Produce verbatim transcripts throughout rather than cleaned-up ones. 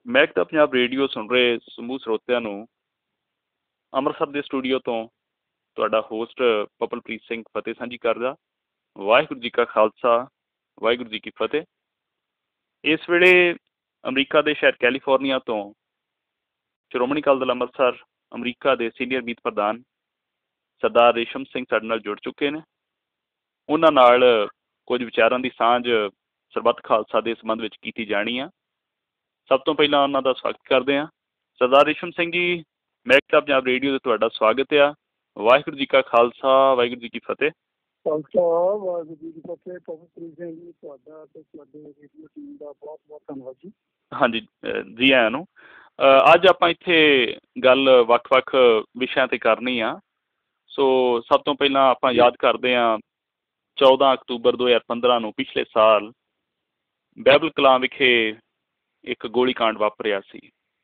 ਮਹਿਕ ਦਾ Punjab radio ਸੁਣ ਰਹੇ ਸਮੂਹ ਸਰੋਤਿਆਂ ਨੂੰ ਅੰਮ੍ਰਿਤਸਰ ਦੇ ਸਟੂਡੀਓ ਤੋਂ ਤੁਹਾਡਾ ਹੋਸਟ ਪਪਲਪ੍ਰੀਤ ਸਿੰਘ ਫਤਿਹ ਸਾਂਝੀ ਕਰਦਾ। ਵਾਹਿਗੁਰੂ ਜੀ ਕਾ ਖਾਲਸਾ, ਵਾਹਿਗੁਰੂ ਜੀ ਕੀ ਫਤਿਹ। ਇਸ ਵੇਲੇ ਅਮਰੀਕਾ ਦੇ ਸ਼ਹਿਰ ਕੈਲੀਫੋਰਨੀਆ ਤੋਂ ਸ਼੍ਰੋਮਣੀ ਅਕਾਲੀ ਦਲ ਅੰਮ੍ਰਿਤਸਰ ਅਮਰੀਕਾ ਦੇ ਸੀਨੀਅਰ ਮੀਤ ਪ੍ਰਧਾਨ ਸਰਦਾਰ ਰੇਸ਼ਮ ਸਿੰਘ ਸਾਡੇ ਨਾਲ ਜੁੜ ਚੁੱਕੇ ਨੇ। ਉਹਨਾਂ ਨਾਲ ਕੁਝ ਵਿਚਾਰਾਂ ਦੀ ਸਾਂਝ ਸਰਬੱਤ ਖਾਲਸਾ ਦੇ ਸੰਬੰਧ ਵਿੱਚ ਕੀਤੀ ਜਾਣੀ ਆ। ਸਭ ਤੋਂ ਪਹਿਲਾਂ ਉਹਨਾਂ ਦਾ ਸਵਾਗਤ ਕਰਦੇ ਹਾਂ। ਸਰਦਾਰ ਰੇਸ਼ਮ ਸਿੰਘ ਜੀ, ਮਹਿਕ ਦਾ ਪੰਜਾਬ ਰੇਡੀਓ 'ਤੇ ਤੁਹਾਡਾ ਸਵਾਗਤ ਆ। ਵਾਹਿਗੁਰੂ ਜੀ ਕਾ ਖਾਲਸਾ, ਵਾਹਿਗੁਰੂ ਜੀ ਕੀ ਫਤਿਹ। ਖਾਲਸਾ ਵਾਹਿਗੁਰੂ ਜੀ ਕੀ ਫਤਿਹ। ਪਵਨਪ੍ਰੀਤ ਸਿੰਘ ਜੀ, ਤੁਹਾਡਾ ਅਤੇ ਤੁਹਾਡੇ ਰੇਡੀਓ ਟੀਮ ਦਾ ਬਹੁਤ ਬਹੁਤ ਧੰਨਵਾਦ ਜੀ। ਹਾਂਜੀ, ਜੀ ਆਇਆਂ ਨੂੰ। ਅੱਜ ਆਪਾਂ ਇੱਥੇ ਗੱਲ ਵੱਖ ਵੱਖ ਵਿਸ਼ਿਆਂ 'ਤੇ ਕਰਨੀ ਆ। ਸੋ ਸਭ ਤੋਂ ਪਹਿਲਾਂ ਆਪਾਂ ਯਾਦ ਕਰਦੇ ਹਾਂ ਚੌਦਾਂ ਅਕਤੂਬਰ ਦੋ ਹਜ਼ਾਰ ਪੰਦਰਾਂ ਨੂੰ ਪਿਛਲੇ ਸਾਲ ਬਾਈਬਲ ਕਲਾਂ ਵਿਖੇ ਇੱਕ ਗੋਲੀ ਕਾਂਡ ਵਾਪਰਿਆ ਸੀ।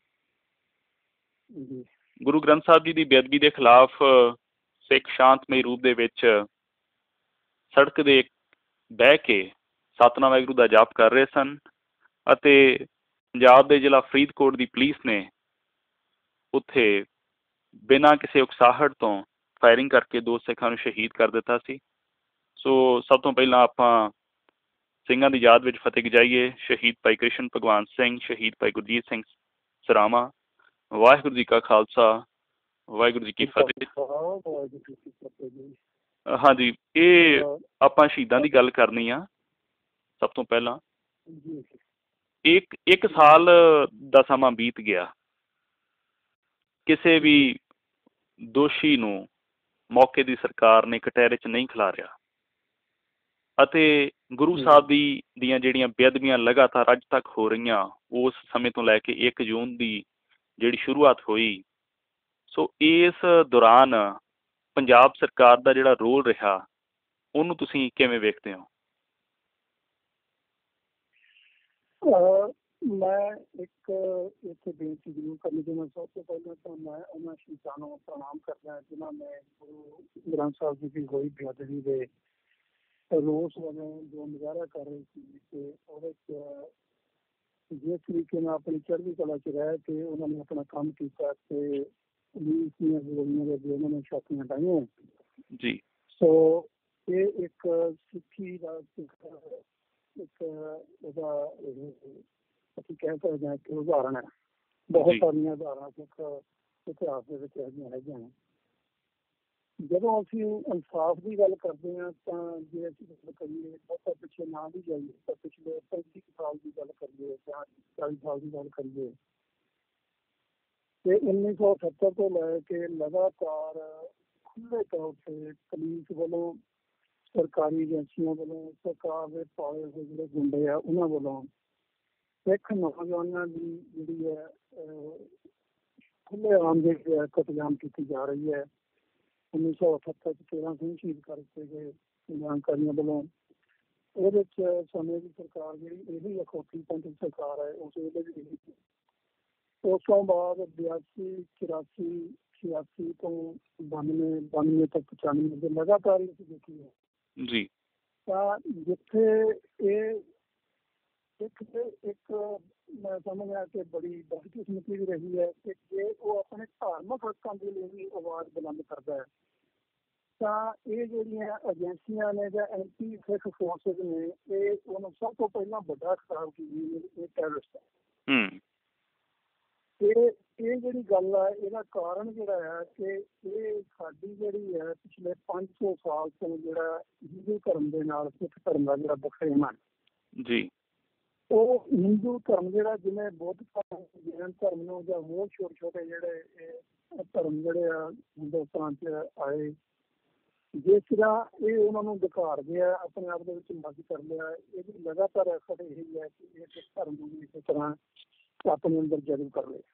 ਗੁਰੂ ਗ੍ਰੰਥ ਸਾਹਿਬ ਜੀ ਦੀ ਬੇਅਦਬੀ ਦੇ ਖਿਲਾਫ ਸਿੱਖ ਸ਼ਾਂਤਮਈ ਰੂਪ ਦੇ ਵਿੱਚ ਸੜਕ ਦੇ ਬਹਿ ਕੇ ਸਤਿਨਾਮ ਵਾਹਿਗੁਰੂ ਦਾ ਜਾਪ ਕਰ ਰਹੇ ਸਨ ਅਤੇ ਪੰਜਾਬ ਦੇ ਜ਼ਿਲ੍ਹਾ ਫਰੀਦਕੋਟ ਦੀ ਪੁਲਿਸ ਨੇ ਉੱਥੇ ਬਿਨਾਂ ਕਿਸੇ ਉਕਸਾਹਟ ਤੋਂ ਫਾਇਰਿੰਗ ਕਰਕੇ ਦੋ ਸਿੱਖਾਂ ਨੂੰ ਸ਼ਹੀਦ ਕਰ ਦਿੱਤਾ ਸੀ। ਸੋ ਸਭ ਤੋਂ ਪਹਿਲਾਂ ਆਪਾਂ ਸਿੰਘਾਂ ਦੀ ਯਾਦ ਵਿੱਚ ਫਤਿਹ ਗਜਾਈਏ। ਸ਼ਹੀਦ ਭਾਈ ਕ੍ਰਿਸ਼ਨ ਭਗਵਾਨ ਸਿੰਘ, ਸ਼ਹੀਦ ਭਾਈ ਗੁਰਜੀਤ ਸਿੰਘ ਸਰਾਵਾਂ। ਵਾਹਿਗੁਰੂ ਜੀ ਕਾ ਖਾਲਸਾ, ਵਾਹਿਗੁਰੂ ਜੀ ਕੀ ਫਤਿਹ। ਹਾਂਜੀ, ਇਹ ਆਪਾਂ ਸ਼ਹੀਦਾਂ ਦੀ ਗੱਲ ਕਰਨੀ ਆ। ਸਭ ਤੋਂ ਪਹਿਲਾਂ ਇੱਕ ਇੱਕ ਸਾਲ ਦਾ ਸਮਾਂ ਬੀਤ ਗਿਆ, ਕਿਸੇ ਵੀ ਦੋਸ਼ੀ ਨੂੰ ਮੌਕੇ ਦੀ ਸਰਕਾਰ ਨੇ ਕਟਹਿਰੇ 'ਚ ਨਹੀਂ ਖਿਲਾਰਿਆ ਅਤੇ ਗੁਰੂ ਸਾਹਿਬ ਦੀ ਦੀਆਂ ਜਿਹੜੀਆਂ ਬੇਅਦਬੀਆਂ ਲਗਾਤਾਰ ਅੱਜ ਤੱਕ ਹੋ ਰਹੀਆਂ, ਉਸ ਸਮੇਂ ਤੋਂ ਲੈ ਕੇ ਇੱਕ ਜੂਨ ਦੀ ਜਿਹੜੀ ਸ਼ੁਰੂਆਤ ਹੋਈ, ਸੋ ਇਸ ਦੌਰਾਨ ਪੰਜਾਬ ਸਰਕਾਰ ਦਾ ਜਿਹੜਾ ਰੋਲ ਰਿਹਾ ਉਹਨੂੰ ਤੁਸੀਂ ਕਿਵੇਂ ਵੇਖਦੇ ਹੋ? ਮੈਂ ਇੱਕ ਇੱਥੇ ਬੇਨਤੀ ਜ਼ਰੂਰ ਕਰਨੀ ਚਾਹੁੰਦਾ। ਸਭ ਤੋਂ ਪਹਿਲਾਂ ਤਾਂ ਮੈਂ ਉਹਨਾਂ ਸ਼ਹੀਦਾਂ ਨੂੰ ਪ੍ਰਣਾਮ ਕਰਦਾ ਜਿਨ੍ਹਾਂ ਨੇ ਗੁਰੂ ਗ੍ਰੰਥ ਸਾਹਿਬ ਜੀ ਦੀ ਹੋਈ ਬੇਅਦਬੀ ਦੇ ਰੋਸ ਵਜੋਂ ਜੋ ਮੁਜ਼ਾਹਰਾ ਕਰ ਰਹੇ ਸੀ ਅਤੇ ਉਹਦੇ 'ਚ ਜਿਸ ਤਰੀਕੇ ਨਾਲ ਆਪਣੀ ਚੜ੍ਹਦੀ ਕਲਾ 'ਚ ਰਹਿ ਕੇ ਉਹਨਾਂ ਨੇ ਆਪਣਾ ਕੰਮ ਕੀਤਾ ਅਤੇ ਪੁਲਿਸ ਦੀਆਂ ਗੋਲੀਆਂ ਦੇ ਅੱਗੇ ਉਹਨਾਂ ਨੇ ਛਾਤੀਆਂ ਡਾਹੀਆਂ ਜੀ। ਸੋ ਇਹ ਇੱਕ ਸਿੱਖੀ ਦਾ ਇੱਕ ਉਹਦਾ ਅਸੀਂ ਕਹਿ ਸਕਦੇ ਹਾਂ ਕਿ ਉਦਾਹਰਨ ਹੈ। ਬਹੁਤ ਸਾਰੀਆਂ ਉਦਾਹਰਨਾਂ ਸਿੱਖ ਇਤਿਹਾਸ ਦੇ ਵਿੱਚ ਹੈਗੀਆਂ ਹੈਗੀਆਂ ਨੇ। ਜਦੋਂ ਅਸੀਂ ਇਨਸਾਫ ਦੀ ਗੱਲ ਕਰਦੇ ਹਾਂ ਤਾਂ ਜੇ ਅਸੀਂ ਗੱਲ ਕਰੀਏ ਬਹੁਤਾ ਪਿੱਛੇ ਨਾ ਵੀ ਜਾਈਏ ਤਾਂ ਪਿਛਲੇ ਪੈਂਤੀ ਸਾਲ ਦੀ ਗੱਲ ਕਰੀਏ ਜਾਂ ਚਾਲੀ ਸਾਲ ਦੀ ਗੱਲ ਕਰੀਏ ਤੇ ਉੱਨੀ ਸੌ ਅਠੱਤਰ ਤੋਂ ਲੈ ਕੇ ਲਗਾਤਾਰ ਖੁੱਲ੍ਹੇ ਤੌਰ 'ਤੇ ਪੁਲਿਸ ਵੱਲੋਂ, ਸਰਕਾਰੀ ਏਜੰਸੀਆਂ ਵੱਲੋਂ, ਸਰਕਾਰ ਦੇ ਪਾਲੇ ਹੋਏ ਜਿਹੜੇ ਗੁੰਡੇ ਆ ਉਹਨਾਂ ਵੱਲੋਂ ਸਿੱਖ ਨੌਜਵਾਨਾਂ ਦੀ ਜਿਹੜੀ ਹੈ ਖੁੱਲ੍ਹੇ ਆਮ ਜਿਹੜੀ ਹੈ ਕਤਲੇਆਮ ਕੀਤੀ ਜਾ ਰਹੀ ਹੈ। ਉੱਨੀ ਸੌ ਅਠੱਤਰ 'ਚ ਤੇਰਾਂ ਸਿੰਘ ਸ਼ਹੀਦ ਕਰ ਦਿੱਤੇ ਗਏ ਜਾਣਕਾਰੀਆਂ ਵੱਲੋਂ। ਉਹਦੇ 'ਚ ਸਮੇਂ ਦੀ ਸਰਕਾਰ ਜਿਹੜੀ ਇਹੀ ਅਖੌਤੀ ਪੰਥਕ ਸਰਕਾਰ ਹੈ ਉਸ ਵੇਲੇ ਵੀ ਰਹੀ ਸੀ। ਉਸ ਤੋਂ ਬਾਅਦ ਬਿਆਸੀ, ਚੁਰਾਸੀ, ਛਿਆਸੀ ਤੋਂ ਬਾਨਵੇਂ, ਬਾਨਵੇਂ ਤੋਂ ਪਚਾਨਵੇਂ ਦੇ ਲਗਾਤਾਰ ਅਸੀਂ ਦੇਖੀ ਹੈ ਜੀ। ਤਾਂ ਜਿੱਥੇ ਇਹ ਇੱਕ ਇੱਕ ਮੈਂ ਸਮਝਿਆ ਕਿ ਬੜੀ ਬਦਕਿਸਮਤੀ ਵੀ ਰਹੀ ਹੈ ਕਿ ਜੇ ਉਹ ਆਪਣੇ ਧਾਰਮਿਕ ਹੱਕਾਂ ਦੇ ਲਈ ਵੀ ਆਵਾਜ਼ ਬੁਲੰਦ ਕਰਦਾ ਹੈ ਤਾਂ ਇਹ ਜਿਹੜੀਆਂ ਏਜੰਸੀਆਂ ਨੇ ਜਾਂ ਐਂਟੀ ਸਿੱਖ ਫੋਰਸਿਸ ਨੇ ਇਹ ਉਹਨੂੰ ਸਭ ਤੋਂ ਪਹਿਲਾਂ ਵੱਡਾ ਖਿਤਾਬ ਕੀਤੀ ਇਹ ਟੈਰਰਿਸਟ ਹੈ। ਇਹ ਇਹ ਜਿਹੜੀ ਗੱਲ ਹੈ ਇਹਦਾ ਕਾਰਨ ਜਿਹੜਾ ਹੈ ਕਿ ਇਹ ਸਾਡੀ ਜਿਹੜੀ ਹੈ ਪਿਛਲੇ ਪੰਜ ਸੌ ਸਾਲ ਤੋਂ ਜਿਹੜਾ ਹਿੰਦੂ ਧਰਮ ਦੇ ਨਾਲ ਸਿੱਖ ਧਰਮ ਦਾ ਜਿਹੜਾ ਬਖਰੇਵਾ ਜੀ, ਉਹ ਹਿੰਦੂ ਧਰਮ ਜਿਹੜਾ ਜਿਵੇਂ ਬੁੱਧ ਧਰਮ, ਜੈਨ ਧਰਮ ਨੂੰ ਜਾਂ ਹੋਰ ਛੋਟੇ ਛੋਟੇ ਜਿਹੜੇ ਇਹ ਧਰਮ ਜਿਹੜੇ ਆ ਹਿੰਦੁਸਤਾਨ 'ਚ ਆਏ, ਜਿਸ ਤਰ੍ਹਾਂ ਇਹ ਉਹਨਾਂ ਨੂੰ ਦਿਖਾਰ ਗਿਆ ਆਪਣੇ ਆਪ ਦੇ ਵਿੱਚ ਮੱਝ ਕਰ ਲਿਆ। ਇਹਦੀ ਲਗਾਤਾਰ ਐਫਰਟ ਇਹੀ ਹੈ ਕਿ ਇਹ ਸਿੱਖ ਧਰਮ ਨੂੰ ਵੀ ਇਸੇ ਤਰ੍ਹਾਂ ਆਪਣੇ ਅੰਦਰ ਜਜ਼ਬ ਕਰ ਲਏ।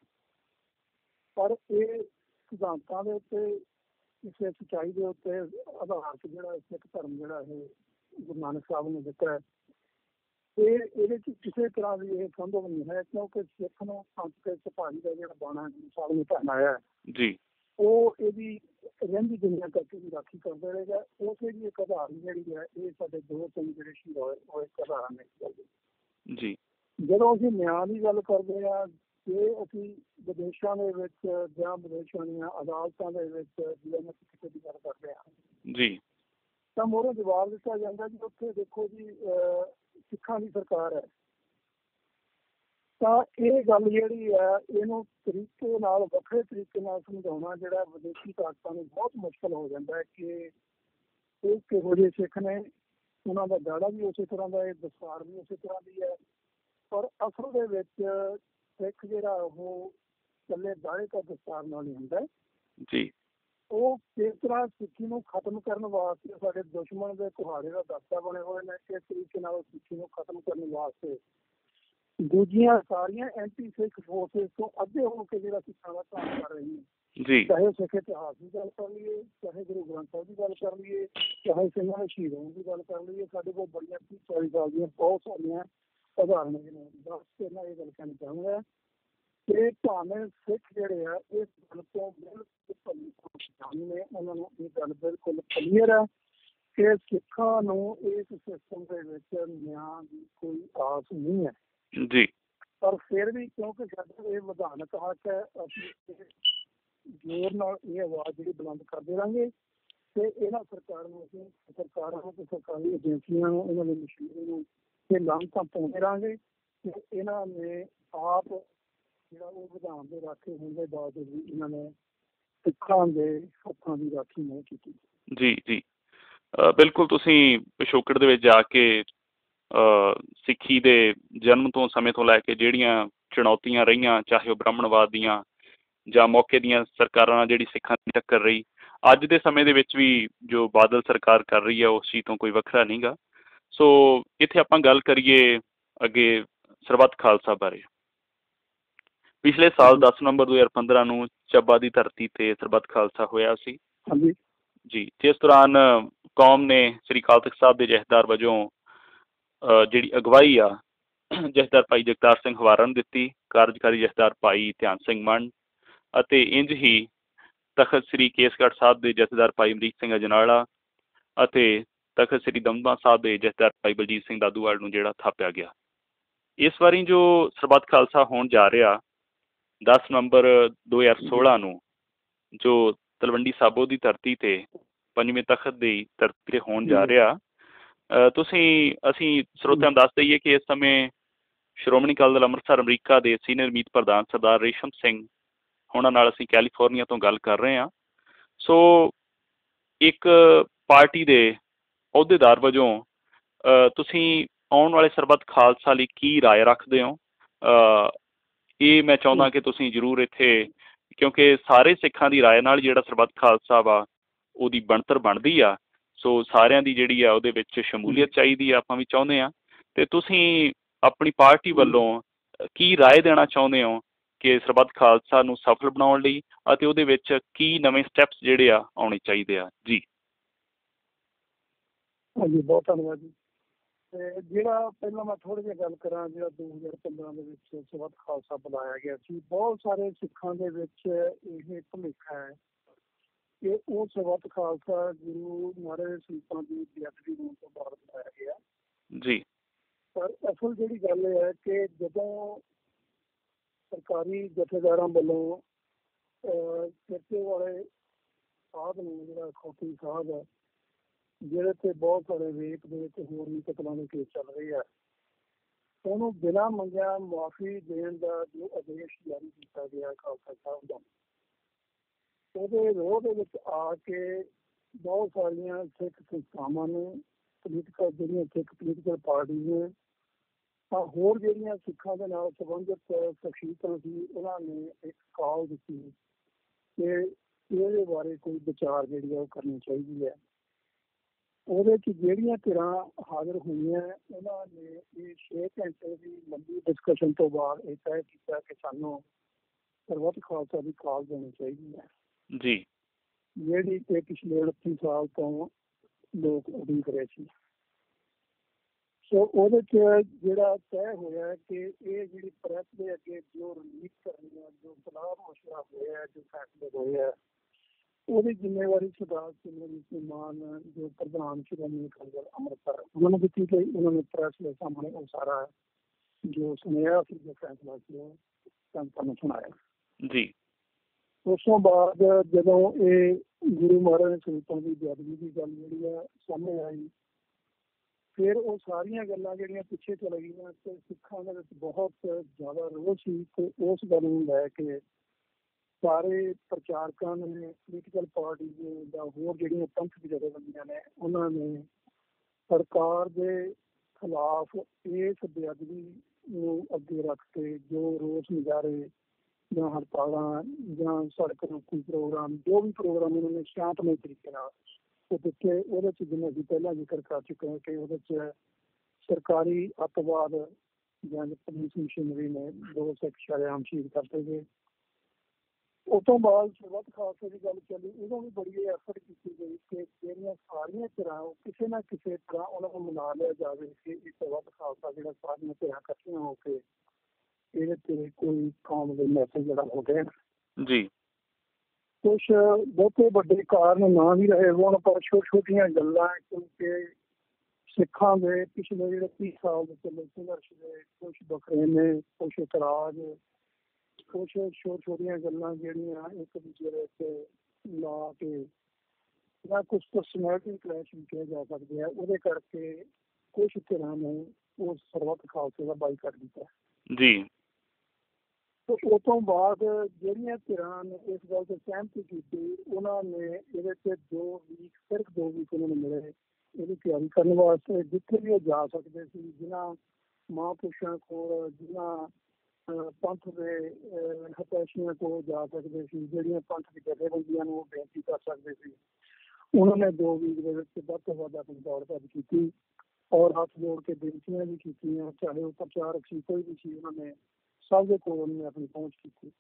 ਪਰ ਇਹ ਸਿਧਾਂਤਾਂ ਦੇ ਉੱਤੇ, ਕਿਸੇ ਸੱਚਾਈ ਦੇ ਉੱਤੇ ਆਧਾਰਿਤ ਜਿਹੜਾ ਸਿੱਖ ਧਰਮ ਜਿਹੜਾ ਇਹ ਗੁਰੂ ਨਾਨਕ ਸਾਹਿਬ ਨੇ ਦਿੱਤਾ ਹੈ, ਇਹ ਇਹਦੇ 'ਚ ਕਿਸੇ ਤਰ੍ਹਾਂ ਦੀ ਇਹ ਸੰਭਵ ਨਹੀਂ ਹੈ ਕਿਉਂਕਿ ਸਿੱਖ ਨੂੰ ਸੰਤ ਤੇ ਸਿਪਾਹੀ ਦਾ ਜਿਹੜਾ ਬਾਣਾ ਗੁਰੂ ਸਾਹਿਬ ਨੇ ਪਹਿਨਾਇਆ ਜੀ, ਉਹ ਇਹਦੀ ਰਹਿੰਦੀ ਦੁਨੀਆ ਤੱਕ ਦੀ ਰਾਖੀ ਕਰਦਾ ਰਹੇਗਾ। ਉਸੇ ਦੀ ਇੱਕ ਉਦਾਹਰਨ ਜਿਹੜੀ ਹੈ ਇਹ ਸਾਡੇ ਦੋ ਤਿੰਨ ਜਿਹੜੇ ਸ਼ਹੀਦ ਹੋਏ ਉਹ ਇੱਕ ਉਦਾਹਰਨ ਨੇ ਜੀ। ਜਦੋਂ ਅਸੀਂ ਨਿਆਂ ਦੀ ਗੱਲ ਕਰਦੇ ਹਾਂ ਜੇ ਅਸੀਂ ਵਿਦੇਸ਼ਾਂ ਦੇ ਵਿੱਚ ਜਾਂ ਵਿਦੇਸ਼ਾਂ ਦੀਆਂ ਅਦਾਲਤਾਂ ਦੇ ਵਿੱਚ ਜਿਵੇਂ ਕਿਸੇ ਦੀ ਗੱਲ ਕਰਦੇ ਹਾਂ ਜੀ ਤਾਂ ਮੋਹਰੋਂ ਜਵਾਬ ਦਿੱਤਾ ਜਾਂਦਾ ਜੀ ਉੱਥੇ ਦੇਖੋ ਜੀ ਅਹ ਸਿੱਖਾਂ ਦੀ ਸਰਕਾਰ ਹੈ। ਤਾਂ ਇਹ ਗੱਲ ਜਿਹੜੀ ਹੈ ਇਹਨੂੰ ਤਰੀਕੇ ਨਾਲ ਵੱਖਰੇ ਤਰੀਕੇ ਨਾਲ ਸਮਝਾਉਣਾ ਜਿਹੜਾ ਵਿਦੇਸ਼ੀ ਤਾਕਤਾਂ ਨੂੰ ਬਹੁਤ ਮੁਸ਼ਕਲ ਹੋ ਜਾਂਦਾ ਹੈ ਕਿ ਇਹ ਕਿਹੋ ਜਿਹੇ ਸਿੱਖ ਨੇ, ਉਹਨਾਂ ਦਾ ਦਾੜਾ ਵੀ ਉਸੇ ਤਰ੍ਹਾਂ ਦਾ ਹੈ, ਦਸਤਾਰ ਵੀ ਉਸੇ ਤਰ੍ਹਾਂ ਦੀ ਹੈ, ਪਰ ਅਸਲ ਦੇ ਵਿੱਚ ਸਿੱਖ ਜਿਹੜਾ ਉਹ ਇਕੱਲੇ ਦਾੜੇ ਤਾਂ ਦਸਤਾਰ ਨਾਲ ਹੀ ਹੁੰਦਾ ਜੀ। ਉਹ ਕਿਸ ਤਰ੍ਹਾਂ ਸਿੱਖੀ ਨੂੰ ਖਤਮ ਕਰਨ ਵਾਸਤੇ ਸਾਡੇ ਦੁਸ਼ਮਣ ਦੇ ਕੁਹਾੜੇ ਦਾ ਦਸਤਾ ਬਣੇ ਹੋਏ ਨੇ, ਕਿਸ ਤਰੀਕੇ ਨਾਲ ਸਿੱਖੀ ਨੂੰ ਖਤਮ ਕਰਨ ਵਾਸਤੇ ਦੂਜੀਆਂ ਸਾਰੀਆਂ ਐਂਟੀ ਸਿੱਖ ਫੋਰਸਿਸ ਤੋਂ ਅੱਧੇ ਹੋ ਕੇ ਜਿਹੜਾ ਸਿੱਖਾਂ ਦਾ ਕੰਮ ਕਰ ਰਹੀ ਹੈ ਜੀ। ਚਾਹੇ ਸਿੱਖ ਇਤਿਹਾਸ ਦੀ ਗੱਲ ਕਰ ਲਈਏ, ਚਾਹੇ ਗੁਰੂ ਗ੍ਰੰਥ ਸਾਹਿਬ ਦੀ ਗੱਲ ਕਰ ਲਈਏ, ਚਾਹੇ ਸਿੰਘਾਂ ਦੇ ਸ਼ਹੀਦ ਹੋਣ ਦੀ ਗੱਲ ਕਰ ਲਈਏ, ਸਾਡੇ ਕੋਲ ਬੜੀਆਂ ਤੀਹ ਚਾਲੀ ਸਾਲ ਦੀਆਂ ਬਹੁਤ ਸਾਰੀਆਂ ਉਦਾਹਰਨਾਂ ਨੇ। ਬਸ ਤੇ ਮੈਂ ਇਹ ਗੱਲ ਕਹਿਣਾ ਚਾਹੂੰਗਾ ਕਿ ਭਾਵੇਂ ਸਿੱਖ ਜਿਹੜੇ ਆ ਇਸ ਗੱਲ ਤੋਂ ਬਿਲਕੁਲ ਨੇ, ਉਹਨਾਂ ਨੂੰ ਇਹ ਗੱਲ ਬਿਲਕੁਲ ਕਲੀਅਰ ਹੈ ਕਿ ਸਿੱਖਾਂ ਨੂੰ ਇਸ ਸਿਸਟਮ ਦੇ ਵਿੱਚ ਨਿਆਂ ਦੀ ਕੋਈ ਆਸ ਨਹੀਂ ਹੈ ਜੀ। ਪਰ ਫਿਰ ਵੀ ਕਿਉਂਕਿ ਸਾਡਾ ਇਹ ਵਿਧਾਨਕ ਹੱਕ ਹੈ, ਅਸੀਂ ਜ਼ੋਰ ਨਾਲ ਇਹ ਆਵਾਜ਼ ਜਿਹੜੀ ਬੁਲੰਦ ਕਰਦੇ ਰਹਾਂਗੇ ਤੇ ਇਹਨਾਂ ਸਰਕਾਰ ਨੂੰ ਅਸੀਂ ਸਰਕਾਰਾਂ ਨੂੰ ਤੇ ਸਰਕਾਰੀ ਏਜੰਸੀਆਂ ਨੂੰ, ਇਹਨਾਂ ਦੇ ਮਸ਼ੀਨਾਂ ਨੂੰ ਇਹ ਲਾਂਘਤਾਂ ਪਾਉਂਦੇ ਰਹਾਂਗੇ ਕਿ ਇਹਨਾਂ ਨੇ ਆਪ ਜਿਹੜਾ ਉਹ ਵਿਧਾਨ ਦੇ ਰਾਖੇ ਹੋਣ ਦੇ ਬਾਵਜੂਦ ਵੀ ਇਹਨਾਂ ਨੇ ਸਿੱਖਾਂ ਦੇ ਹੱਥਾਂ ਦੀ ਰਾਖੀ ਨਹੀਂ ਕੀਤੀ। ਜੀ ਜੀ ਬਿਲਕੁਲ। ਤੁਸੀਂ ਪਿਛੋਕੜ ਦੇ ਵਿੱਚ ਜਾ ਕੇ ਸਿੱਖੀ ਦੇ ਜਨਮ ਤੋਂ ਸਮੇਂ ਤੋਂ ਲੈ ਕੇ ਜਿਹੜੀਆਂ ਚੁਣੌਤੀਆਂ ਰਹੀਆਂ, ਚਾਹੇ ਉਹ ਬ੍ਰਾਹਮਣਵਾਦ ਦੀਆਂ ਜਾਂ ਮੌਕੇ ਦੀਆਂ ਸਰਕਾਰਾਂ ਨਾਲ ਜਿਹੜੀ ਸਿੱਖਾਂ ਦੀ ਟੱਕਰ ਰਹੀ, ਅੱਜ ਦੇ ਸਮੇਂ ਦੇ ਵਿੱਚ ਵੀ ਜੋ ਬਾਦਲ ਸਰਕਾਰ ਕਰ ਰਹੀ ਹੈ ਉਸ ਚੀਜ਼ ਤੋਂ ਕੋਈ ਵੱਖਰਾ ਨਹੀਂ ਗਾ। ਸੋ ਇੱਥੇ ਆਪਾਂ ਗੱਲ ਕਰੀਏ ਅੱਗੇ ਸਰਬੱਤ ਖਾਲਸਾ ਬਾਰੇ। ਪਿਛਲੇ ਸਾਲ ਦਸ ਨਵੰਬਰ ਦੋ ਹਜ਼ਾਰ ਪੰਦਰਾਂ ਨੂੰ ਚੱਬਾ ਦੀ ਧਰਤੀ ਤੇ ਸਰਬੱਤ ਖਾਲਸਾ ਹੋਇਆ ਸੀ ਜੀ, ਜਿਸ ਦੌਰਾਨ ਕੌਮ ਨੇ ਸ੍ਰੀ ਅਕਾਲ ਤਖ਼ਤ ਸਾਹਿਬ ਦੇ ਜਥੇਦਾਰ ਵਜੋਂ ਜਿਹੜੀ ਅਗਵਾਈ ਆ ਜਥੇਦਾਰ ਭਾਈ ਜਗਤਾਰ ਸਿੰਘ ਹਵਾਰਾ ਨੂੰ ਦਿੱਤੀ, ਕਾਰਜਕਾਰੀ ਜਥੇਦਾਰ ਭਾਈ ਧਿਆਨ ਸਿੰਘ ਮੰਡ ਅਤੇ ਇੰਝ ਹੀ ਤਖ਼ਤ ਸ੍ਰੀ ਕੇਸਗੜ੍ਹ ਸਾਹਿਬ ਦੇ ਜਥੇਦਾਰ ਭਾਈ ਅਮਰੀਕ ਸਿੰਘ ਅਜਨਾਲਾ ਅਤੇ ਤਖ਼ਤ ਸ੍ਰੀ ਦਮਦਮਾ ਸਾਹਿਬ ਦੇ ਜਥੇਦਾਰ ਭਾਈ ਬਲਜੀਤ ਸਿੰਘ ਦਾਦੂਵਾਲ ਨੂੰ ਜਿਹੜਾ ਥਾਪਿਆ ਗਿਆ। ਇਸ ਵਾਰੀ ਜੋ ਸਰਬੱਤ ਖਾਲਸਾ ਹੋਣ ਜਾ ਰਿਹਾ ਦਸ ਨਵੰਬਰ ਦੋ ਹਜ਼ਾਰ ਸੋਲਾਂ ਨੂੰ, ਜੋ ਤਲਵੰਡੀ ਸਾਬੋ ਦੀ ਧਰਤੀ ਤੇ ਪੰਜਵੇਂ ਤਖ਼ਤ ਦੀ ਧਰਤੀ ਤੇ ਹੋਣ ਜਾ ਰਿਹਾ, ਤੁਸੀਂ ਅਸੀਂ ਸਰੋਤਿਆਂ ਨੂੰ ਦੱਸ ਦਈਏ ਕਿ ਇਸ ਸਮੇਂ ਸ਼੍ਰੋਮਣੀ ਅਕਾਲੀ ਦਲ ਅੰਮ੍ਰਿਤਸਰ ਅਮਰੀਕਾ ਦੇ ਸੀਨੀਅਰ ਮੀਤ ਪ੍ਰਧਾਨ ਸਰਦਾਰ ਰੇਸ਼ਮ ਸਿੰਘ ਉਹਨਾਂ ਨਾਲ ਅਸੀਂ ਕੈਲੀਫੋਰਨੀਆ ਤੋਂ ਗੱਲ ਕਰ ਰਹੇ ਹਾਂ। ਸੋ ਇੱਕ ਪਾਰਟੀ ਦੇ ਅਹੁਦੇਦਾਰ ਵਜੋਂ ਤੁਸੀਂ ਆਉਣ ਵਾਲੇ ਸਰਬੱਤ ਖਾਲਸਾ ਲਈ ਕੀ ਰਾਏ ਰੱਖਦੇ ਹੋ? ਇਹ ਮੈਂ ਚਾਹੁੰਦਾ ਕਿ ਤੁਸੀਂ ਜ਼ਰੂਰ ਇੱਥੇ, ਕਿਉਂਕਿ ਸਾਰੇ ਸਿੱਖਾਂ ਦੀ ਰਾਏ ਨਾਲ ਜਿਹੜਾ ਸਰਬੱਤ ਖਾਲਸਾ ਵਾ ਉਹਦੀ ਬਣਤਰ ਬਣਦੀ ਆ, ਸੋ ਸਾਰਿਆਂ ਦੀ ਜਿਹੜੀ ਆ ਉਹਦੇ ਵਿੱਚ ਸ਼ਮੂਲੀਅਤ ਚਾਹੀਦੀ ਆ, ਆਪਾਂ ਵੀ ਚਾਹੁੰਦੇ ਹਾਂ। ਅਤੇ ਤੁਸੀਂ ਆਪਣੀ ਪਾਰਟੀ ਵੱਲੋਂ ਕੀ ਰਾਏ ਦੇਣਾ ਚਾਹੁੰਦੇ ਹੋ ਕਿ ਸਰਬੱਤ ਖਾਲਸਾ ਨੂੰ ਸਫਲ ਬਣਾਉਣ ਲਈ ਅਤੇ ਉਹਦੇ ਵਿੱਚ ਕੀ ਨਵੇਂ ਸਟੈਪਸ ਜਿਹੜੇ ਆ ਆਉਣੇ ਚਾਹੀਦੇ ਆ? ਜੀ ਹਾਂਜੀ, ਬਹੁਤ ਧੰਨਵਾਦ ਜੀ। ਅਤੇ ਜਿਹੜਾ ਪਹਿਲਾਂ ਮੈਂ ਥੋੜ੍ਹੀ ਜਿਹੀ ਗੱਲ ਕਰਾਂ, ਜਿਹੜਾ ਦੋ ਹਜ਼ਾਰ ਪੰਦਰਾਂ ਦੇ ਵਿੱਚ ਸਰਬੱਤ ਖਾਲਸਾ ਬੁਲਾਇਆ ਗਿਆ ਸੀ, ਬਹੁਤ ਸਾਰੇ ਸਿੱਖਾਂ ਦੇ ਵਿੱਚ ਇਹ ਭੁਲੇਖਾ ਹੈ ਕਿ ਉਹ ਸਰਬੱਤ ਖਾਲਸਾ ਗੁਰੂ ਮਹਾਰਾਜ ਸਰੂਪਾਂ ਦੀ ਬੇਅਦਬੀ ਹੋਣ ਤੋਂ ਬਾਅਦ ਬੁਲਾਇਆ ਗਿਆ ਜੀ। ਪਰ ਅਸਲ ਜਿਹੜੀ ਗੱਲ ਇਹ ਹੈ ਕਿ ਜਦੋਂ ਸਰਕਾਰੀ ਜਥੇਦਾਰਾਂ ਵੱਲੋਂ ਸਿਰਕੇ ਵਾਲੇ ਸਾਧ ਨੂੰ, ਜਿਹੜਾ ਖੌਤੀ ਸਾਧ ਹੈ, ਜਿਹਦੇ ਤੇ ਬਹੁਤ ਸਾਰੇ ਰੇਪ ਦੇ ਤੇ ਹੋਰ ਵੀ ਕਤਲਾਂ ਦੇ ਕੇਸ ਚੱਲ ਰਹੇ ਆ, ਉਹਨੂੰ ਬਿਨਾਂ ਮੰਗਿਆ ਮੁਆਫੀ ਦੇਣ ਦਾ ਜੋ ਆਦੇਸ਼ ਜਾਰੀ ਕੀਤਾ ਗਿਆ ਖਾਲਸਾ ਸਾਹਿਬ ਦਾ, ਉਹਦੇ ਵਿਰੋਧ ਦੇ ਵਿੱਚ ਆ ਕੇ ਬਹੁਤ ਸਾਰੀਆਂ ਸਿੱਖ ਸੰਸਥਾਵਾਂ ਨੇ, ਪੋਲੀਟੀਕਲ ਜਿਹੜੀਆਂ ਸਿੱਖ ਪੋਲੀਟੀਕਲ ਪਾਰਟੀਆਂ ਨੇ, ਤਾਂ ਹੋਰ ਜਿਹੜੀਆਂ ਸਿੱਖਾਂ ਦੇ ਨਾਲ ਸੰਬੰਧਿਤ ਸ਼ਖਸੀਅਤਾਂ ਸੀ, ਉਹਨਾਂ ਨੇ ਇੱਕ ਕਾਲ ਦਿੱਤੀ ਕਿ ਇਹਦੇ ਬਾਰੇ ਕੋਈ ਵਿਚਾਰ ਜਿਹੜੀ ਆ ਉਹ ਕਰਨੀ ਚਾਹੀਦੀ ਹੈ। ਉਹਦੇ 'ਚ ਜਿਹੜੀਆਂ ਧਿਰਾਂ ਹਾਜ਼ਰ ਹੋਈਆਂ, ਉਹਨਾਂ ਨੇ ਇਹ ਛੇ ਘੰਟੇ ਦੀ ਲੰਬੀ ਡਿਸਕਸ਼ਨ ਤੋਂ ਬਾਅਦ ਇਹ ਤੈਅ ਕੀਤਾ ਕਿ ਸਾਨੂੰ ਸਰਬੱਤ ਖਾਲਸਾ ਦੀ ਕਾਲ ਦੇਣੀ ਚਾਹੀਦੀ ਹੈ ਜੀ, ਜਿਹੜੀ ਕਿ ਪਿਛਲੇ ਉਨੱਤੀ ਸਾਲ ਤੋਂ ਲੋਕ ਉਡੀਕ ਰਹੇ ਸੀ। ਸੋ ਉਹਦੇ 'ਚ ਜਿਹੜਾ ਤੈਅ ਹੋਇਆ ਕਿ ਇਹ ਜਿਹੜੀ ਪ੍ਰੈਸ ਦੇ ਅੱਗੇ ਜੋ ਰਿਲੀਜ਼ ਕਰਨੀ ਹੈ, ਜੋ ਸਲਾਹ ਮਸ਼ਵਰਾ ਹੋਇਆ, ਜੋ ਫੈਸਲੇ ਹੋਏ ਆ, ਉਹਦੀ ਜ਼ਿੰਮੇਵਾਰੀ ਸਰਦਾਰ ਸਿਮਰਨਜੀਤ ਮਾਨ ਜੋ ਪ੍ਰਧਾਨ ਸ਼੍ਰੋਮਣੀ ਅਕਾਲੀ ਦਲ ਅੰਮ੍ਰਿਤਸਰ, ਉਹਨਾਂ ਨੂੰ ਦਿੱਤੀ ਗਈ। ਉਹਨਾਂ ਨੇ ਪ੍ਰੈਸ ਦੇ ਸਾਹਮਣੇ ਉਹ ਸਾਰਾ ਜੋ ਸੁਣਿਆ ਸੀ, ਜੋ ਫੈਸਲਾ ਸੀ, ਸੰਗਤਾਂ ਨੂੰ ਸੁਣਾਇਆ। ਜੀ ਉਸ ਤੋਂ ਬਾਅਦ ਜਦੋਂ ਇਹ ਗੁਰੂ ਮਹਾਰਾਜ ਦੇ ਸਰੂਪਾਂ ਦੀ ਬੇਅਦਬੀ ਦੀ ਗੱਲ ਜਿਹੜੀ ਆ ਸਾਹਮਣੇ ਆਈ, ਫਿਰ ਉਹ ਸਾਰੀਆਂ ਗੱਲਾਂ ਜਿਹੜੀਆਂ ਪਿੱਛੇ ਚਲੇ ਗਈਆਂ ਤੇ ਸਿੱਖਾਂ ਦੇ ਵਿੱਚ ਬਹੁਤ ਜ਼ਿਆਦਾ ਰੋਸ ਸੀ। ਤੇ ਉਸ ਗੱਲ ਨੂੰ ਲੈ ਕੇ ਸਾਰੇ ਪ੍ਰਚਾਰਕਾਂ ਨੇ, ਪੋਲੀਟੀਕਲ ਪਾਰਟੀ ਨੇ ਜਾਂ ਹੋਰ ਜਿਹੜੀਆਂ ਪੰਥਕ ਜਥੇਬੰਦੀਆਂ ਨੇ, ਉਹਨਾਂ ਨੇ ਸਰਕਾਰ ਦੇ ਖਿਲਾਫ ਇਸ ਬੇਅਦਬੀ ਨੂੰ ਅੱਗੇ ਰੱਖ ਕੇ ਜੋ ਰੋਸ ਮੁਜ਼ਾਹਰੇ ਜਾਂ ਹੜਤਾਲਾਂ ਜਾਂ ਸੜਕ ਰੋਕੂ ਪ੍ਰੋਗਰਾਮ, ਜੋ ਵੀ ਪ੍ਰੋਗਰਾਮ ਉਹਨਾਂ ਨੇ ਸ਼ਾਂਤਮਈ ਤਰੀਕੇ ਨਾਲ ਉਹ ਦਿੱਤੇ। ਉਹਦੇ 'ਚ ਜਿਵੇਂ ਅਸੀਂ ਪਹਿਲਾਂ ਜ਼ਿਕਰ ਕਰ ਚੁੱਕੇ ਹਾਂ ਕਿ ਉਹਦੇ 'ਚ ਸਰਕਾਰੀ ਅੱਤਵਾਦ ਜਾਂ ਪੁਲਿਸ ਮਸ਼ੀਨਰੀ ਨੇ ਦੋ ਸਿੱਖ ਸ਼ਰੇਆਮ ਸ਼ਹੀਦ ਕਰਤੇ ਗਏ। ਉਸ ਤੋਂ ਬਾਅਦ ਸਰਬੱਤ ਖਾਲਸਾ ਦੀ ਗੱਲ ਚੱਲੀ, ਉਦੋਂ ਵੀ ਬੜੀ ਐਫਰਟ ਕੀਤੀ ਗਈ ਕਿ ਜਿਹੜੀਆਂ ਸਾਰੀਆਂ ਧਿਰਾਂ ਉਹ ਕਿਸੇ ਨਾ ਕਿਸੇ ਤਰ੍ਹਾਂ ਉਹਨਾਂ ਨੂੰ ਮਨਾ ਲਿਆ ਜਾਵੇ ਕਿ ਇਹ ਸਰਬੱਤ ਖਾਲਸਾ ਜਿਹੜਾ ਸਾਰੀਆਂ ਧਿਰਾਂ ਇਕੱਠੀਆਂ ਹੋ ਕੇ ਇਹਦੇ ਤੇ ਕੋਈ ਕੌਮ ਦੇ ਮੈਸੇਜ ਜਿਹੜਾ ਹੋ ਗਿਆ। ਜੀ ਕੁਛ ਬਹੁਤੇ ਵੱਡੇ ਕਾਰਨ ਨਾ ਵੀ ਰਹੇ ਹੋਣ, ਪਰ ਛੋਟੀ ਛੋਟੀਆਂ ਗੱਲਾਂ, ਕਿਉਂਕਿ ਸਿੱਖਾਂ ਦੇ ਪਿਛਲੇ ਜਿਹੜੇ ਤੀਹ ਸਾਲ ਦੇ ਚੱਲੇ ਸੰਘਰਸ਼ ਦੇ ਕੁਛ ਬਖਰੇ ਨੇ, ਕੁਛ ਇਤਰਾਜ਼, ਕੁਛ ਛੋਟੀ ਛੋਟੀਆਂ ਗੱਲਾਂ ਜਿਹੜੀਆਂ ਇੱਕ ਦੂਜੇ ਦੇ ਉੱਤੇ ਲਾ ਕੇ ਜਾਂ ਕੁਛ ਪਰਸਨੈਲਿਟੀ ਕਲੈਸ਼ ਵੀ ਕਿਹਾ ਜਾ ਸਕਦੇ ਆ, ਉਹਦੇ ਕਰਕੇ ਕੁਛ ਧਿਰਾਂ ਨੇ ਉਸ ਸਰਬੱਤ ਖਾਲਸੇ ਦਾ ਬਾਈਕਾਟ ਕੀਤਾ। ਜੀ ਤੇ ਉਸ ਤੋਂ ਬਾਅਦ ਜਿਹੜੀਆਂ ਧਿਰਾਂ ਨੇ ਇਸ ਗੱਲ ਤੇ ਸਹਿਮਤੀ ਕੀਤੀ, ਉਹਨਾਂ ਨੇ ਇਹਦੇ ਤੇ ਦੋ ਵੀਕ ਸਿਰਫ ਦੋ ਵੀਕ ਉਹਨਾਂ ਨੂੰ ਮਿਲੇ ਇਹਦੀ ਤਿਆਰੀ ਕਰਨ ਵਾਸਤੇ। ਜਿੱਥੇ ਵੀ ਉਹ ਜਾ ਸਕਦੇ ਸੀ, ਜਿਨ੍ਹਾਂ ਮਹਾਂਪੁਰਸ਼ਾਂ ਕੋਲ, ਜਿਨ੍ਹਾਂ ਪੰਥ ਦੇ ਹਤੈਸ਼ੀਆਂ ਕੋਲ ਜਾ ਸਕਦੇ ਸੀ, ਜਿਹੜੀਆਂ ਪੰਥ ਦੀ ਜਥੇਬੰਦੀਆਂ ਨੂੰ ਉਹ ਬੇਨਤੀ ਕਰ ਸਕਦੇ ਸੀ, ਉਹਨਾਂ ਨੇ ਦੋ ਵੀਕ ਦੇ ਵਿੱਚ ਵੱਧ ਤੋਂ ਵੱਧ ਆਪਣੀ ਦੌੜ ਭੱਜ ਕੀਤੀ ਔਰ ਹੱਥ ਜੋੜ ਕੇ ਬੇਨਤੀਆਂ ਵੀ ਕੀਤੀਆਂ। ਚਾਹੇ ਉਹ ਪ੍ਰਚਾਰਕ ਸੀ, ਕੋਈ ਵੀ ਸੀ, ਉਹਨਾਂ ਨੇ ਸਭ ਦੇ ਕੋਲ ਉਹਨੇ ਆਪਣੀ ਪਹੁੰਚ ਕੀਤੀ।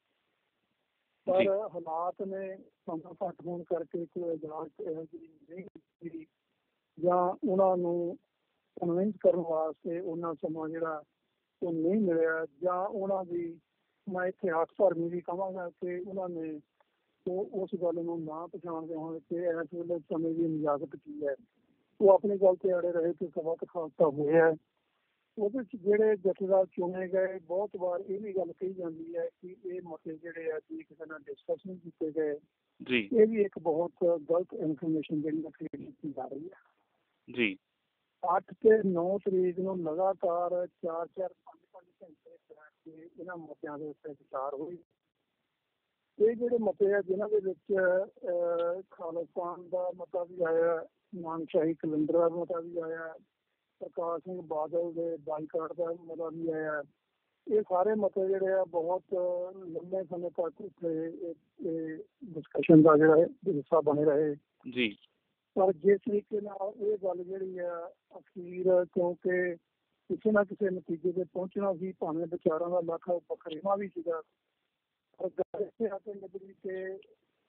ਪਰ ਹਾਲਾਤ ਨੇ ਸਮਾਂ ਘੱਟ ਹੋਣ ਕਰਕੇ ਕੋਈ ਇਜਾਜ਼ਤ ਇਹੋ ਜਿਹੀ ਨਹੀਂ ਦਿੱਤੀ ਜਾਂ ਉਹਨਾਂ ਨੂੰ ਕਨਵਿੰਸ ਕਰਨ ਵਾਸਤੇ ਉਹਨਾਂ ਸਮਾਂ ਜਿਹੜਾ ਉਹ ਨਹੀਂ ਮਿਲਿਆ, ਜਾਂ ਉਹਨਾਂ ਦੀ, ਮੈਂ ਇੱਥੇ ਹੱਥ ਭਰਮੀ ਵੀ ਕਹਾਂਗਾ ਕਿ ਉਹਨਾਂ ਨੇ ਉਹ ਉਸ ਗੱਲ ਨੂੰ ਨਾ ਪਛਾਣਦੇ ਹੋਣ ਕਿ ਇਸ ਵੇਲੇ ਸਮੇਂ ਦੀ ਇਜਾਜ਼ਤ ਕੀ ਹੈ। ਉਹ ਆਪਣੀ ਗੱਲ ਤੇ ਅੜੇ ਰਹੇ ਕਿ ਸਰਬੱਤ ਖਾਲਸਾ ਹੋਇਆ। ਉਹਦੇ 'ਚ ਜਿਹੜੇ ਜਥੇਦਾਰ ਚੁਣੇ ਗਏ, ਬਹੁਤ ਵਾਰ ਇਹ ਵੀ ਗੱਲ ਕਹੀ ਜਾਂਦੀ ਹੈ ਕਿ ਇਹ ਮਤੇ ਜਿਹੜੇ ਆ ਜੀ ਕਿਸੇ ਨਾਲ ਡਿਸਕਸ ਨਹੀਂ ਕੀਤੇ ਗਏ। ਜੀ ਇਹ ਵੀ ਇੱਕ ਬਹੁਤ ਗਲਤ ਇਨਫੋਰਮੇਸ਼ਨ ਜਿਹੜੀ ਕ੍ਰੀਏਟ ਕੀਤੀ ਜਾ ਰਹੀ ਹੈ। ਜੀ ਅੱਠ ਤੇ ਨੌ ਤਰੀਕ ਨੂੰ ਲਗਾਤਾਰ ਚਾਰ ਚਾਰ ਪੰਜ ਪੰਜ ਘੰਟੇ ਬੈਠ ਕੇ ਇਹਨਾਂ ਮਤਿਆਂ ਦੇ ਉੱਤੇ ਵਿਚਾਰ ਹੋਈ। ਇਹ ਜਿਹੜੇ ਮਤੇ ਆ ਜਿਨ੍ਹਾਂ ਦੇ ਵਿੱਚ ਖਾਲਿਸਤਾਨ ਦਾ ਮਤਾ ਵੀ ਆਇਆ, ਮਾਨਸ਼ਾਹੀ ਕੈਲੰਡਰ ਦਾ ਮਤਾ ਵੀ ਆਇਆ, ਪ੍ਰਕਾਸ਼ ਸਿੰਘ ਬਾਦਲ ਦੇ ਬਾਈਕਾਟ ਦਾ ਮਤਾ ਵੀ ਆਇਆ, ਇਹ ਸਾਰੇ ਮਤੇ ਜਿਹੜੇ ਆ ਬਹੁਤ ਲੰਬੇ ਸਮੇਂ ਤੱਕ ਉੱਥੇ ਡਿਸਕਸ਼ਨ ਦਾ ਜਿਹੜਾ ਹਿੱਸਾ ਬਣੇ ਰਹੇ। ਜੀ ਪਰ ਜਿਸ ਤਰੀਕੇ ਨਾਲ ਇਹ ਗੱਲ ਜਿਹੜੀ ਆ ਅਖੀਰ, ਕਿਉਂਕਿ ਕਿਸੇ ਨਾ ਕਿਸੇ ਨਤੀਜੇ ਤੇ ਪਹੁੰਚਣਾ ਸੀ, ਭਾਵੇਂ ਵਿਚਾਰਾਂ ਦਾ ਲੱਖ ਵਖਰੇਵਾਂ ਵੀ ਸੀਗਾ, ਪਰ ਗੱਲ ਇੱਥੇ ਆ ਕੇ ਨਿਕਲੀ ਕਿ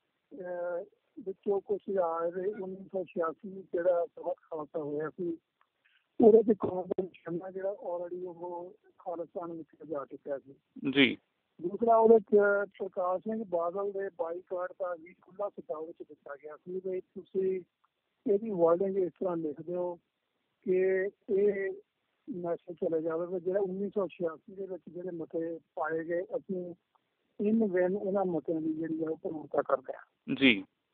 ਵਿੱਚੋਂ ਕੁਛ ਆਏ ਦੇ ਉੱਨੀ ਸੌ ਛਿਆਸੀ ਜਿਹੜਾ ਸਰਬੱਤ ਖਾਲਸਾ ਹੋਇਆ ਸੀ, ਉਹਦੇ ਤੇ ਕੌਮ ਦਾ ਨਿਸ਼ਾਨਾ ਜਿਹੜਾ ਆਲਰੇਡੀ ਉਹ ਖਾਲਿਸਤਾਨ ਵਿੱਚ ਜਾ ਚੁੱਕਿਆ ਸੀ। ਜੀ ਦੂਸਰਾ, ਉਹਦੇ ਚ ਪ੍ਰਕਾਸ਼ ਸਿੰਘ ਬਾਦਲ ਦੇ ਬਾਈਕਾਟ ਦਾ ਵੀ ਖੁੱਲ੍ਹਾ ਖਿਤਾਬ ਵਿੱਚ ਦਿੱਤਾ ਗਿਆ ਸੀ ਵੀ ਤੁਸੀਂ ਇਹਦੀ ਵਰਡਿੰਗ ਇਸ ਤਰ੍ਹਾਂ ਲਿਖ ਦਿਓ ਕਿ ਇਹ ਮੈਸੇਜ ਚਲੇ ਜਾਵੇ ਵੀ ਜਿਹੜਾ ਉੱਨੀ ਸੌ ਛਿਆਸੀ ਦੇ ਵਿੱਚ ਜਿਹੜੇ ਮਤੇ ਪਾਏ ਗਏ, ਅਸੀਂ ਇਨ ਵੈਨ ਉਹਨਾਂ ਮਤਿਆਂ ਦੀ ਜਿਹੜੀ ਆ ਉਹ ਪ੍ਰਮੁਖਤਾ ਕਰਦੇ ਹਾਂ। ਜੀ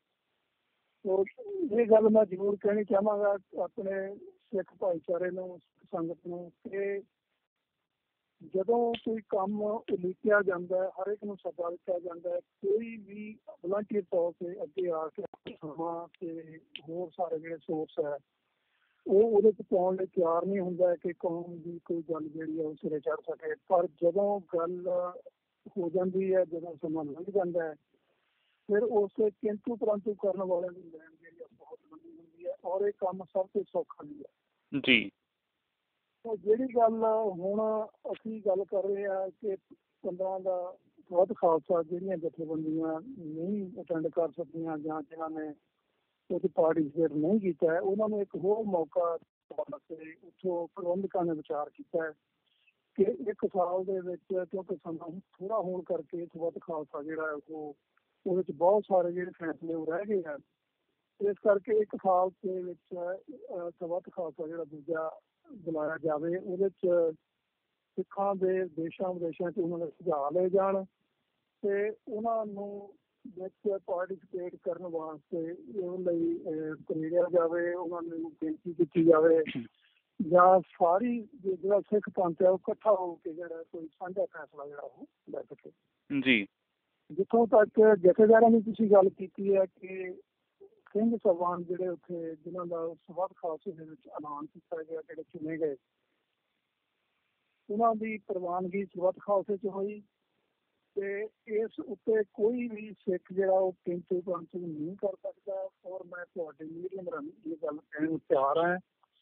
ਇਹ ਗੱਲ ਮੈਂ ਜ਼ਰੂਰ ਕਹਿਣੀ ਚਾਹਾਂਗਾ ਆਪਣੇ ਸਿੱਖ ਭਾਈਚਾਰੇ ਨੂੰ, ਸੰਗਤ ਨੂੰ, ਕਿ ਜਦੋਂ ਕੋਈ ਕੰਮ ਉਲੀਕਿਆ ਜਾਂਦਾ ਹੈ, ਹਰ ਇੱਕ ਨੂੰ ਸੱਦਾ ਦਿੱਤਾ ਜਾਂਦਾ ਹੈ, ਕੋਈ ਵੀ ਵਲੰਟੀਅਰ ਤੌਰ ਤੇ ਅੱਗੇ ਆ ਕੇ ਸਮਾਂ ਤੇ ਹੋਰ ਸਾਰੇ ਜਿਹੜੇ ਸੋਰਸ ਹੈ ਉਹ ਉਹਦੇ 'ਚ ਪਾਉਣ ਲਈ ਤਿਆਰ ਨਹੀਂ ਹੁੰਦਾ ਕਿ ਕੌਮ ਦੀ ਕੋਈ ਗੱਲ ਜਿਹੜੀ ਹੈ ਉਹ ਸਿਰੇ ਚੜ੍ਹ ਸਕੇ। ਪਰ ਜਦੋਂ ਗੱਲ ਹੋ ਜਾਂਦੀ ਹੈ, ਜਦੋਂ ਸਮਾਂ ਲੰਘ ਜਾਂਦਾ ਹੈ, ਫਿਰ ਉਸ ਕਿੰਤੂ ਪਰੰਤੂ ਕਰਨ ਵਾਲਿਆਂ ਦੀ ਲੈਣ ਜਿਹੜੀ ਹੈ ਬਹੁਤ ਲੰਬੀ ਹੁੰਦੀ ਹੈ ਔਰ ਇਹ ਕੰਮ ਸਭ ਤੋਂ ਸੌਖਾ ਵੀ ਹੈ। ਜੀ ਜਿਹੜੀ ਗੱਲ ਹੁਣ ਅਸੀਂ ਗੱਲ ਕਰ ਰਹੇ ਹਾਂ ਕਿ ਪੰਦਰਾਂ ਦਾ ਸਰਬੱਤ ਖਾਲਸਾ ਜਿਹੜੀਆਂ ਜਥੇਬੰਦੀਆਂ ਨਹੀਂ ਅਟੈਂਡ ਕਰ ਸਕਦੀਆਂ ਜਾਂ ਜਿਨ੍ਹਾਂ ਨੇ ਉਹਦੀ ਪਾਰਟੀਸਪੇਟ ਨਹੀਂ ਕੀਤਾ ਹੈ, ਉਹਨਾਂ ਨੂੰ ਇੱਕ ਹੋਰ ਮੌਕਾ ਵਾਸਤੇ ਉੱਥੋਂ ਪ੍ਰਬੰਧਕਾਂ ਨੇ ਵਿਚਾਰ ਕੀਤਾ ਹੈ ਕਿ ਇੱਕ ਸਾਲ ਦੇ ਵਿੱਚ, ਕਿਉਂਕਿ ਸਮਾਂ ਥੋੜ੍ਹਾ ਹੋਣ ਕਰਕੇ ਸਰਬੱਤ ਖਾਲਸਾ ਜਿਹੜਾ ਉਹ ਉਹਦੇ 'ਚ ਬਹੁਤ ਸਾਰੇ ਜਿਹੜੇ ਫੈਸਲੇ ਉਹ ਰਹਿ ਗਏ ਹਨ, ਇਸ ਕਰਕੇ ਇੱਕ ਸਾਲ ਦੇ ਵਿੱਚ ਸਰਬੱਤ ਖਾਲਸਾ ਜਿਹੜਾ ਦੂਜਾ ਬੁਲਾਇਆ ਜਾਵੇ। ਉਹਦੇ 'ਚ ਸਿੱਖਾਂ ਦੇ ਦੇਸ਼ਾਂ ਵਿਦੇਸ਼ਾਂ 'ਚ ਉਹਨਾਂ ਦੇ ਸੁਝਾਅ ਲਏ ਜਾਣ ਤੇ ਉਹਨਾਂ ਨੂੰ ਵਿੱਚ ਪਾਰਟੀਸਪੇਟ ਕਰਨ ਵਾਸਤੇ ਉਹ ਲਈ ਅਹ, ਪ੍ਰੇਰਿਆ ਜਾਵੇ, ਉਹਨਾਂ ਨੂੰ ਬੇਨਤੀ ਕੀਤੀ ਜਾਵੇ ਜਾਂ ਸਾਰੀ ਜੋ- ਜਿਹੜਾ ਸਿੱਖ ਪੰਥ ਹੈ ਉਹ ਇਕੱਠਾ ਹੋ ਕੇ ਜਿਹੜਾ ਕੋਈ ਸਾਂਝਾ ਫੈਸਲਾ ਜਿਹੜਾ ਉਹ ਲੈ ਸਕੇ। ਜੀ ਜਿੱਥੋਂ ਤੱਕ ਜਥੇਦਾਰਾਂ ਦੀ ਤੁਸੀਂ ਗੱਲ ਕੀਤੀ ਹੈ ਕਿ ਸਿੰਘ ਸਾਹਿਬਾਨ ਜਿਹੜੇ ਉੱਥੇ ਜਿਨ੍ਹਾਂ ਦਾ ਸਰਬੱਤ ਖਾਲਸੇ ਦੇ ਵਿੱਚ ਐਲਾਨ ਕੀਤਾ ਗਿਆ, ਜਿਹੜੇ ਚੁਣੇ ਗਏ, ਉਹਨਾਂ ਦੀ ਪ੍ਰਵਾਨਗੀ ਸਰਬੱਤ ਖਾਲਸੇ 'ਚ ਹੋਈ ਤੇ ਇਸ ਉੱਤੇ ਕੋਈ ਵੀ ਸਿੱਖ ਜਿਹੜਾ ਉਹ ਕਿੰਤੂ ਪਰੰਤੂ ਨਹੀਂ ਕਰ ਸਕਦਾ। ਔਰ ਮੈਂ ਤੁਹਾਡੇ ਮੀਡੀਅਮ ਰਾਹੀਂ ਇਹ ਗੱਲ ਕਹਿਣ ਨੂੰ ਤਿਆਰ ਹਾਂ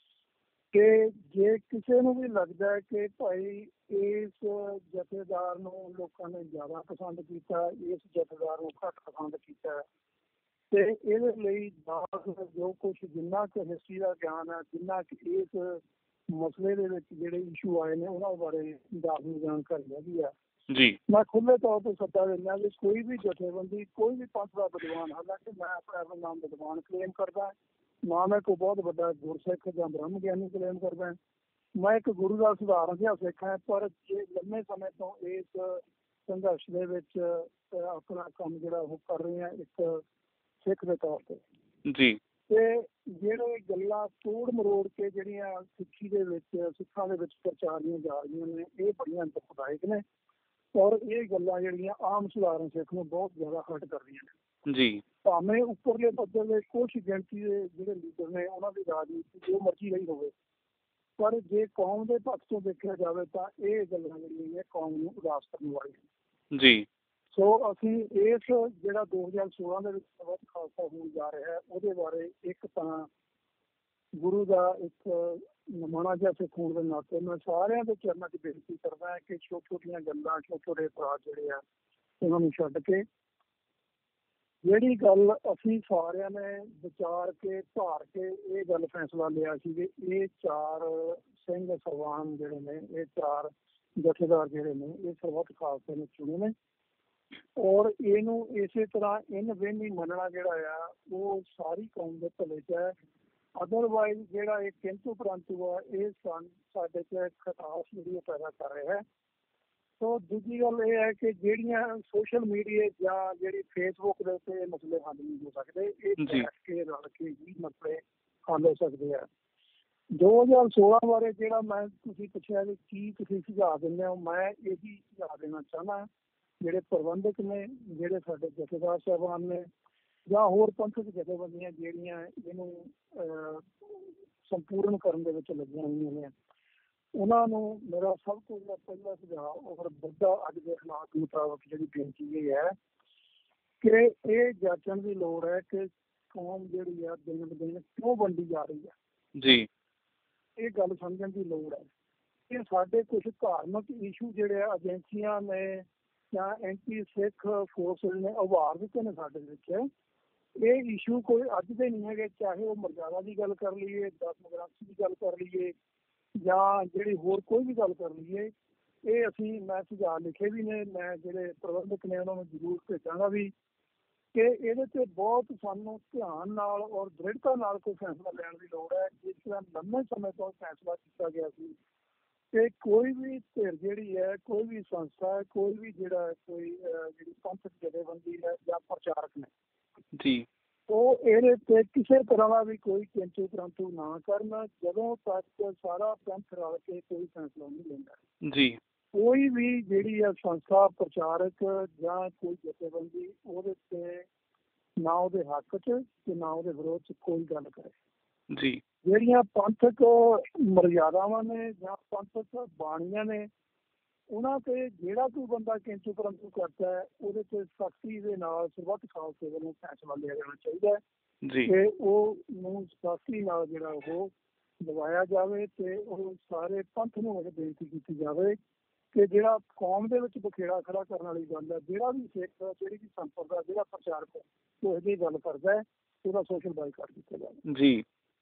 ਕਿ ਜੇ ਕਿਸੇ ਨੂੰ ਵੀ ਲੱਗਦਾ ਹੈ ਕਿ ਭਾਈ ਇਸ ਜਥੇਦਾਰ ਨੂੰ ਲੋਕਾਂ ਨੇ ਜ਼ਿਆਦਾ ਪਸੰਦ ਕੀਤਾ, ਇਸ ਜਥੇਦਾਰ ਨੂੰ ਘੱਟ ਪਸੰਦ ਕੀਤਾ, ਤੇ ਇਹਦੇ ਲਈ ਦਾਸ ਜੋ ਕੁਛ ਜਿੰਨਾ ਕੁ ਹਿਸਟਰੀ ਦਾ ਗਿਆਨ ਹੈ, ਜਿੰਨਾ ਕੁ ਇਸ ਮਸਲੇ ਦੇ ਵਿੱਚ ਜਿਹੜੇ ਇਸ਼ੂ ਆਏ ਨੇ ਉਹਨਾਂ ਬਾਰੇ ਦਾਸ ਨੂੰ ਜਾਣਕਾਰੀ ਹੈਗੀ ਆ, ਜੀ ਮੈਂ ਖੁੱਲ੍ਹੇ ਤੌਰ ਤੇ ਸੱਦਾ ਦਿੰਦਾ ਕਿ ਕੋਈ ਵੀ ਜਥੇਬੰਦੀ, ਕੋਈ ਵੀ ਪੰਥ ਦਾ ਵਿਦਵਾਨ, ਹਾਲਾਂਕਿ ਮੈਂ ਆਪਣਾ ਨਾਮ ਵਿਦਵਾਨ ਕਲੇਮ ਕਰਦਾ, ਨਾ ਮੈਂ ਕੋਈ ਬਹੁਤ ਵੱਡਾ ਗੁਰਸਿੱਖ ਜਾਂ ਬ੍ਰਹਮ ਗਿਆਨੀ ਕਲੇਮ ਕਰਦਾ, ਮੈਂ ਇੱਕ ਗੁਰੂ ਦਾ ਸੁਧਾਰਨ ਜਿਹਾ ਸਿੱਖ ਹਾਂ, ਪਰ ਜੇ ਲੰਮੇ ਸਮੇਂ ਤੋਂ ਇਸ ਸੰਘਰਸ਼ ਦੇ ਵਿੱਚ ਆਪਣਾ ਕੰਮ ਜਿਹੜਾ ਉਹ ਕਰ ਰਹੇ ਹਾਂ ਇੱਕ ਸਿੱਖ ਦੇ ਤੌਰ ਤੇ। ਜੀ ਤੇ ਜਿਹੜੇ ਗੱਲਾਂ ਤੋੜ ਮਰੋੜ ਕੇ ਜਿਹੜੀਆਂ ਸਿੱਖੀ ਦੇ ਵਿੱਚ ਸਿੱਖਾਂ ਦੇ ਵਿੱਚ ਪ੍ਰਚਾਰੀਆਂ ਜਾ ਰਹੀਆਂ ਨੇ, ਇਹ ਬੜੀਆਂ ਦੁਖਦਾਇਕ ਨੇ ਔਰ ਇਹ ਗੱਲਾਂ ਜਿਹੜੀਆਂ ਆਮ ਸੁਧਾਰਨ ਸਿੱਖ ਨੂੰ ਬਹੁਤ ਜ਼ਿਆਦਾ ਹਰਟ ਕਰਦੀਆਂ ਨੇ। ਜੀ ਭਾਵੇਂ ਉੱਪਰਲੇ ਪੱਧਰ ਦੇ ਕੁਛ ਗਿਣਤੀ ਦੇ ਜਿਹੜੇ ਲੀਡਰ ਨੇ ਉਹਨਾਂ ਦੀ ਰਾਜਨੀਤੀ ਜੋ ਮਰਜ਼ੀ ਰਹੀ ਹੋਵੇ, ਪਰ ਜੇ ਕੌਮ ਦੇ ਪੱਖ ਤੋਂ ਦੇਖਿਆ ਜਾਵੇ ਤਾਂ ਇਹ ਗੱਲਾਂ ਜਿਹੜੀਆਂ ਨੇ ਕੌਮ ਨੂੰ ਉਦਾਸ ਕਰਨ ਵਾਲੀਆਂ। ਜੀ ਸੋ ਅਸੀਂ ਇਸ ਜਿਹੜਾ ਦੋ ਹਜ਼ਾਰ ਸੋਲਾਂ ਦੇ ਵਿੱਚ ਸਰਬੱਤ ਖਾਲਸਾ ਹੋਣ ਜਾ ਰਿਹਾ ਹੈ, ਉਹਦੇ ਬਾਰੇ ਇੱਕ ਤਾਂ ਗੁਰੂ ਦਾ ਇੱਕ ਨਮਾਣਾ ਜਿਹਾ ਸਿੱਖ ਹੋਣ ਦੇ ਨਾਤੇ ਮੈਂ ਸਾਰਿਆਂ ਦੇ ਚਰਨਾਂ 'ਚ ਬੇਨਤੀ ਕਰਦਾ ਹਾਂ ਕਿ ਛੋਟੀ ਛੋਟੀਆਂ ਗੱਲਾਂ, ਛੋਟੇ ਛੋਟੇ ਅਪਰਾਧ ਜਿਹੜੇ ਆ ਉਹਨਾਂ ਨੂੰ ਛੱਡ ਕੇ ਜਿਹੜੀ ਗੱਲ ਅਸੀਂ ਸਾਰਿਆਂ ਨੇ ਵਿਚਾਰ ਕੇ ਧਾਰ ਕੇ ਇਹ ਗੱਲ ਫੈਸਲਾ ਲਿਆ ਸੀ ਕਿ ਇਹ ਚਾਰ ਸਿੰਘ ਸਰਵਾਨ ਜਿਹੜੇ ਨੇ, ਇਹ ਚਾਰ ਜਥੇਦਾਰ ਜਿਹੜੇ ਨੇ, ਇਹ ਸਰਬੱਤ ਖਾਲਸੇ ਨੇ ਚੁਣੇ ਨੇ ਔਰ ਇਹਨੂੰ ਇਸੇ ਤਰ੍ਹਾਂ ਇਨ ਵਿਨ ਹੀ ਮੰਨਣਾ ਜਿਹੜਾ ਆ ਉਹ ਸਾਰੀ ਕੌਮ ਦੇ ਭਲੇ 'ਚ ਹੈ। ਅਦਰਵਾਈਜ਼ ਜਿਹੜਾ ਇਹ ਕਿੰਤੂ ਪ੍ਰੰਤੂ ਆ ਇਹ ਸਨ ਸਾਡੇ 'ਚ ਖਟਾਸ ਜਿਹੜੀ ਉਹ ਪੈਦਾ ਕਰ ਰਿਹਾ ਹੈ। ਸੋ ਦੂਜੀ ਗੱਲ ਇਹ ਹੈ ਕਿ ਜਿਹੜੀਆਂ ਸੋਸ਼ਲ ਮੀਡੀਆ ਜਾਂ ਜਿਹੜੀ ਫੇਸਬੁੱਕ ਦੇ ਉੱਤੇ ਇਹ ਮਸਲੇ ਹੱਲ ਨਹੀਂ ਹੋ ਸਕਦੇ, ਇਹ ਬੈਠ ਕੇ ਰਲ ਕੇ ਹੀ ਮਸਲੇ ਹੱਲ ਹੋ ਸਕਦੇ ਆ। ਦੋ ਹਜ਼ਾਰ ਸੋਲਾਂ ਬਾਰੇ ਜਿਹੜਾ ਮੈਂ ਤੁਸੀਂ ਪੁੱਛਿਆ ਕਿ ਕੀ ਤੁਸੀਂ ਸੁਝਾਅ ਦਿੰਦੇ ਹੋ, ਮੈਂ ਇਹੀ ਸੁਝਾਅ ਦੇਣਾ ਚਾਹੁੰਦਾ ਜਿਹੜੇ ਪ੍ਰਬੰਧਕ ਨੇ, ਜਿਹੜੇ ਸਾਡੇ ਜਥੇਦਾਰ ਸਾਹਿਬਾਨ ਨੇ ਜਾਂ ਹੋਰ ਪੰਥਕ ਜਥੇਬੰਦੀਆਂ ਜਿਹੜੀਆਂ ਇਹਨੂੰ ਸੰਪੂਰਨ ਕਰਨ ਦੇ ਵਿੱਚ ਲੱਗੀਆਂ ਹੋਈਆਂ ਨੇ, ਉਹਨਾਂ ਨੂੰ ਮੇਰਾ ਸਭ ਤੋਂ ਜਿਹੜਾ ਪਹਿਲਾ ਸੁਝਾਅ ਔਰ ਵੱਡਾ ਅੱਜ ਦੇ ਹਾਲਾਤ ਮੁਤਾਬਕ ਜਿਹੜੀ ਬੇਨਤੀ ਇਹ ਹੈ ਕਿ ਇਹ ਜਾਂਚਣ ਦੀ ਲੋੜ ਹੈ ਕਿ ਕੌਮ ਜਿਹੜੀ ਆ ਦਿਨ ਬ ਦਿਨ ਕਿਉਂ ਵੰਡੀ ਜਾ ਰਹੀ ਹੈ। ਜੀ ਇਹ ਗੱਲ ਸਮਝਣ ਦੀ ਲੋੜ ਹੈ ਕਿ ਸਾਡੇ ਕੁਝ ਧਾਰਮਿਕ ਇਸ਼ੂ ਜਿਹੜੇ ਆ ਏਜੰਸੀਆਂ ਨੇ ਜਾਂ ਐਂਟੀ ਸਿੱਖ ਫੋਰਸਿਸ ਨੇ ਉਭਾਰ ਦਿੱਤੇ ਨੇ ਸਾਡੇ ਵਿੱਚ। ਇਹ ਇਸ਼ੂ ਕੋਈ ਅੱਜ ਦੇ ਨਹੀਂ ਹੈਗੇ, ਚਾਹੇ ਉਹ ਮਰਜ਼ਾਦਾ ਦੀ ਗੱਲ ਕਰ ਲਈਏ, ਦਸਮ ਗ੍ਰੰਥ ਦੀ ਗੱਲ ਕਰ ਲਈਏ ਜਾਂ ਜਿਹੜੀ ਹੋਰ ਕੋਈ ਵੀ ਗੱਲ ਕਰ ਲਈਏ, ਇਹ ਅਸੀਂ ਮੈਂ ਸੁਝਾਅ ਲਿਖੇ ਵੀ ਨੇ, ਮੈਂ ਜਿਹੜੇ ਪ੍ਰਬੰਧਕ ਨੇ ਉਹਨਾਂ ਨੂੰ ਜ਼ਰੂਰ ਭੇਜਾਂਗਾ ਵੀ ਕਿ ਇਹਦੇ 'ਤੇ ਬਹੁਤ ਸਾਨੂੰ ਧਿਆਨ ਨਾਲ ਔਰ ਦ੍ਰਿੜਤਾ ਨਾਲ ਕੋਈ ਫੈਸਲਾ ਲੈਣ ਦੀ ਲੋੜ ਹੈ। ਜਿਸ ਤਰ੍ਹਾਂ ਲੰਮੇ ਸਮੇਂ ਤੋਂ ਫੈਸਲਾ ਕੀਤਾ ਗਿਆ ਸੀ ਕਿ ਕੋਈ ਵੀ ਧਿਰ ਜਿਹੜੀ ਹੈ, ਕੋਈ ਵੀ ਸੰਸਥਾ ਹੈ, ਕੋਈ ਵੀ ਜਿਹੜਾ ਕੋਈ ਜਿਹੜੀ ਪੰਥਕ ਜਥੇਬੰਦੀ ਹੈ ਜਾਂ ਪ੍ਰਚਾਰਕ ਨੇ ਜੀ ਉਹ ਇਹਦੇ ਤੇ ਕਿਸੇ ਤਰ੍ਹਾਂ ਦਾ ਵੀ ਕੋਈ ਕਿੰਤੂ ਪ੍ਰੰਤੂ ਨਾ ਕਰਨ ਜਦੋਂ ਤੱਕ ਸਾਰਾ ਪੰਥ ਰਲ ਕੇ ਕੋਈ ਫੈਸਲਾ ਨਹੀਂ ਲੈਂਦਾ। ਜੀ ਕੋਈ ਵੀ ਜਿਹੜੀ ਆ ਸੰਸਥਾ ਪ੍ਰਚਾਰਕ ਜਾਂ ਕੋਈ ਜਥੇਬੰਦੀ ਉਹਦੇ ਤੇ ਨਾ ਉਹਦੇ ਹੱਕ 'ਚ ਤੇ ਨਾ ਉਹਦੇ ਵਿਰੋਧ 'ਚ ਕੋਈ ਗੱਲ ਕਰੇ। ਜੀ ਜਿਹੜੀਆਂ ਪੰਥਕ ਮਰਯਾਦਾਵਾਂ ਨੇ ਜਾਂ ਪੰਥਕ ਬਾਣੀਆਂ ਨੇ, ਉਹਨਾਂ ਤੇ ਜਿਹੜਾ ਕੋਈ ਬੰਦਾ ਕਿੰਤੂ ਪ੍ਰੰਤੂ ਕਰਦਾ ਹੈ ਉਹਦੇ ਤੇ ਸਖਤੀ ਦੇ ਨਾਲ ਸਰਬੱਤ ਖਾਲਸੇ ਵੱਲੋਂ ਫੈਸਲਾ ਲਿਆ ਜਾਣਾ ਚਾਹੀਦਾ ਹੈ ਜੀ ਕਿ ਉਹ ਨੂੰ ਸਖਤੀ ਨਾਲ ਜਿਹੜਾ ਉਹ ਦਬਾਇਆ ਜਾਵੇ ਤੇ ਉਹ ਸਾਰੇ ਪੰਥ ਨੂੰ ਇਹ ਬੇਨਤੀ ਕੀਤੀ ਜਾਵੇ ਕਿ ਜਿਹੜਾ ਕੌਮ ਦੇ ਵਿੱਚ ਬਖੇੜਾ ਖੜਾ ਕਰਨ ਵਾਲੀ ਗੱਲ ਹੈ, ਜਿਹੜਾ ਵੀ ਸਿੱਖ, ਜਿਹੜੀ ਵੀ ਸੰਪਰਦਾ, ਜਿਹੜਾ ਪ੍ਰਚਾਰਕ ਉਹ ਇਹੋ ਜਿਹੀ ਗੱਲ ਕਰਦਾ ਹੈ ਉਹਦਾ ਸੋਸ਼ਲ ਬਾਈਕਾਟ ਕੀਤਾ ਜਾਵੇ। ਜੀ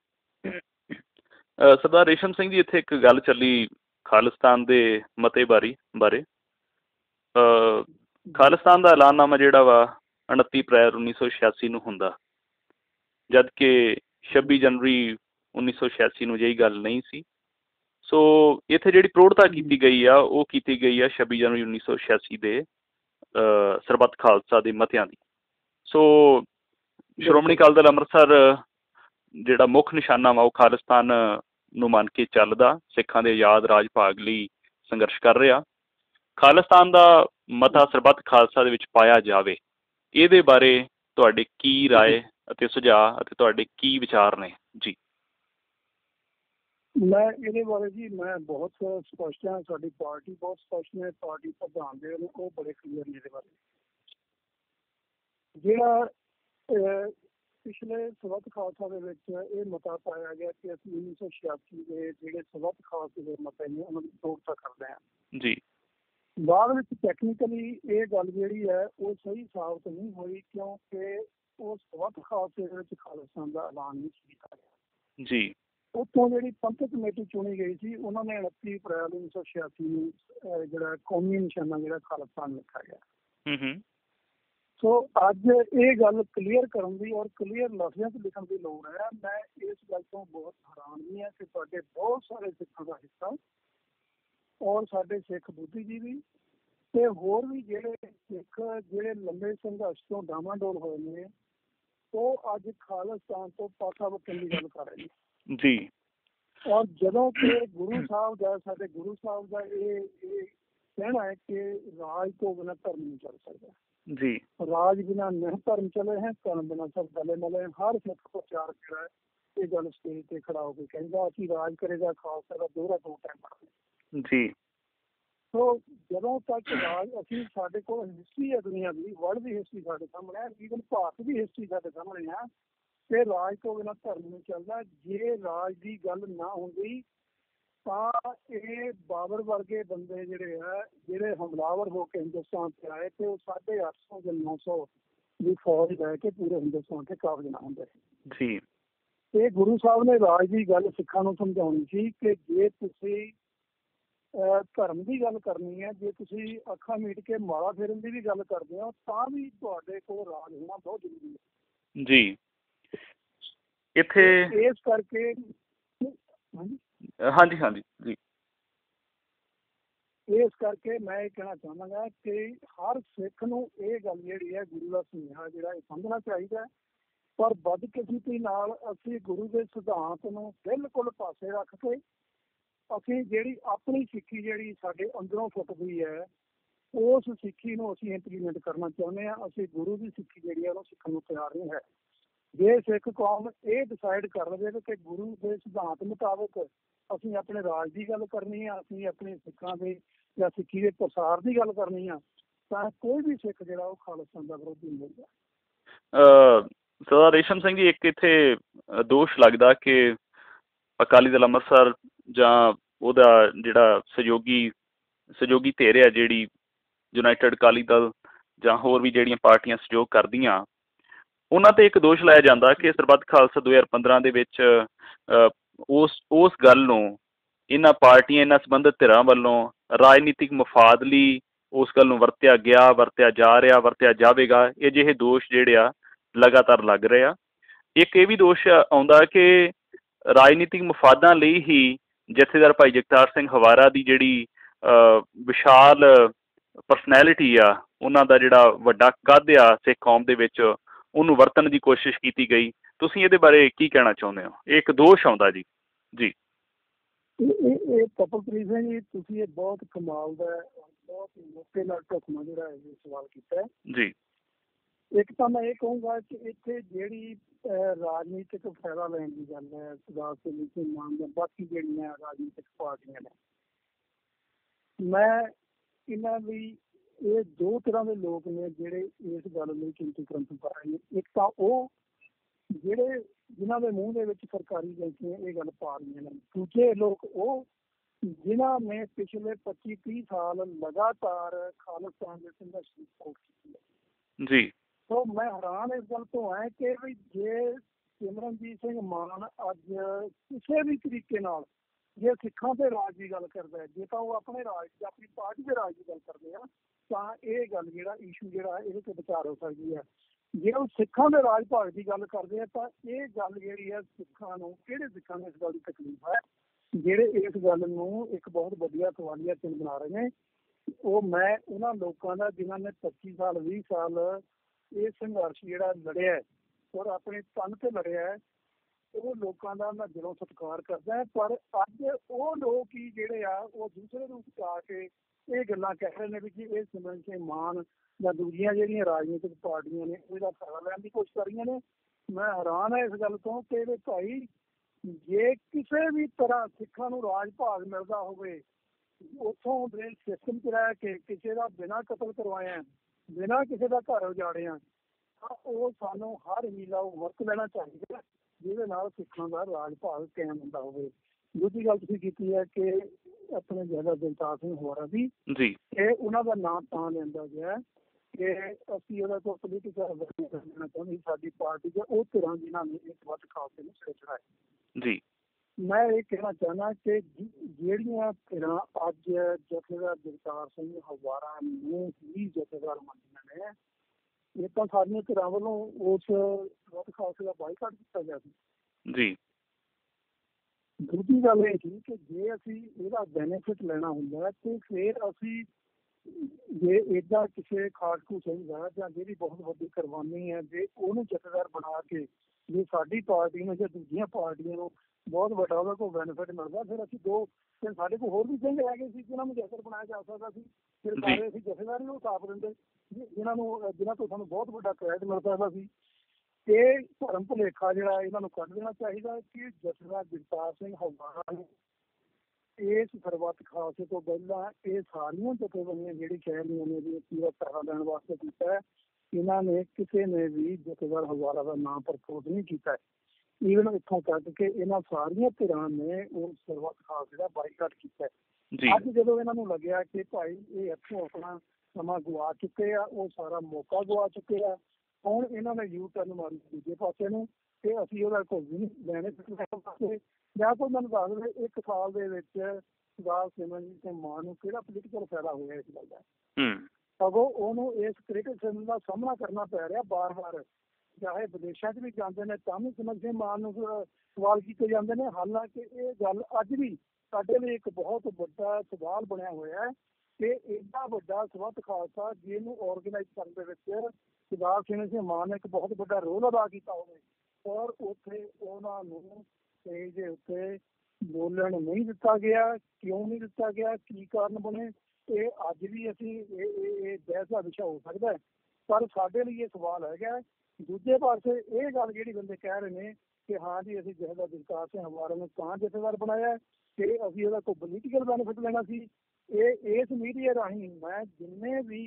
ਸਰਦਾਰ ਰੇਸ਼ਮ ਸਿੰਘ ਜੀ, ਇੱਥੇ ਇੱਕ ਗੱਲ ਚੱਲੀ ਖਾਲਿਸਤਾਨ ਦੇ ਮਤੇ ਬਾਰੀ ਬਾਰੇ। ਖਾਲਿਸਤਾਨ ਦਾ ਐਲਾਨਨਾਮਾ ਜਿਹੜਾ ਵਾ ਉਨੱਤੀ ਅਪ੍ਰੈਲ ਉੱਨੀ ਸੌ ਛਿਆਸੀ ਨੂੰ ਹੁੰਦਾ, ਜਦ ਕਿ ਛੱਬੀ ਜਨਵਰੀ ਉੱਨੀ ਸੌ ਛਿਆਸੀ ਨੂੰ ਅਜਿਹੀ ਗੱਲ ਨਹੀਂ ਸੀ। ਸੋ ਇੱਥੇ ਜਿਹੜੀ ਪ੍ਰੋੜਤਾ ਕੀਤੀ ਗਈ ਆ ਉਹ ਕੀਤੀ ਗਈ ਆ ਛੱਬੀ ਜਨਵਰੀ ਉੱਨੀ ਸੌ ਛਿਆਸੀ ਦੇ ਸਰਬੱਤ ਖਾਲਸਾ ਦੇ ਮਤਿਆਂ ਦੀ। ਸੋ ਸ਼੍ਰੋਮਣੀ ਅਕਾਲੀ ਦਲ ਅੰਮ੍ਰਿਤਸਰ ਜਿਹੜਾ ਮੁੱਖ ਨਿਸ਼ਾਨਾ ਵਾ ਉਹ ਖਾਲਿਸਤਾਨ ਨੂੰ ਮੰਨ ਕੇ ਚੱਲਦਾ, ਸਿੱਖਾਂ ਦੇ ਆਜ਼ਾਦ ਰਾਜ ਭਾਗ ਲਈ ਸੰਘਰਸ਼ ਕਰ ਰਿਹਾ। ਖਾਲਿਸਤਾਨ ਦਾ ਮਤਾ ਸਰਬੱਤ ਖਾਲਸਾ ਦੇ ਵਿੱਚ ਪਾਇਆ ਜਾਵੇ, ਇਹਦੇ ਬਾਰੇ ਤੁਹਾਡੇ ਕੀ ਰਾਏ ਅਤੇ ਸੁਝਾਅ ਅਤੇ ਤੁਹਾਡੇ ਕੀ ਵਿਚਾਰ ਨੇ ਜੀ? ਮੈਂ ਇਹਦੇ ਬਾਰੇ ਜੀ ਮੈਂ ਬਹੁਤ ਸਪਸ਼ਟ ਹਾਂ, ਸਾਡੀ ਪਾਰਟੀ ਬਹੁਤ ਸਪਸ਼ਟ ਨੇ, ਪਾਰਟੀ ਪ੍ਰਧਾਨ ਦੇ ਨੇ ਉਹ ਬੜੇ ਕਲੀਅਰ ਨੇ ਇਹਦੇ ਬਾਰੇ। ਜਿਹੜਾ ਪਿਛਲੇ ਸਰਬੱਤ ਖਾਲਸਾ ਦੇ ਵਿੱਚ ਇਹ ਮਤਾ ਪਾਇਆ ਗਿਆ ਕਿ ਅਸੀਂ ਉੱਨੀ ਸੌ ਛਿਆਸੀ ਦੇ ਜਿਹੜੇ ਸਰਬੱਤ ਖਾਲਸੇ ਦੇ ਮਤੇ ਨੇ ਉਹਨਾਂ ਦੀ ਪ੍ਰੋੜਤਾ ਕਰਦੇ ਹਾਂ ਜੀ। ਬਾਅਦ ਵਿੱਚ ਟੈਕਨੀਕਲੀ ਇਹ ਗੱਲ ਜਿਹੜੀ ਹੈ ਉਹ ਸਹੀ ਸਾਬਤ ਨਹੀਂ ਹੋਈ, ਕਿਉਂਕਿ ਉਹ ਸਰਬੱਤ ਖਾਲਸੇ ਦੇ ਵਿੱਚ ਖਾਲਿਸਤਾਨ ਦਾ ਐਲਾਨ ਨਹੀਂ ਕੀਤਾ ਗਿਆ ਜੀ। ਉੱਥੋਂ ਜਿਹੜੀ ਪੰਥਕ ਕਮੇਟੀ ਚੁਣੀ ਗਈ ਸੀ ਉਹਨਾਂ ਨੇ ਉਨੱਤੀ ਅਪ੍ਰੈਲ ਉੱਨੀ ਸੌ ਛਿਆਸੀ ਨੂੰ ਜਿਹੜਾ ਕੌਮੀ ਨਿਸ਼ਾਨਾ ਜਿਹੜਾ ਖਾਲਿਸਤਾਨ ਲਿਖਿਆ ਗਿਆ। ਸੋ ਅੱਜ ਇਹ ਗੱਲ ਕਲੀਅਰ ਕਰਨ ਦੀ ਔਰ ਕਲੀਅਰ ਲਫ਼ਜ਼ਾਂ 'ਚ ਲਿਖਣ ਦੀ ਲੋੜ ਹੈ। ਮੈਂ ਇਸ ਗੱਲ ਤੋਂ ਬਹੁਤ ਹੈਰਾਨ ਵੀ ਹਾਂ ਕਿ ਸਾਡੇ ਬਹੁਤ ਸਾਰੇ ਸਿੱਖਾਂ ਦਾ ਹਿੱਸਾ ਔਰ ਸਾਡੇ ਸਿੱਖ ਬੁੱਧੀਜੀਵੀ ਤੇ ਹੋਰ ਵੀ ਜਿਹੜੇ ਸਿੱਖ ਜਿਹੜੇ ਲੰਬੇ ਸੰਘਰਸ਼ ਤੋਂ ਡਾਵਾਂਡੋਲ ਹੋਏ ਨੇ ਉਹ ਅੱਜ ਖਾਲਿਸਤਾਨ ਤੋਂ ਪਾਸਾ ਵੱਟਣ ਦੀ ਗੱਲ ਕਰ ਰਹੇ ਨੇ ਜੀ। ਔਰ ਜਦੋਂ ਕਿ ਗੁਰੂ ਸਾਹਿਬ ਦਾ ਸਾਡੇ ਗੁਰੂ ਸਾਹਿਬ ਦਾ ਇਹ ਇਹ ਕਹਿਣਾ ਹੈ ਕਿ ਰਾਜ ਤੋਂ ਬਿਨਾਂ ਧਰਮ ਨਹੀਂ ਚੱਲ ਸਕਦਾ ਜੀ। ਰਾਜ ਬਿਨਾਂ ਨਹੀਂ ਧਰਮ ਚਲੇ ਹੈ, ਧਰਮ ਬਿਨਾਂ ਸਭ ਗਲੇ ਮਲੇ। ਹਰ ਸਿੱਖ ਪ੍ਰਚਾਰ ਜਿਹੜਾ ਇਹ ਗੱਲ ਸਟੇਜ ਤੇ ਖੜਾ ਹੋ ਕੇ ਕਹਿੰਦਾ ਅਸੀਂ ਰਾਜ ਕਰੇਗਾ ਖਾਲਸਾ ਦਾ ਦੋਹਰਾ ਦੋ ਟਾਈਮ ਬਣਦਾ ਜੀ। ਸੋ ਜਦੋਂ ਤੱਕ ਰਾਜ ਅਸੀਂ ਸਾਡੇ ਕੋਲ ਹਿਸਟਰੀ ਹੈ ਦੁਨੀਆ ਦੀ, ਵਰਲਡ ਦੀ ਹਿਸਟਰੀ ਸਾਡੇ ਸਾਹਮਣੇ ਹੈ, ਈਵਨ ਭਾਰਤ ਦੀ ਹਿਸਟਰੀ ਸਾਡੇ ਸਾਹਮਣੇ ਹੈ ਕਿ ਰਾਜ ਤੋਂ ਬਿਨਾਂ ਧਰਮ ਨਹੀਂ ਚੱਲਦਾ। ਜੇ ਰਾਜ ਦੀ ਗੱਲ ਨਾ ਹੁੰਦੀ ਤਾਂ ਇਹ ਬਾਬਰ ਵਰਗੇ ਬੰਦੇ ਜਿਹੜੇ ਆ ਜਿਹੜੇ ਹਮਲਾਵਰ ਹੋ ਕੇ ਹਿੰਦੁਸਤਾਨ ਤੇ ਆਏ ਤੇ ਉਹ ਸਾਢੇ ਅੱਠ ਸੌ ਜਾਂ ਨੌ ਸੌ ਦੀ ਫੌਜ ਲੈ ਕੇ ਪੂਰੇ ਹਿੰਦੁਸਤਾਨ ਤੇ ਕਾਬਜ ਨਾ ਹੁੰਦੇ ਜੀ। ਇਹ ਗੁਰੂ ਸਾਹਿਬ ਨੇ ਰਾਜ ਦੀ ਗੱਲ ਸਿੱਖਾਂ ਨੂੰ ਸਮਝਾਉਣੀ ਸੀ ਕਿ ਜੇ ਤੁਸੀਂ ਧਰਮ ਦੀ ਗੱਲ ਕਰਨੀ ਹੈ, ਜੇ ਤੁਸੀਂ ਅੱਖਾਂ ਮੀਟ ਕੇ ਮਾਲਾ ਫੇਰਨ ਦੀ ਵੀ ਗੱਲ ਕਰਦੇ ਹੋ ਤਾਂ ਵੀ ਤੁਹਾਡੇ ਕੋਲ ਰਾਜ ਹੋਣਾ ਬਹੁਤ ਜ਼ਰੂਰੀ ਹੈ ਜੀ। ਇੱਥੇ ਇਸ ਕਰਕੇ ਹਾਂਜੀ ਹਾਂਜੀ ਜੀ। ਇਸ ਕਰਕੇ ਮੈਂ ਇਹ ਕਹਿਣਾ ਚਾਹਾਂਗਾ ਕਿ ਹਰ ਸਿੱਖ ਨੂੰ ਇਹ ਗੱਲ ਜਿਹੜੀ ਹੈ ਗੁਰੂ ਦਾ ਸੁਨੇਹਾ ਜਿਹੜਾ ਇਹ ਸਮਝਣਾ ਚਾਹੀਦਾ, ਪਰ ਬਦਕਿਸਮਤੀ ਨਾਲ ਅਸੀਂ ਗੁਰੂ ਦੇ ਸਿਧਾਂਤ ਨੂੰ ਬਿਲਕੁਲ ਪਾਸੇ ਰੱਖ ਕੇ ਅਸੀਂ ਜਿਹੜੀ ਆਪਣੀ ਸਿੱਖੀ ਜਿਹੜੀ ਸਾਡੇ ਅੰਦਰੋਂ ਫੁੱਟਦੀ ਹੈ ਉਸ ਸਿੱਖੀ ਨੂੰ ਅਸੀਂ ਇੰਪਲੀਮੈਂਟ ਕਰਨਾ ਚਾਹੁੰਦੇ ਹਾਂ। ਅਸੀਂ ਗੁਰੂ ਦੀ ਸਿੱਖੀ ਜਿਹੜੀ ਹੈ ਉਹਨੂੰ ਸਿੱਖਣ ਨੂੰ ਤਿਆਰ ਨਹੀਂ ਹੈ। ਜੇ ਸਿੱਖ ਕੌਮ ਇਹ ਡਿਸਾਈਡ ਕਰ ਲਵੇ ਕਿ ਗੁਰੂ ਦੇ ਸਿਧਾਂਤ ਮੁਤਾਬਕ ਅਸੀਂ ਆਪਣੇ ਰਾਜ ਦੀ ਗੱਲ ਕਰਨੀ ਆ, ਅਸੀਂ ਆਪਣੇ ਸਿੱਖਾਂ ਦੇ ਜਾਂ ਸਿੱਖੀ ਦੇ ਪ੍ਰਸਾਰ ਦੀ ਗੱਲ ਕਰਨੀ ਆ, ਤਾਂ ਕੋਈ ਵੀ ਸਿੱਖ ਜਿਹੜਾ ਉਹ ਖਾਲਿਸਤਾਨ ਦਾ ਵਿਰੋਧੀ ਨਹੀਂ ਹੋਊਗਾ। ਸਰਦਾਰ ਰੇਸ਼ਮ ਸਿੰਘ ਜੀ, ਇੱਕ ਇੱਥੇ ਦੋਸ਼ ਲੱਗਦਾ ਕਿ ਅਕਾਲੀ ਦਲ ਅੰਮ੍ਰਿਤਸਰ ਜਾਂ ਉਹਦਾ ਜਿਹੜਾ ਸਹਿਯੋਗੀ ਸਹਿਯੋਗੀ ਧਿਰ ਹੈ ਜਿਹੜੀ ਯੂਨਾਈਟਿਡ ਅਕਾਲੀ ਦਲ ਜਾਂ ਹੋਰ ਵੀ ਜਿਹੜੀਆਂ ਪਾਰਟੀਆਂ ਸਹਿਯੋਗ ਕਰਦੀਆਂ, ਉਹਨਾਂ ਤੇ ਇੱਕ ਦੋਸ਼ ਲਾਇਆ ਜਾਂਦਾ ਕਿ ਸਰਬੱਤ ਖਾਲਸਾ ਦੋ ਹਜ਼ਾਰ ਪੰਦਰਾਂ ਦੇ ਵਿੱਚ ਉਸ ਉਸ ਗੱਲ ਨੂੰ ਇਹਨਾਂ ਪਾਰਟੀਆਂ ਇਹਨਾਂ ਸੰਬੰਧਿਤ ਧਿਰਾਂ ਵੱਲੋਂ ਰਾਜਨੀਤਿਕ ਮਫਾਦ ਲਈ ਉਸ ਗੱਲ ਨੂੰ ਵਰਤਿਆ ਗਿਆ, ਵਰਤਿਆ ਜਾ ਰਿਹਾ, ਵਰਤਿਆ ਜਾਵੇਗਾ। ਇਹ ਜਿਹੇ ਦੋਸ਼ ਜਿਹੜੇ ਆ ਲਗਾਤਾਰ ਲੱਗ ਰਹੇ ਆ। ਇੱਕ ਇਹ ਵੀ ਦੋਸ਼ ਆਉਂਦਾ ਕਿ ਰਾਜਨੀਤਿਕ ਮਫਾਦਾਂ ਲਈ ਹੀ ਜਥੇਦਾਰ ਭਾਈ ਜਗਤਾਰ ਸਿੰਘ ਹਵਾਰਾ ਦੀ ਜਿਹੜੀ ਵਿਸ਼ਾਲ ਪਰਸਨੈਲਿਟੀ ਆ, ਉਹਨਾਂ ਦਾ ਜਿਹੜਾ ਵੱਡਾ ਕੱਦ ਆ ਸਿੱਖ ਕੌਮ ਦੇ ਵਿੱਚ, ਉਹਨੂੰ ਵਰਤਣ ਦੀ ਕੋਸ਼ਿਸ਼ ਕੀਤੀ ਗਈ। ਤੁਸੀਂ ਇਹਦੇ ਬਾਰੇ ਕੀ ਕਹਿਣਾ ਚਾਹੁੰਦੇ ਹੋ? ਇਹ ਇੱਕ ਦੋਸ਼ ਆਉਂਦਾ ਜੀ। ਜੀ ਇਹ ਕਪਲਪ੍ਰੀਤ ਸਿੰਘ ਜੀ, ਤੁਸੀਂ ਇਹ ਬਹੁਤ ਕਮਾਲ ਦਾ ਬਹੁਤ ਮੌਕੇ ਨਾਲ ਢੁਕਵਾਂ ਜਿਹੜਾ ਇਹ ਸਵਾਲ ਕੀਤਾ ਜੀ। ਇੱਕ ਤਾਂ ਮੈਂ ਇਹ ਕਹੂੰਗਾ ਕਿ ਇੱਥੇ ਜਿਹੜੀ ਰਾਜਨੀਤਿਕ ਫਾਇਦਾ ਲੈਣ ਦੀ ਗੱਲ ਹੈ ਸਰਦਾਰ ਸਿੰਘ ਮਾਨ ਜਾਂ ਬਾਕੀ ਜਿਹੜੀਆਂ ਰਾਜਨੀਤਿਕ ਪਾਰਟੀਆਂ ਨੇ, ਮੈਂ ਇਹਨਾਂ ਲਈ ਇਹ ਦੋ ਤਰ੍ਹਾਂ ਦੇ ਲੋਕ ਨੇ ਜਿਹੜੇ ਇਸ ਗੱਲ ਲਈ ਚਿੰਤਤ ਕਰਨ ਤੋਂ ਕਰ ਰਹੇ ਨੇ। ਇੱਕ ਤਾਂ ਉਹ ਜਿਹੜੇ ਜਿਨ੍ਹਾਂ ਦੇ ਮੂੰਹ ਦੇ ਵਿੱਚ ਸਰਕਾਰੀ ਏਜੰਸੀਆਂ ਇਹ ਗੱਲ ਪਾ ਰਹੀਆਂ ਨੇ। ਦੂਜੇ ਲੋਕ ਉਹ ਜਿਨ੍ਹਾਂ ਨੇ ਪਿਛਲੇ ਪੱਚੀ ਤੀਹ ਸਾਲ ਲਗਾਤਾਰ ਖਾਲਿਸਤਾਨ ਦੇ ਸੰਘਰਸ਼ ਦੀ ਸਪੋਰਟ ਕੀਤੀ ਹੈ ਜੀ। ਸੋ ਮੈਂ ਹੈਰਾਨ ਇਸ ਗੱਲ ਤੋਂ ਹੈ ਕਿ ਵੀ ਜੇ ਸਿਮਰਨਜੀਤ ਸਿੰਘ ਮਾਨ ਅੱਜ ਕਿਸੇ ਵੀ ਤਰੀਕੇ ਨਾਲ ਜੇ ਸਿੱਖਾਂ ਦੇ ਰਾਜ ਦੀ ਗੱਲ ਕਰਦਾ ਹੈ, ਜੇ ਤਾਂ ਉਹ ਆਪਣੇ ਰਾਜ ਦੀ ਆਪਣੀ ਪਾਰਟੀ ਦੇ ਰਾਜ ਦੀ ਗੱਲ ਕਰਦੇ ਆ, ਤਾਂ ਇਹ ਗੱਲ ਜਿਹੜਾ ਇਸ਼ੂ ਜਿਹੜਾ ਇਹਦੇ ਤੇ ਵਿਚਾਰ ਹੋ ਸਕਦੀ ਹੈ। ਜੇ ਉਹ ਸਿੱਖਾਂ ਦੇ ਰਾਜ ਭਾਗ ਦੀ ਗੱਲ ਕਰਦੇ ਆ ਤਾਂ ਇਹ ਗੱਲ ਜਿਹੜੀ ਹੈ ਸਿੱਖਾਂ ਨੂੰ ਕਿਹੜੇ ਸਿੱਖਾਂ ਨੂੰ ਇਸ ਗੱਲ ਦੀ ਤਕਲੀਫ ਹੈ ਜਿਹੜੇ ਇਸ ਗੱਲ ਨੂੰ ਇੱਕ ਬਹੁਤ ਵਧੀਆ ਸਵਾਲੀਆ ਚਿੰਨ੍ਹ ਬਣਾ ਰਹੇ ਨੇ। ਉਹ ਮੈਂ ਉਹਨਾਂ ਲੋਕਾਂ ਦਾ ਜਿਨ੍ਹਾਂ ਨੇ ਪੱਚੀ ਸਾਲ ਵੀਹ ਸਾਲ ਇਹ ਸੰਘਰਸ਼ ਜਿਹੜਾ ਲੜਿਆ ਔਰ ਆਪਣੇ ਤਨ ਤੇ ਲੜਿਆ, ਉਹ ਲੋਕਾਂ ਦਾ ਮੈਂ ਦਿਲੋਂ ਸਤਿਕਾਰ ਕਰਦਾ। ਪਰ ਅੱਜ ਉਹ ਲੋਕ ਹੀ ਜਿਹੜੇ ਆ ਉਹ ਦੂਸਰੇ ਨੂੰ ਉਕਸਾ ਕੇ ਇਹ ਗੱਲਾਂ ਕਹਿ ਰਹੇ ਨੇ ਵੀ ਜੀ ਇਹ ਸਿਮਰਨ ਸਿੰਘ ਮਾਨ ਜਾਂ ਦੂਜੀਆਂ ਜਿਹੜੀਆਂ ਰਾਜਨੀਤਿਕ ਪਾਰਟੀਆਂ ਨੇ ਇਹਦਾ ਫਾਇਦਾ ਲੈਣ ਦੀ ਕੋਸ਼ਿਸ਼ ਕਰ ਰਹੀਆਂ ਨੇ। ਮੈਂ ਹੈਰਾਨ ਹੈ ਇਸ ਗੱਲ ਤੋਂ ਕਿ ਇਹਦੇ ਭਾਈ ਜੇ ਕਿਸੇ ਵੀ ਤਰ੍ਹਾਂ ਸਿੱਖਾਂ ਨੂੰ ਰਾਜ ਭਾਗ ਮਿਲਦਾ ਹੋਵੇ, ਉੱਥੋਂ ਦੇ ਸਿਸਟਮ 'ਚ ਰਹਿ ਕੇ ਕਿਸੇ ਦਾ ਬਿਨਾਂ ਕਤਲ ਕਰਵਾਇਆ, ਬਿਨਾਂ ਕਿਸੇ ਦਾ ਘਰ ਉਜਾੜਿਆ, ਤਾਂ ਉਹ ਸਾਨੂੰ ਹਰ ਹੀਲਾ ਉਹ ਵਰਤ ਲੈਣਾ ਚਾਹੀਦਾ ਜਿਹਦੇ ਨਾਲ ਸਿੱਖਾਂ ਦਾ ਰਾਜ ਭਾਗ ਕਾਇਮ ਹੁੰਦਾ ਹੋਵੇ। ਦੂਜੀ ਗੱਲ ਤੁਸੀਂ ਕੀਤੀ ਹੈ ਕਿ ਆਪਣੇ ਜਥੇਦਾਰ ਜਗਤਾਰ ਸਿੰਘ ਹੋਰਾਂ ਦੀ ਜੀ, ਇਹ ਉਹਨਾਂ ਦਾ ਨਾਂ ਤਾਂ ਲੈਂਦਾ ਗਿਆ ਕਿ ਅਸੀਂ ਉਹਦਾ ਕੋਈ ਪੋਲੀਟੀਕਲ ਲੈਣਾ ਚਾਹੁੰਦੇ ਸਾਡੀ ਪਾਰਟੀ ਦੇ ਉਹ ਧਿਰਾਂ ਜਿਨ੍ਹਾਂ ਨੇ ਇਸ ਵਕਤ ਖਾਲਸੇ ਨੂੰ ਸਿਰ ਚੜਾਇਆ। ਜੀ, ਮੈਂ ਇਹ ਕਹਿਣਾ ਚਾਹੁੰਦਾ ਕਿ ਜਿਹੜੀਆਂ ਧਿਰਾਂ ਅੱਜ ਜਥੇਦਾਰ ਜਗਤਾਰ ਸਿੰਘ ਹਵਾਰਾ ਨੂੰ ਹੀ ਜਥੇਦਾਰ ਮੰਨਦੀਆਂ ਨੇ, ਇਹ ਤਾਂ ਸਾਡੀਆਂ ਧਿਰਾਂ ਵੱਲੋਂ ਉਸ ਵਕਤ ਖਾਲਸੇ ਦਾ ਬਾਈਕਾਟ ਕੀਤਾ ਗਿਆ ਸੀ। ਜੀ, ਦੂਜੀ ਗੱਲ ਇਹ ਸੀ ਕਿ ਜੇ ਅਸੀਂ ਇਹਦਾ ਬੈਨੀਫਿਟ ਲੈਣਾ ਹੁੰਦਾ ਤੇ ਫਿਰ ਅਸੀਂ ਜੇ ਏਦਾਂ ਕਿਸੇ ਖਾੜਕੂ ਸਿੰਘ ਦਾ ਜਾਂ ਜਿਹੜੀ ਬਹੁਤ ਵੱਡੀ ਕੁਰਬਾਨੀ ਹੈ ਜੇ ਉਹਨੂੰ ਜਥੇਦਾਰ ਬਣਾ ਕੇ ਜੇ ਸਾਡੀ ਪਾਰਟੀ ਨੂੰ ਜਾਂ ਦੂਜੀਆਂ ਪਾਰਟੀਆਂ ਨੂੰ ਬਹੁਤ ਵੱਡਾ ਉਹਦਾ ਕੋਈ ਬੈਨੀਫਿਟ ਮਿਲਦਾ, ਫਿਰ ਅਸੀਂ ਦੋ ਫਿਰ ਸਾਡੇ ਕੋਲ ਹੋਰ ਵੀ ਸਿੰਘ ਹੈਗੇ ਸੀ ਜਿਹਨਾਂ ਨੂੰ ਜਥੇਦਾਰ ਬਣਾਇਆ ਜਾ ਸਕਦਾ ਸੀ। ਫਿਰ ਸਾਰੇ ਅਸੀਂ ਜਥੇਦਾਰ ਨੂੰ ਸਾਥ ਦਿੰਦੇ ਜਿਹਨਾਂ ਨੂੰ ਜਿਹਨਾਂ ਤੋਂ ਸਾਨੂੰ ਬਹੁਤ ਵੱਡਾ ਕ੍ਰੈਡਿਟ ਮਿਲ ਸਕਦਾ ਸੀ। ਇਹ ਧਰਮ ਭੁਲੇਖਾ ਜਿਹੜਾ ਇਹਨਾਂ ਨੂੰ ਕੱਢ ਦੇਣਾ ਚਾਹੀਦਾ ਕਿ ਜਥੇਦਾਰ ਜਗਤਾਰ ਸਿੰਘ ਹਵਾਰਾ ਨੂੰ ਇਸ ਸਰਬੱਤ ਖਾਲਸੇ ਤੋਂ ਪਹਿਲਾਂ ਇਹ ਸਾਰੀਆਂ ਜਥੇਬੰਦੀਆਂ ਜਿਹੜੀ ਕਹਿ ਰਹੀਆਂ ਨੇ ਵੀ ਪੂਰਾ ਪੈਸਾ ਲੈਣ ਵਾਸਤੇ ਕੀਤਾ, ਇਹਨਾਂ ਨੇ ਕਿਸੇ ਨੇ ਵੀ ਜਥੇਦਾਰ ਹਵਾਰਾ ਦਾ ਨਾਮ ਪ੍ਰਪੋਜ਼ ਨਹੀਂ ਕੀਤਾ। ਈਵਨ ਇੱਥੋਂ ਤੱਕ ਕਿ ਇਹਨਾਂ ਸਾਰੀਆਂ ਧਿਰਾਂ ਨੇ ਉਸ ਸਰਬੱਤ ਖਾਲਸੇ ਦਾ ਬਾਈਕਾਟ ਕੀਤਾ। ਅੱਜ ਜਦੋਂ ਇਹਨਾਂ ਨੂੰ ਲੱਗਿਆ ਕਿ ਭਾਈ ਇਹ ਇੱਥੋਂ ਆਪਣਾ ਸਮਾਂ ਗਵਾ ਚੁੱਕੇ ਆ, ਉਹ ਸਾਰਾ ਮੌਕਾ ਗਵਾ ਚੁੱਕੇ ਆ, ਹੁਣ ਇਹਨਾਂ ਨੇ ਯੂ ਟਰਨ ਮਾਰੀ ਦੂਜੇ ਪਾਸੇ ਨੂੰ ਕਿ ਅਸੀਂ ਉਹਦਾ ਕੋਈ ਵੀ ਨਹੀਂ ਲੈਣੇ ਜਾਂ ਕੋਈ ਮੈਨੂੰ ਦੱਸ ਦੇਵੇ ਇੱਕ ਸਾਲ ਦੇ ਵਿੱਚ ਸਰਦਾਰ ਸਿਮਰਨਜੀਤ ਸਿੰਘ ਮਾਨ ਨੂੰ ਕਿਹੜਾ ਪੋਲੀਟੀਕਲ ਫਾਇਦਾ ਹੋਇਆ ਇਸ ਗੱਲ ਦਾ। ਸਗੋਂ ਉਹਨੂੰ ਇਸ ਕ੍ਰਿਟਿਸਿਜ਼ਮ ਦਾ ਸਾਹਮਣਾ ਕਰਨਾ ਪੈ ਰਿਹਾ ਬਾਰ ਬਾਰ, ਚਾਹੇ ਵਿਦੇਸ਼ਾਂ 'ਚ ਵੀ ਜਾਂਦੇ ਨੇ ਤਾਂ ਵੀ ਸਿਮਰਨ ਸਿੰਘ ਮਾਨ ਨੂੰ ਸਵਾਲ ਕੀਤੇ ਜਾਂਦੇ ਨੇ। ਹਾਲਾਂਕਿ ਇਹ ਗੱਲ ਅੱਜ ਵੀ ਸਾਡੇ ਲਈ ਇੱਕ ਬਹੁਤ ਵੱਡਾ ਸਵਾਲ ਬਣਿਆ ਹੋਇਆ ਹੈ ਕਿ ਐਡਾ ਵੱਡਾ ਸਰਬੱਤ ਖਾਲਸਾ ਜਿਹਨੂੰ ਔਰਗੇਨਾਈਜ਼ ਕਰਨ ਦੇ ਵਿੱਚ ਸਰਦਾਰ ਸਿਮਰਨ ਸਿੰਘ ਮਾਨ ਨੇ ਇੱਕ ਬਹੁਤ ਵੱਡਾ ਰੋਲ ਅਦਾ ਕੀਤਾ ਹੋਵੇ ਔਰ ਉੱਥੇ ਉਹਨਾਂ ਨੂੰ ਸਟੇਜ ਦੇ ਉੱਤੇ ਬੋਲਣ ਨਹੀਂ ਦਿੱਤਾ ਗਿਆ। ਕਿਉਂ ਨਹੀਂ ਦਿੱਤਾ ਗਿਆ, ਕੀ ਕਾਰਨ ਬਣੇ, ਇਹ ਅੱਜ ਵੀ ਅਸੀਂ ਇਹ ਇਹ ਬਹਿਸ ਦਾ ਵਿਸ਼ਾ ਹੋ ਸਕਦਾ। ਪਰ ਸਾਡੇ ਲਈ ਇਹ ਸਵਾਲ ਹੈਗਾ। ਦੂਜੇ ਪਾਸੇ ਇਹ ਗੱਲ ਜਿਹੜੀ ਬੰਦੇ ਕਹਿ ਰਹੇ ਨੇ ਕਿ ਹਾਂ ਜੀ ਅਸੀਂ ਜਥੇਦਾਰ ਜਗਤਾਰ ਸਿੰਘ ਹਵਾਰਾ ਨੂੰ ਤਾਂ ਜਥੇਦਾਰ ਬਣਾਇਆ ਕਿ ਅਸੀਂ ਉਹਦਾ ਕੋਈ ਪੋਲੀਟੀਕਲ ਬੈਨੀਫਿਟ ਲੈਣਾ ਸੀ। ਇਹ ਇਸ ਮੀਡੀਆ ਰਾਹੀਂ ਮੈਂ ਜਿੰਨੇ ਵੀ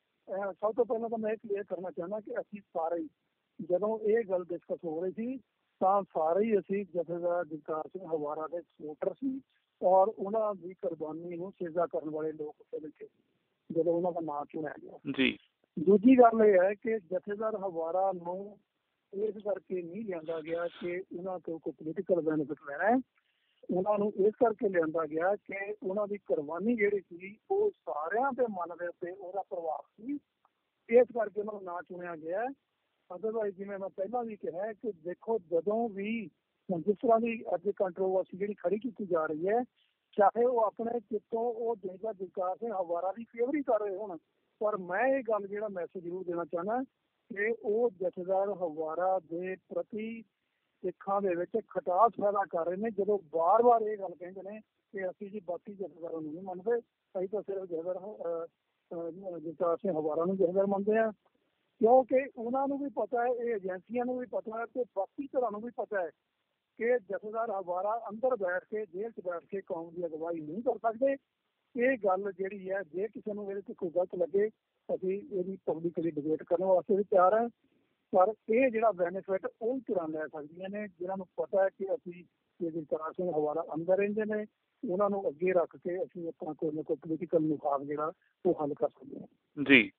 ਸਭ ਤੋਂ ਪਹਿਲਾਂ ਤਾਂ ਮੈਂ ਇਹ ਕਲੀਅਰ ਕਰਨਾ ਚਾਹੁੰਦਾ ਕਿ ਅਸੀਂ ਸਾਰੇ ਜਦੋਂ ਇਹ ਗੱਲ ਡਿਸਕਸ ਹੋ ਰਹੀ ਸੀ ਤਾਂ ਸਾਰੇ ਹੀ ਅਸੀਂ ਜਥੇਦਾਰ ਜਗਤਾਰ ਸਿੰਘ ਹਵਾਰਾ ਦੇ ਸਪੋਰਟਰ ਸੀ ਔਰ ਉਹਨਾਂ ਦੀ ਕੁਰਬਾਨੀ ਨੂੰ ਸਿਜਦਾ ਕਰਨ ਵਾਲੇ ਲੋਕ ਉੱਤੇ ਬੈਠੇ ਸੀ ਜਦੋਂ ਉਹਨਾਂ ਦਾ ਨਾਂ ਚੁਣਿਆ ਗਿਆ। ਜੀ, ਦੂਜੀ ਗੱਲ ਇਹ ਹੈ ਕਿ ਜਥੇਦਾਰ ਹਵਾਰਾ ਨੂੰ ਇਸ ਕਰਕੇ ਨਹੀਂ ਲਿਆਂਦਾ ਗਿਆ ਕਿ ਉਹਨਾਂ ਤੋਂ ਕੋਈ ਪੋਲੀਟੀਕਲ ਬੈਨੀਫਿਟ ਲੈਣਾ ਹੈ, ਉਹਨਾਂ ਨੂੰ ਇਸ ਕਰਕੇ ਲਿਆਂਦਾ ਗਿਆ ਕਿ ਉਹਨਾਂ ਦੀ ਕੁਰਬਾਨੀ ਜਿਹੜੀ ਸੀ ਉਹ ਸਾਰਿਆਂ ਦੇ ਮਨ ਦੇ ਉੱਤੇ ਉਹਦਾ ਪ੍ਰਭਾਵ ਸੀ, ਇਸ ਕਰਕੇ ਉਹਨਾਂ ਨੂੰ ਨਾਂ ਚੁਣਿਆ ਗਿਆ। ਅਦਰਵਾਈਜ਼ ਜਿਵੇਂ ਮੈਂ ਪਹਿਲਾਂ ਵੀ ਕਿਹਾ ਕਿ ਦੇਖੋ ਜਦੋਂ ਵੀ ਜਿਸ ਤਰ੍ਹਾਂ ਦੀ ਅੱਜ ਕੰਟਰੋਵਰਸੀ ਜਿਹੜੀ ਖੜੀ ਕੀਤੀ ਜਾ ਰਹੀ ਹੈ, ਚਾਹੇ ਉਹ ਆਪਣੇ ਚਿੱਤੋਂ ਉਹ ਜਥੇਦਾਰ ਜਗਤਾਰ ਸਿੰਘ ਹਵਾਰਾ ਦੀ ਫੇਵਰ ਹੀ ਕਰ ਰਹੇ ਹੋਣ, ਪਰ ਮੈਂ ਇਹ ਗੱਲ ਜਿਹੜਾ ਮੈਸੇਜ ਜ਼ਰੂਰ ਦੇਣਾ ਚਾਹੁੰਦਾ ਕਿ ਉਹ ਜਥੇਦਾਰ ਹਵਾਰਾ ਦੇ ਪ੍ਰਤੀ ਸਿੱਖਾਂ ਦੇ ਵਿੱਚ ਖਟਾਸ ਪੈਦਾ ਕਰ ਰਹੇ ਨੇ ਜਦੋਂ ਵਾਰ ਵਾਰ ਇਹ ਗੱਲ ਕਹਿੰਦੇ ਨੇ ਕਿ ਅਸੀਂ ਜੀ ਬਾਕੀ ਜਥੇਦਾਰਾਂ ਨੂੰ ਨਹੀਂ ਮੰਨਦੇ, ਅਸੀਂ ਤਾਂ ਸਿਰਫ ਜਥੇਦਾਰ ਜਗਤਾਰ ਸਿੰਘ ਹਵਾਰਾ ਨੂੰ ਜਥੇਦਾਰ ਮੰਨਦੇ ਹਾਂ। ਕਿਉਂਕਿ ਉਹਨਾਂ ਨੂੰ ਵੀ ਪਤਾ ਹੈ, ਇਹ ਏਜੰਸੀਆਂ ਨੂੰ ਵੀ ਪਤਾ ਹੈ ਤੇ ਬਾਕੀ ਧਿਰਾਂ ਨੂੰ ਵੀ ਪਤਾ ਹੈ ਕਿ ਜਥੇਦਾਰ ਹਵਾਰਾ ਅੰਦਰ ਬੈਠ ਕੇ ਜੇਲ੍ਹ 'ਚ ਬੈਠ ਕੇ ਕੌਮ ਦੀ ਅਗਵਾਈ ਨਹੀਂ ਕਰ ਸਕਦੇ। ਇਹ ਗੱਲ ਜਿਹੜੀ ਹੈ ਜੇ ਕਿਸੇ ਨੂੰ ਇਹਦੇ 'ਚ ਕੋਈ ਗਲਤ ਲੱਗੇ ਅਸੀਂ ਇਹਦੀ ਪਬਲਿਕਲੀ ਡਿਬੇਟ ਕਰਨ ਵਾਸਤੇ ਵੀ ਤਿਆਰ ਹਾਂ, ਪਰ ਇਹ ਜਿਹੜਾ ਬੈਨੀਫਿਟ ਉਹ ਧਿਰਾਂ ਲੈ ਸਕਦੀਆਂ ਨੇ ਜਿਨ੍ਹਾਂ ਨੂੰ ਪਤਾ ਹੈ ਕਿ ਅਸੀਂ ਜਗਤਾਰ ਸਿੰਘ ਹਵਾਰਾ ਅੰਦਰ ਰਹਿੰਦੇ ਨੇ, ਉਹਨਾਂ ਨੂੰ ਅੱਗੇ ਰੱਖ ਕੇ ਅਸੀਂ ਆਪਣਾ ਕੋਈ ਨਾ ਕੋਈ ਪੋਲੀਟੀਕਲ ਮੁਕਾਬਲਾ ਜਿਹੜਾ ਉਹ ਹੱਲ ਕਰ ਸਕਦੇ ਹਾਂ। ਜੀ,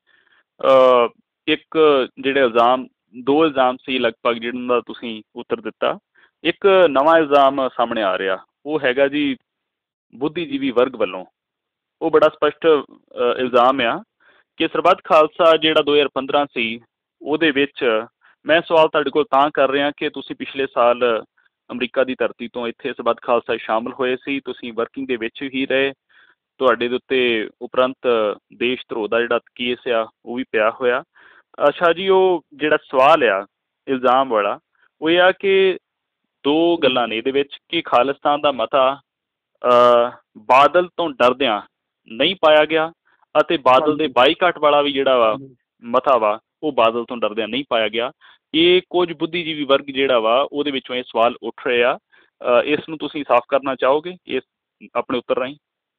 ਇੱਕ ਜਿਹੜੇ ਇਲਜ਼ਾਮ ਦੋ ਇਲਜ਼ਾਮ ਸੀ ਲਗਭਗ ਜਿਹਨਾਂ ਦਾ ਤੁਸੀਂ ਉੱਤਰ ਦਿੱਤਾ, ਇੱਕ ਨਵਾਂ ਇਲਜ਼ਾਮ ਸਾਹਮਣੇ ਆ ਰਿਹਾ ਉਹ ਹੈਗਾ ਜੀ ਬੁੱਧੀਜੀਵੀ ਵਰਗ ਵੱਲੋਂ। ਉਹ ਬੜਾ ਸਪਸ਼ਟ ਇਲਜ਼ਾਮ ਆ ਕਿ ਸਰਬੱਤ ਖਾਲਸਾ ਜਿਹੜਾ ਦੋ ਹਜ਼ਾਰ ਪੰਦਰਾਂ ਸੀ ਉਹਦੇ ਵਿੱਚ, ਮੈਂ ਸਵਾਲ ਤੁਹਾਡੇ ਕੋਲ ਤਾਂ ਕਰ ਰਿਹਾ ਕਿ ਤੁਸੀਂ ਪਿਛਲੇ ਸਾਲ ਅਮਰੀਕਾ ਦੀ ਧਰਤੀ ਤੋਂ ਇੱਥੇ ਸਰਬੱਤ ਖਾਲਸਾ ਸ਼ਾਮਲ ਹੋਏ ਸੀ, ਤੁਸੀਂ ਵਰਕਿੰਗ ਦੇ ਵਿੱਚ ਹੀ ਰਹੇ, ਤੁਹਾਡੇ ਦੇ ਉੱਤੇ ਉਪਰੰਤ ਦੇਸ਼ ਧਰੋਹ ਦਾ ਜਿਹੜਾ ਕੇਸ ਆ ਉਹ ਵੀ ਪਿਆ ਹੋਇਆ। ਅੱਛਾ ਜੀ, ਉਹ ਜਿਹੜਾ ਸਵਾਲ ਆ ਇਲਜ਼ਾਮ ਵਾਲਾ, ਉਹ ਇਹ ਆ ਕਿ ਦੋ ਗੱਲਾਂ ਨੇ ਇਹਦੇ ਵਿੱਚ ਕਿ ਖਾਲਿਸਤਾਨ ਦਾ ਮਤਾ ਬਾਦਲ ਤੋਂ ਡਰਦਿਆਂ ਨਹੀਂ ਪਾਇਆ ਗਿਆ ਅਤੇ ਬਾਦਲ ਦੇ ਬਾਈਕਾਟ ਵਾਲਾ ਵੀ ਜਿਹੜਾ ਵਾ ਮਤਾ ਵਾ ਉਹ ਬਾਦਲ ਤੋਂ ਡਰਦਿਆਂ ਨਹੀਂ ਪਾਇਆ ਗਿਆ। ਇਹ ਕੁਝ ਬੁੱਧੀਜੀਵੀ ਵਰਗ ਜਿਹੜਾ ਵਾ ਉਹਦੇ ਵਿੱਚੋਂ ਇਹ ਸਵਾਲ ਉੱਠ ਰਹੇ ਆ। ਇਸ ਨੂੰ ਤੁਸੀਂ ਸਾਫ਼ ਕਰਨਾ ਚਾਹੋਗੇ ਇਸ ਆਪਣੇ ਉੱਤਰ ਰਾਹੀਂ?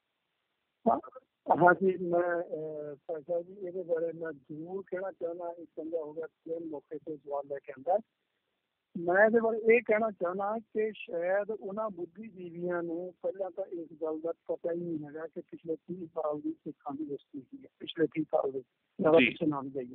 ਹਾਂਜੀ, ਮੈਂ ਭਾਸ਼ਾ ਜੀ ਇਹਦੇ ਬਾਰੇ ਮੈਂ ਜ਼ਰੂਰ ਕਹਿਣਾ ਚਾਹੁੰਦਾ। ਇੱਕ ਚੰਗਾ ਹੋ ਗਿਆ ਪਲੇਨ ਮੌਕੇ 'ਤੇ ਸਵਾਲ ਲੈ ਕੇ ਆਉਂਦਾ। ਮੈਂ ਇਹਦੇ ਬਾਰੇ ਇਹ ਕਹਿਣਾ ਚਾਹੁੰਦਾ ਕਿ ਸ਼ਾਇਦ ਉਹਨਾਂ ਬੁੱਧੀਜੀਵੀਆਂ ਨੂੰ ਪਹਿਲਾਂ ਤਾਂ ਇਸ ਗੱਲ ਦਾ ਪਤਾ ਹੀ ਨਹੀਂ ਹੈਗਾ ਕਿ ਪਿਛਲੇ ਤੀਹ ਸਾਲ ਦੀ ਸਿੱਖਾਂ ਦੀ ਹਿਸਟਰੀ ਕੀ ਹੈ। ਪਿਛਲੇ ਤੀਹ ਸਾਲ ਦੇ ਜ਼ਿਆਦਾ ਪਿੱਛੇ ਨਾ ਜਾਈਏ।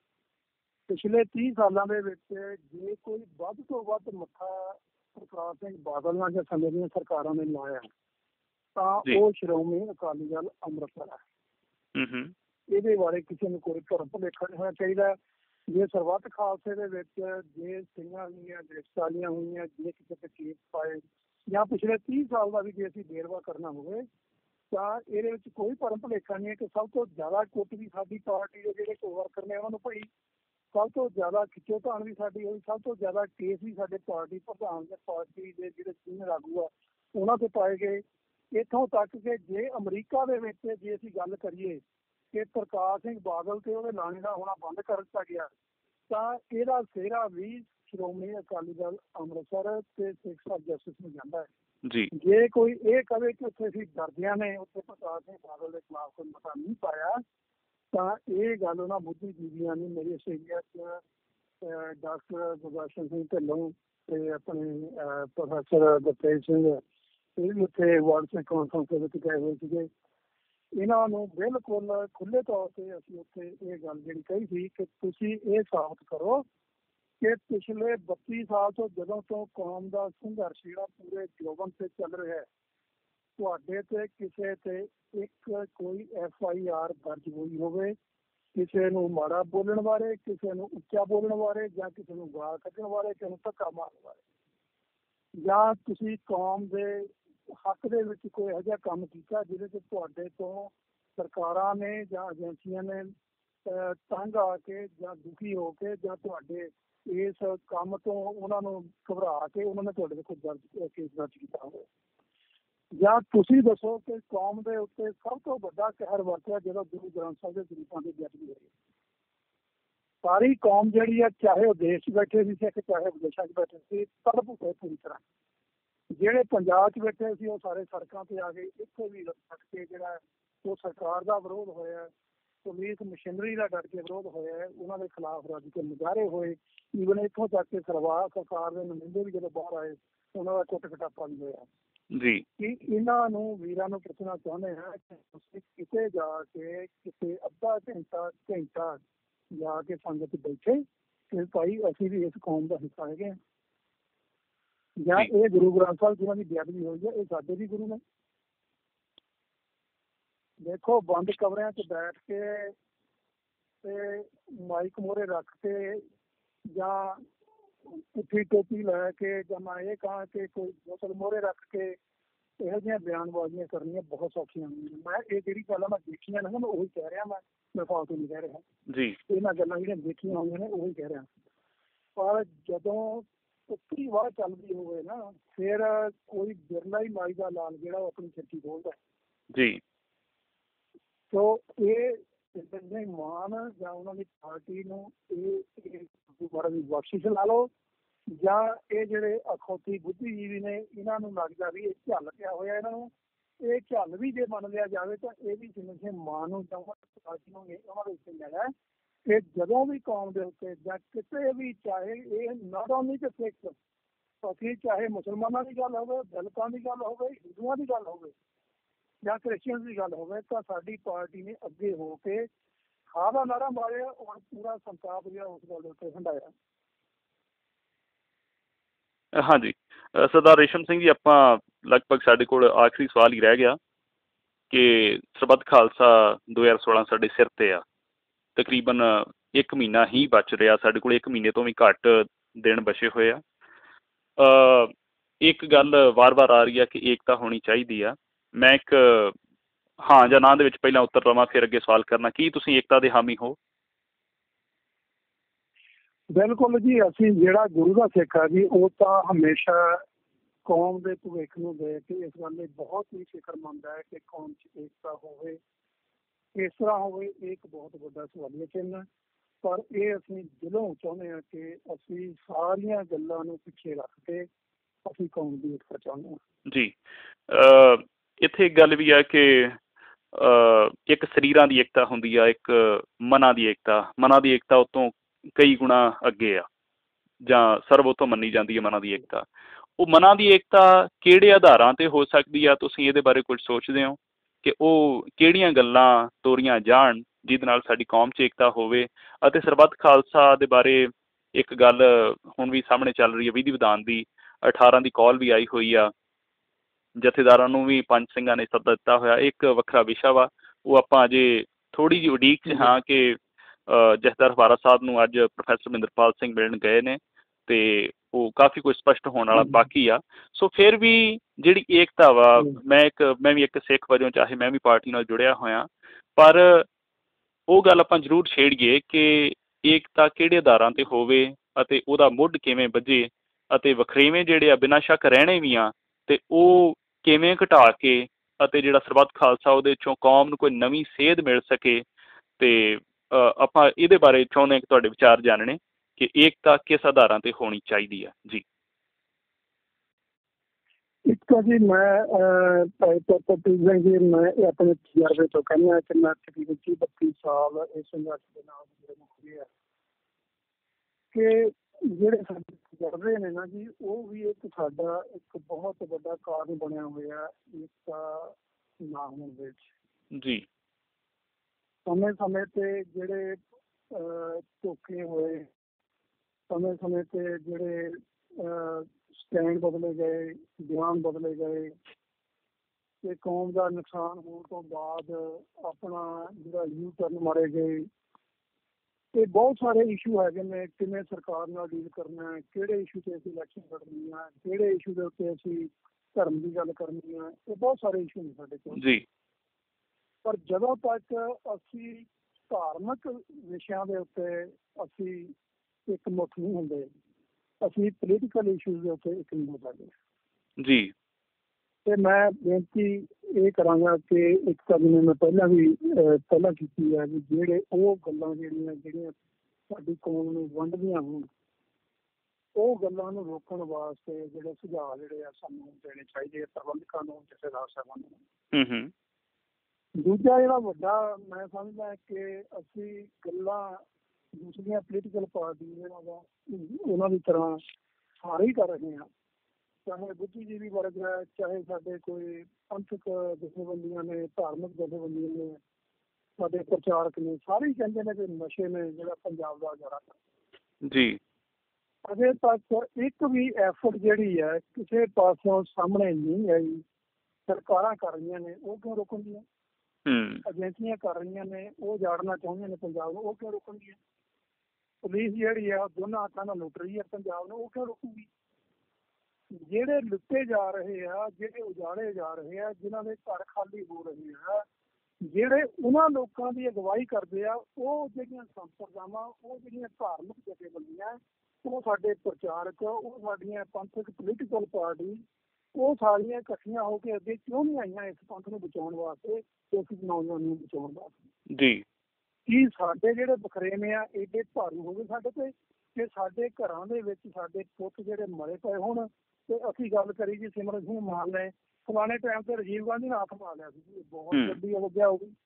ਪਿਛਲੇ ਤੀਹ ਸਾਲਾਂ ਦੇ ਵਿੱਚ ਜੇ ਕੋਈ ਵੱਧ ਤੋਂ ਵੱਧ ਮੱਥਾ ਪ੍ਰਕਾਸ਼ ਸਿੰਘ ਬਾਦਲ ਨਾਲ ਜਾਂ ਸਮੇਂ ਦੀਆਂ ਸਰਕਾਰਾਂ ਨੇ ਲਾਇਆ ਤਾਂ ਉਹ ਸ਼੍ਰੋਮਣੀ ਅਕਾਲੀ ਦਲ ਅੰਮ੍ਰਿਤਸਰ ਹੈ। ਇਹਦੇ ਬਾਰੇ ਕਿਸੇ ਨੂੰ ਕੋਈ ਭਰਮ ਭੁਲੇਖਾ ਨਹੀਂ ਹੋਣਾ ਚਾਹੀਦਾ। ਜੇ ਸਰਬੱਤ ਖਾਲਸੇ ਦੇ ਵਿੱਚ ਜੇ ਸਿੰਘਾਂ ਦੀਆਂ ਗ੍ਰਿਫਤਾਰੀਆਂ ਹੋਈਆਂ, ਜੇ ਕਿਸੇ ਤੇ ਕੇਸ ਪਾਏ ਜਾਂ ਪਿਛਲੇ ਤੀਹ ਸਾਲ ਦਾ ਵੀ ਜੇ ਅਸੀਂ ਵੇਰਵਾ ਕਰਨਾ ਹੋਵੇ ਤਾਂ ਇਹਦੇ ਵਿੱਚ ਕੋਈ ਭਰਮ ਭੁਲੇਖਾ ਨਹੀਂ ਹੈ ਕਿ ਸਭ ਤੋਂ ਜ਼ਿਆਦਾ ਕੁੱਟ ਵੀ ਸਾਡੀ ਪਾਰਟੀ ਦੇ ਜਿਹੜੇ ਕੋ ਵਰਕਰ ਨੇ ਉਹਨਾਂ ਨੂੰ ਪਈ, ਸਭ ਤੋਂ ਜ਼ਿਆਦਾ ਖਿੱਚੋਤਾਣ ਵੀ ਸਾਡੀ ਹੋਈ, ਸਭ ਤੋਂ ਜ਼ਿਆਦਾ ਕੇਸ ਵੀ ਸਾਡੇ ਪਾਰਟੀ ਪ੍ਰਧਾਨ ਦੇ ਪਾਰਟੀ ਦੇ ਜਿਹੜੇ ਸੀਨੀਅਰ ਆਗੂ ਆ ਉਹਨਾਂ 'ਤੇ ਪਾਏ ਗਏ। ਇੱਥੋਂ ਤੱਕ ਕਿ ਜੇ ਅਮਰੀਕਾ ਦੇ ਵਿੱਚ ਜੇ ਅਸੀਂ ਗੱਲ ਕਰੀਏ ਕਿ ਪ੍ਰਕਾਸ਼ ਸਿੰਘ ਬਾਦਲ ਤੇ ਉਹਦੇ ਲਾਣੇ ਦਾ ਹੋਣਾ ਬੰਦ ਕਰ ਦਿੱਤਾ ਗਿਆ ਤਾਂ ਇਹਦਾ ਸਿਹਰਾ ਵੀ ਸ਼੍ਰੋਮਣੀ ਅਕਾਲੀ ਦਲ ਅੰਮ੍ਰਿਤਸਰ ਤੇ ਸਿੱਖ ਸਾਹਿਬ ਜਸਟਿਸ ਨੂੰ ਜਾਂਦਾ ਹੈ ਜੀ। ਜੇ ਕੋਈ ਇਹ ਕਵੇ ਕਿ ਉੱਥੇ ਅਸੀਂ ਡਰਦਿਆਂ ਨੇ ਉੱਥੇ ਪ੍ਰਕਾਸ਼ ਸਿੰਘ ਬਾਦਲ ਦੇ ਖਿਲਾਫ ਕੋਈ ਮਤਾ ਨਹੀਂ ਪਾਇਆ ਤਾਂ ਇਹ ਗੱਲ ਉਹਨਾਂ ਬੁੱਧੀਜੀਵੀਆਂ ਨੇ ਮੇਰੀ ਆਸਟ੍ਰੇਲੀਆ 'ਚ ਡਾਕਟਰ ਗੁਰਦਰਸ਼ਨ ਸਿੰਘ ਢਿੱਲੋਂ ਤੇ ਆਪਣੇ ਪ੍ਰੋਫੈਸਰ ਗੁਰਤੇਜ ਸਿੰਘ ਇਹ ਵੀ ਉੱਥੇ ਵਰਲਡ ਸਿੱਖ ਕਾਨਫਰੰਸ ਦੇ ਵਿੱਚ ਗਏ ਹੋਏ ਸੀਗੇ। ਇਹਨਾਂ ਨੂੰ ਬਿਲਕੁਲ ਖੁੱਲ੍ਹੇ ਤੌਰ 'ਤੇ ਅਸੀਂ ਉੱਥੇ ਇਹ ਗੱਲ ਜਿਹੜੀ ਕਹੀ ਸੀ ਕਿ ਤੁਸੀਂ ਇਹ ਸਾਬਤ ਕਰੋ ਕਿ ਪਿਛਲੇ ਬੱਤੀ ਸਾਲ ਤੋਂ ਜਦੋਂ ਤੋਂ ਕੌਮ ਦਾ ਸੰਘਰਸ਼ ਜਿਹੜਾ ਪੂਰੇ ਗਲੋਬਲ 'ਤੇ ਚੱਲ ਰਿਹਾ ਹੈ ਤੁਹਾਡੇ 'ਤੇ ਕਿਸੇ 'ਤੇ ਇੱਕ ਕੋਈ ਐਫ ਆਈ ਆਰ ਦਰਜ ਹੋਈ ਹੋਵੇ ਕਿਸੇ ਨੂੰ ਮਾੜਾ ਬੋਲਣ ਬਾਰੇ, ਕਿਸੇ ਨੂੰ ਉੱਚਾ ਬੋਲਣ ਬਾਰੇ, ਜਾਂ ਕਿਸੇ ਨੂੰ ਗਾਲ ਕੱਢਣ ਬਾਰੇ, ਕਿਸੇ ਨੂੰ ਧੱਕਾ ਮਾਰਨ ਬਾਰੇ, ਜਾਂ ਤੁਸੀਂ ਕੌਮ ਦੇ ਹੱਕ ਦੇ ਵਿੱਚ ਕੋਈ ਇਹੋ ਜਿਹਾ ਕੰਮ ਕੀਤਾ ਜਿਹਦੇ 'ਚ ਤੁਹਾਡੇ ਤੋਂ ਸਰਕਾਰਾਂ ਨੇ ਜਾਂ ਏਜੰਸੀਆਂ ਨੇ ਤੰਗ ਆ ਕੇ ਜਾਂ ਦੁਖੀ ਹੋ ਕੇ ਜਾਂ ਤੁਹਾਡੇ ਇਸ ਕੰਮ ਤੋਂ ਉਹਨਾਂ ਨੂੰ ਘਬਰਾ ਕੇ ਉਹਨਾਂ ਨੇ ਤੁਹਾਡੇ 'ਤੇ ਕੋਈ ਦਰਜ ਕੇਸ ਦਰਜ ਕੀਤਾ ਹੋਵੇ। ਜਾਂ ਤੁਸੀਂ ਦੱਸੋ ਕਿ ਕੌਮ ਦੇ ਉੱਤੇ ਸਭ ਤੋਂ ਵੱਡਾ ਕਹਿਰ ਵਰਤਿਆ ਜਦੋਂ ਗੁਰੂ ਗ੍ਰੰਥ ਸਾਹਿਬ ਦੇ ਸਰੂਪਾਂ ਦੀ ਬੇਅਦਬੀ ਹੋਈ। ਸਾਰੀ ਕੌਮ ਜਿਹੜੀ ਹੈ ਚਾਹੇ ਉਹ ਦੇਸ਼ 'ਚ ਬੈਠੇ ਸੀ ਸਿੱਖ, ਚਾਹੇ ਵਿਦੇਸ਼ਾਂ 'ਚ ਬੈਠੇ ਸੀ, ਤੜਪ ਉਠੇ ਪੂਰੀ ਤਰ੍ਹਾਂ। ਜਿਹੜੇ ਪੰਜਾਬ 'ਚ ਬੈਠੇ ਸੀ ਉਹ ਸਾਰੇ ਸੜਕਾਂ 'ਤੇ ਆ ਗਏ। ਇੱਥੇ ਵੀ ਡਟ ਕੇ ਜਿਹੜਾ ਉਹ ਸਰਕਾਰ ਦਾ ਵਿਰੋਧ ਹੋਇਆ, ਪੁਲਿਸ ਮਸ਼ੀਨਰੀ ਦਾ ਡਟ ਕੇ ਵਿਰੋਧ ਹੋਇਆ, ਉਹਨਾਂ ਦੇ ਖਿਲਾਫ ਰੱਜ ਕੇ ਮੁਜ਼ਾਹਰੇ ਹੋਏ। ਈਵਨ ਇੱਥੋਂ ਤੱਕ ਕਿ ਸਰਕਾਰ ਸਰਕਾਰ ਦੇ ਨੁਮਾਇੰਦੇ ਵੀ ਜਦੋਂ ਬਾਹਰ ਆਏ ਉਹਨਾਂ ਦਾ ਕੁੱਟ ਕਟਾਪਾ ਵੀ ਹੋਇਆ ਜੀ। ਕਿ ਇਹਨਾਂ ਨੂੰ ਵੀਰਾਂ ਨੂੰ ਪੁੱਛਣਾ ਚਾਹੁੰਦੇ ਹਾਂ ਕਿ ਤੁਸੀਂ ਕਿਤੇ ਜਾ ਕੇ ਕਿਤੇ ਅੱਧਾ ਘੰਟਾ ਘੰਟਾ ਜਾ ਕੇ ਸੰਗਤ ਬੈਠੇ ਕਿ ਭਾਈ ਅਸੀਂ ਵੀ ਇਸ ਕੌਮ ਦਾ ਹਿੱਸਾ ਹੈਗੇ ਹਾਂ, ਜਾਂ ਇਹ ਗੁਰੂ ਗ੍ਰੰਥ ਸਾਹਿਬ ਜਿਹਨਾਂ ਦੀ ਬੇਅਦਬੀ ਹੋਈ ਹੈ ਇਹ ਸਾਡੇ ਵੀ ਗੁਰੂ ਨੇ। ਦੇਖੋ ਬੰਦ ਕਮਰਿਆਂ 'ਚ ਬੈਠ ਕੇ ਤੇ ਮਾਈਕ ਮੂਹਰੇ ਰੱਖ ਕੇ ਜਾਂ ਪੁੱਠੀ ਟੋਪੀ ਲੈ ਕੇ ਜਾਂ ਮੈਂ ਇਹ ਕਹਾਂ ਕਿ ਕੋਈ ਬੋਤਲ ਮੂਹਰੇ ਰੱਖ ਕੇ ਇਹੋ ਜਿਹੀਆਂ ਬਿਆਨਬਾਜ਼ੀਆਂ ਕਰਨੀਆਂ ਬਹੁਤ ਸੌਖੀਆਂ ਹੁੰਦੀਆਂ। ਮੈਂ ਇਹ ਜਿਹੜੀ ਗੱਲਾਂ ਮੈਂ ਦੇਖੀਆਂ ਨੇ ਮੈਂ ਉਹੀ ਕਹਿ ਰਿਹਾ, ਮੈਂ ਮੈਂ ਫਾਲਤੂ ਨਹੀਂ ਕਹਿ ਰਿਹਾ ਜੀ। ਇਹਨਾਂ ਗੱਲਾਂ ਜਿਹੜੀਆਂ ਦੇਖੀਆਂ ਹੋਈਆਂ ਨੇ ਉਹੀ ਕਹਿ ਰਿਹਾ। ਪਰ ਜਦੋਂ ਉੱਤਰੀ ਵਾਹ ਚੱਲਦੀ ਹੋਵੇ ਨਾ ਫਿਰ ਕੋਈ ਬਿਰਲਾ ਹੀ ਮਾਈ ਦਾ ਲਾਲ ਜਿਹੜਾ ਉਹ ਆਪਣੀ ਛੱਤੀ ਖੋਲਦਾ ਜੀ। ਸੋ ਇਹ ਮਾਨ ਜਾਂ ਉਹਨਾਂ ਦੀ ਪਾਰਟੀ ਨੂੰ ਇਹ ਦੁਬਾਰਾ ਦੀ ਬਖਸ਼ਿਸ਼ ਲਾ ਲਓ ਜਾਂ ਇਹ ਜਿਹੜੇ ਅਖੌਤੀ ਬੁੱਧੀਜੀਵੀ ਨੇ ਇਹਨਾਂ ਨੂੰ ਲੱਗਦਾ ਵੀ ਇਹ ਝੱਲ ਪਿਆ ਹੋਇਆ ਇਹਨਾਂ ਨੂੰ, ਇਹ ਝੱਲ ਵੀ ਜੇ ਮੰਨ ਲਿਆ ਜਾਵੇ ਤਾਂ ਇਹ ਵੀ ਜਿਵੇਂ ਮਾਨ ਨੂੰ ਜਾਂ ਪਾਰਟੀ ਨੂੰ ਉਹਨਾਂ ਦੇ ਉੱਤੇ ਲੈਣਾ ਕਿ ਜਦੋਂ ਵੀ ਕੌਮ ਦੇ ਉੱਤੇ ਜਾਂ ਕਿਤੇ ਵੀ ਚਾਹੇ ਇਹ ਨਾਟ ਓਨਲੀ ਕਿ ਸਿੱਖ ਅਸੀਂ ਚਾਹੇ ਮੁਸਲਮਾਨਾਂ ਦੀ ਗੱਲ ਹੋਵੇ, ਦਲਿਤਾਂ ਦੀ ਗੱਲ ਹੋਵੇ, ਹਿੰਦੂਆਂ ਦੀ ਗੱਲ ਹੋਵੇ ਜਾਂ ਕ੍ਰਿਸਚਨ ਦੀ ਗੱਲ ਹੋਵੇ ਤਾਂ ਸਾਡੀ ਪਾਰਟੀ ਨੇ ਅੱਗੇ ਹੋ ਕੇ ਹਾਂ ਦਾ ਨਾਰਾ ਮਾਰਿਆ ਔਰ ਪੂਰਾ ਸੰਤਾਪ ਜਿਹੜਾ ਉਸ ਗੱਲ ਦੇ ਉੱਤੇ ਹੰਢਾਇਆ। ਹਾਂਜੀ ਸਰਦਾਰ ਰੇਸ਼ਮ ਸਿੰਘ ਜੀ, ਆਪਾਂ ਲਗਭਗ ਸਾਡੇ ਕੋਲ ਆਖਰੀ ਸਵਾਲ ਹੀ ਰਹਿ ਗਿਆ ਕਿ ਸਰਬੱਤ ਖਾਲਸਾ ਦੋ ਹਜ਼ਾਰ ਸੋਲਾਂ ਸਾਡੇ ਸਿਰ 'ਤੇ ਆ। ਤਕਰੀਬਨ ਇੱਕ ਮਹੀਨਾ ਹੀ ਬਚ ਰਿਹਾ, ਸਾਡੇ ਕੋਲ ਇੱਕ ਮਹੀਨੇ ਤੋਂ ਵੀ ਘੱਟ ਦਿਨ ਬਚੇ ਹੋਏ ਆ। ਇੱਕ ਗੱਲ ਵਾਰ-ਵਾਰ ਆ ਰਹੀ ਆ ਕਿ ਏਕਤਾ ਹੋਣੀ ਚਾਹੀਦੀ ਆ। ਮੈਂ ਇੱਕ ਹਾਂ ਜਾਂ ਨਾ ਦੇ ਵਿੱਚ ਪਹਿਲਾਂ ਉੱਤਰ ਲਵਾਂ, ਫਿਰ ਅੱਗੇ ਸਵਾਲ ਕਰਨਾ। ਕੀ ਤੁਸੀਂ ਏਕਤਾ ਦੇ ਹਾਮੀ ਹੋ? ਬਿਲਕੁਲ ਜੀ, ਅਸੀਂ ਜਿਹੜਾ ਗੁਰੂ ਦਾ ਸਿੱਖ ਆ ਜੀ, ਉਹ ਤਾਂ ਹਮੇਸ਼ਾ ਕੌਮ ਦੇ ਭਵਿੱਖ ਨੂੰ ਦੇਖ ਕੇ ਇਸ ਗੱਲ ਲਈ ਬਹੁਤ ਹੀ ਫਿਕਰਮੰਦ ਹੈ ਕਿ ਕੌਮ 'ਚ ਏਕਤਾ ਹੋਵੇ, ਇਸ ਤਰ੍ਹਾਂ ਹੋਵੇ। ਇਹ ਇੱਕ ਬਹੁਤ ਵੱਡਾ ਸਵਾਲੀਆ ਚਿੰਨ੍ਹ ਹੈ, ਪਰ ਇਹ ਅਸੀਂ ਦਿਲੋਂ ਚਾਹੁੰਦੇ ਹਾਂ ਕਿ ਅਸੀਂ ਸਾਰੀਆਂ ਗੱਲਾਂ ਨੂੰ ਪਿੱਛੇ ਰੱਖ ਕੇ ਅਸੀਂ ਕੌਮ ਦੀ ਏਕਤਾ ਚਾਹੁੰਦੇ ਹਾਂ ਜੀ। ਇੱਥੇ ਇੱਕ ਗੱਲ ਵੀ ਆ ਕਿ ਇੱਕ ਸਰੀਰਾਂ ਦੀ ਏਕਤਾ ਹੁੰਦੀ ਆ, ਇੱਕ ਮਨਾਂ ਦੀ ਏਕਤਾ। ਮਨਾਂ ਦੀ ਏਕਤਾ ਉਤੋਂ ਕਈ ਗੁਣਾ ਅੱਗੇ ਆ, ਜਾਂ ਸਰਬ ਉੱਤੋਂ ਮੰਨੀ ਜਾਂਦੀ ਹੈ ਮਨਾਂ ਦੀ ਏਕਤਾ। ਉਹ ਮਨਾਂ ਦੀ ਏਕਤਾ ਕਿਹੜੇ ਆਧਾਰਾਂ 'ਤੇ ਹੋ ਸਕਦੀ ਆ? ਤੁਸੀਂ ਇਹਦੇ ਬਾਰੇ ਕੁਝ ਸੋਚਦੇ ਹੋ ਕਿ ਉਹ ਕਿਹੜੀਆਂ ਗੱਲਾਂ ਤੋਰੀਆਂ ਜਾਣ ਜਿਹਦੇ ਨਾਲ ਸਾਡੀ ਕੌਮ 'ਚ ਏਕਤਾ ਹੋਵੇ? ਅਤੇ ਸਰਬੱਤ ਖਾਲਸਾ ਦੇ ਬਾਰੇ ਇੱਕ ਗੱਲ ਹੁਣ ਵੀ ਸਾਹਮਣੇ ਚੱਲ ਰਹੀ ਹੈ, ਵਿਧੀ ਵਿਧਾਨ ਦੀ ਅਠਾਰਾਂ ਦੀ ਕਾਲ ਵੀ ਆਈ ਹੋਈ ਆ, ਜਥੇਦਾਰਾਂ ਨੂੰ ਵੀ ਪੰਜ ਸਿੰਘਾਂ ਨੇ ਸੱਦਾ ਦਿੱਤਾ ਹੋਇਆ। ਇੱਕ ਵੱਖਰਾ ਵਿਸ਼ਾ ਵਾ, ਉਹ ਆਪਾਂ ਅਜੇ ਥੋੜ੍ਹੀ ਜਿਹੀ ਉਡੀਕ 'ਚ ਹਾਂ ਕਿ ਜਥੇਦਾਰ ਹਵਾਰਾ ਸਾਹਿਬ ਨੂੰ ਅੱਜ ਪ੍ਰੋਫੈਸਰ ਮਹਿੰਦਰਪਾਲ ਸਿੰਘ ਮਿਲਣ ਗਏ ਨੇ, ਅਤੇ ਉਹ ਕਾਫੀ ਕੁਝ ਸਪਸ਼ਟ ਹੋਣ ਵਾਲਾ ਬਾਕੀ ਆ। ਸੋ ਫਿਰ ਵੀ ਜਿਹੜੀ ਏਕਤਾ ਵਾ, ਮੈਂ ਇੱਕ ਮੈਂ ਵੀ ਇੱਕ ਸਿੱਖ ਵਜੋਂ, ਚਾਹੇ ਮੈਂ ਵੀ ਪਾਰਟੀ ਨਾਲ ਜੁੜਿਆ ਹੋਇਆ, ਪਰ ਉਹ ਗੱਲ ਆਪਾਂ ਜ਼ਰੂਰ ਛੇੜੀਏ ਕਿ ਏਕਤਾ ਕਿਹੜੇ ਆਧਾਰਾਂ 'ਤੇ ਹੋਵੇ ਅਤੇ ਉਹਦਾ ਮੁੱਢ ਕਿਵੇਂ ਬੱਝੇ, ਅਤੇ ਵਖਰੇਵੇਂ ਜਿਹੜੇ ਆ ਬਿਨਾਂ ਸ਼ੱਕ ਰਹਿਣੇ ਵੀ ਆ, ਅਤੇ ਉਹ ਕਿਵੇਂ ਘਟਾ ਕੇ ਅਤੇ ਜਿਹੜਾ ਸਰਬੱਤ ਖਾਲਸਾ ਉਹਦੇ 'ਚੋਂ ਕੌਮ ਨੂੰ ਕੋਈ ਨਵੀਂ ਸੇਧ ਮਿਲ ਸਕੇ। ਅਤੇ ਆਪਾਂ ਇਹਦੇ ਬਾਰੇ ਚਾਹੁੰਦੇ ਹਾਂ ਕਿ ਤੁਹਾਡੇ ਵਿਚਾਰ ਜਾਣਨੇ ਕਿ ਏਕਤਾ ਕਿਸ ਆਧਾਰਾਂ 'ਤੇ ਹੋਣੀ ਚਾਹੀਦੀ ਆ ਜੀ। ਇੱਕ ਤਾਂ ਜੀ ਮੈਂ ਜੀ ਮੈਂ ਆਪਣੇ ਤਜਰਬੇ ਤੋਂ ਕਹਿੰਦਾ ਕਿ ਮੈਂ ਤਕਰੀਬਨ ਤੀਹ ਬੱਤੀ ਸਾਲ ਇਸ ਸੰਘਰਸ਼ ਦੇ ਨਾਲ ਜਿਹੜੇ ਮੁੱਖੀ ਹੈ ਕਿ ਜਿਹੜੇ ਸਾਡੇ ਤਜਰਬੇ ਨੇ ਨਾ ਜੀ, ਉਹ ਵੀ ਇੱਕ ਸਾਡਾ ਇੱਕ ਬਹੁਤ ਵੱਡਾ ਕਾਰਨ ਬਣਿਆ ਹੋਇਆ ਏਕਤਾ ਨਾ ਹੋਣ ਵਿੱਚ ਜੀ। ਸਮੇਂ ਸਮੇਂ 'ਤੇ ਜਿਹੜੇ ਧੋਖੇ ਹੋਏ, ਸਮੇਂ ਸਮੇਂ 'ਤੇ ਜਿਹੜੇ ਸਟੈਂਡ ਬਦਲੇ ਗਏ, ਬਿਆਨ ਬਦਲੇ ਗਏ, ਤੇ ਕੌਮ ਦਾ ਨੁਕਸਾਨ ਹੋਣ ਤੋਂ ਬਾਅਦ ਆਪਣਾ ਜਿਹੜਾ ਯੂ ਟਰਨ ਮਾਰੇ ਗਏ। ਤੇ ਬਹੁਤ ਸਾਰੇ ਇਸ਼ੂ ਹੈਗੇ ਨੇ, ਕਿਵੇਂ ਸਰਕਾਰ ਨਾਲ ਡੀਲ ਕਰਨਾ, ਕਿਹੜੇ ਇਸ਼ੂ 'ਤੇ ਅਸੀਂ ਇਲੈਕਸ਼ਨ ਲੜਨੀ ਆ, ਕਿਹੜੇ ਇਸ਼ੂ ਦੇ ਉੱਤੇ ਅਸੀਂ ਧਰਮ ਦੀ ਗੱਲ ਕਰਨੀ ਆ। ਇਹ ਬਹੁਤ ਸਾਰੇ ਇਸ਼ੂ ਨੇ ਸਾਡੇ ਕੋਲ ਜੀ। ਪਰ ਜਦੋਂ ਤੱਕ ਅਸੀਂ ਧਾਰਮਿਕ ਵਿਸ਼ਿਆਂ ਦੇ ਉੱਤੇ ਅਸੀਂ ਇੱਕ ਮੁੱਠ ਨਹੀਂ ਹੁੰਦੇ, ਅਸੀਂ ਪੋਲੀਟੀਕਲ ਇਸ਼ੂਜ਼ ਦੇ ਉੱਤੇ ਇੱਕ ਨਹੀਂ ਹੋ ਸਕਦੇ ਜੀ। ਤੇ ਮੈਂ ਬੇਨਤੀ ਇਹ ਕਰਾਂਗਾ ਕਿ ਇੱਕ ਤਾਂ ਜਿਵੇਂ ਮੈਂ ਪਹਿਲਾਂ ਵੀ ਪਹਿਲਾਂ ਕੀਤੀ ਹੈ ਵੀ ਜਿਹੜੇ ਉਹ ਗੱਲਾਂ ਜਿਹੜੀਆਂ ਜਿਹੜੀਆਂ ਸਾਡੀ ਕੌਮ ਨੂੰ ਵੰਡਦੀਆਂ ਹੋਣ, ਉਹ ਗੱਲਾਂ ਨੂੰ ਰੋਕਣ ਵਾਸਤੇ ਜਿਹੜੇ ਸੁਝਾਅ ਜਿਹੜੇ ਆ ਸਾਨੂੰ ਦੇਣੇ ਚਾਹੀਦੇ ਆ ਪ੍ਰਬੰਧਕਾਂ ਨੂੰ, ਜਥੇਦਾਰ ਸਾਹਿਬਾਨ ਨੂੰ। ਦੂਜਾ ਜਿਹੜਾ ਵੱਡਾ ਮੈਂ ਸਮਝਦਾ ਕਿ ਅਸੀਂ ਗੱਲਾਂ ਦੂਸਰੀਆਂ ਪੋਲੀਟੀਕਲ ਪਾਰਟੀਆਂ ਦਾ ਉਹਨਾਂ ਦੀ ਤਰ੍ਹਾਂ ਸਾਰੇ ਹੀ ਕਰ ਰਹੇ ਹਾਂ, ਚਾਹੇ ਬੁੱਧੀਜੀਵੀ ਵਰਗ ਹੈ, ਚਾਹੇ ਸਾਡੇ ਕੋਈ ਪੰਥਕ ਜਥੇਬੰਦੀਆਂ ਨੇ, ਧਾਰਮਿਕ ਜਥੇਬੰਦੀਆਂ ਨੇ, ਸਾਡੇ ਪ੍ਰਚਾਰਕ ਨੇ, ਸਾਰੇ ਹੀ ਕਹਿੰਦੇ ਨੇ ਕਿ ਨਸ਼ੇ ਨੇ ਜਿਹੜਾ ਪੰਜਾਬ ਦਾ ਗੁਜ਼ਾਰਾ ਕਰ ਜੀ। ਅਜੇ ਤੱਕ ਇੱਕ ਵੀ ਐਫਰਟ ਜਿਹੜੀ ਹੈ ਕਿਸੇ ਪਾਸੋਂ ਸਾਹਮਣੇ ਨਹੀਂ ਆਈ। ਸਰਕਾਰਾਂ ਕਰ ਰਹੀਆਂ ਨੇ, ਉਹ ਕਿਉਂ ਰੋਕਣਗੀਆਂ? ਏਜੰਸੀਆਂ ਕਰ ਰਹੀਆਂ ਨੇ, ਉਹ ਉਜਾੜਨਾ ਚਾਹੁੰਦੀਆਂ ਨੇ ਪੰਜਾਬ ਨੂੰ, ਉਹ ਕਿਉਂ ਰੋਕਣਗੀਆਂ? ਪੁਲਿਸ ਜਿਹੜੀ ਆ ਦੋਨਾਂ ਹੱਥਾਂ ਨਾਲ ਲੁੱਟ ਰਹੀ ਹੈ ਪੰਜਾਬ ਨੂੰ, ਉਹ ਕਿਉਂ ਰੋਕੂਗੀ? ਜਿਹੜੇ ਲੁੱਟੇ ਜਾ ਰਹੇ ਆ, ਜਿਹੜੇ ਉਜਾੜੇ ਜਾ ਰਹੇ ਆ, ਜਿਨ੍ਹਾਂ ਦੇ ਘਰ ਖਾਲੀ ਹੋ ਰਹੇ ਆ, ਜਿਹੜੇ ਉਹਨਾਂ ਲੋਕਾਂ ਦੀ ਅਗਵਾਈ ਕਰਦੇ ਆ, ਉਹ ਜਿਹੜੀਆਂ ਸੰਪਰਦਾਵਾਂ, ਉਹ ਜਿਹੜੀਆਂ ਧਾਰਮਿਕ ਜਥੇਬੰਦੀਆਂ, ਉਹ ਸਾਡੇ ਪ੍ਰਚਾਰਕ, ਉਹ ਸਾਡੀਆਂ ਪੰਥਕ ਪੋਲੀਟੀਕਲ ਪਾਰਟੀ, ਉਹ ਸਾਰੀਆਂ ਇਕੱਠੀਆਂ ਹੋ ਕੇ ਅੱਗੇ ਕਿਉਂ ਨਹੀਂ ਆਈਆਂ ਇਸ ਪੰਥ ਨੂੰ ਬਚਾਉਣ ਵਾਸਤੇ, ਇਸ ਨੌਜਵਾਨ ਨੂੰ ਬਚਾਉਣ ਵਾਸਤੇ? ਜੀ। ਕੀ ਸਾਡੇ ਜਿਹੜੇ ਬਖਰੇਵੇਂ ਆ ਏਡੇ ਭਾਰੂ ਹੋ ਗਏ ਸਾਡੇ ਤੇ ਕਿ ਸਾਡੇ ਘਰਾਂ ਦੇ ਵਿੱਚ ਸਾਡੇ ਪੁੱਤ ਜਿਹੜੇ ਮਰੇ ਪਏ ਹੋਣ, ਤੇ ਅਸੀਂ ਗੱਲ ਕਰੀ ਜੀ ਸਿਮਰਨ ਸਿੰਘ ਮਾਨ ਨੇ ਫਲਾਣੇ ਟਾਈਮ ਤੇ ਰਾਜੀਵ ਗਾਂਧੀ ਨੇ ਹੱਥ ਮਾਰ ਲਿਆ ਸੀ, ਬਹੁਤ ਵੱਡੀ ਅਵੱਗਿਆ ਹੋ ਗਈ।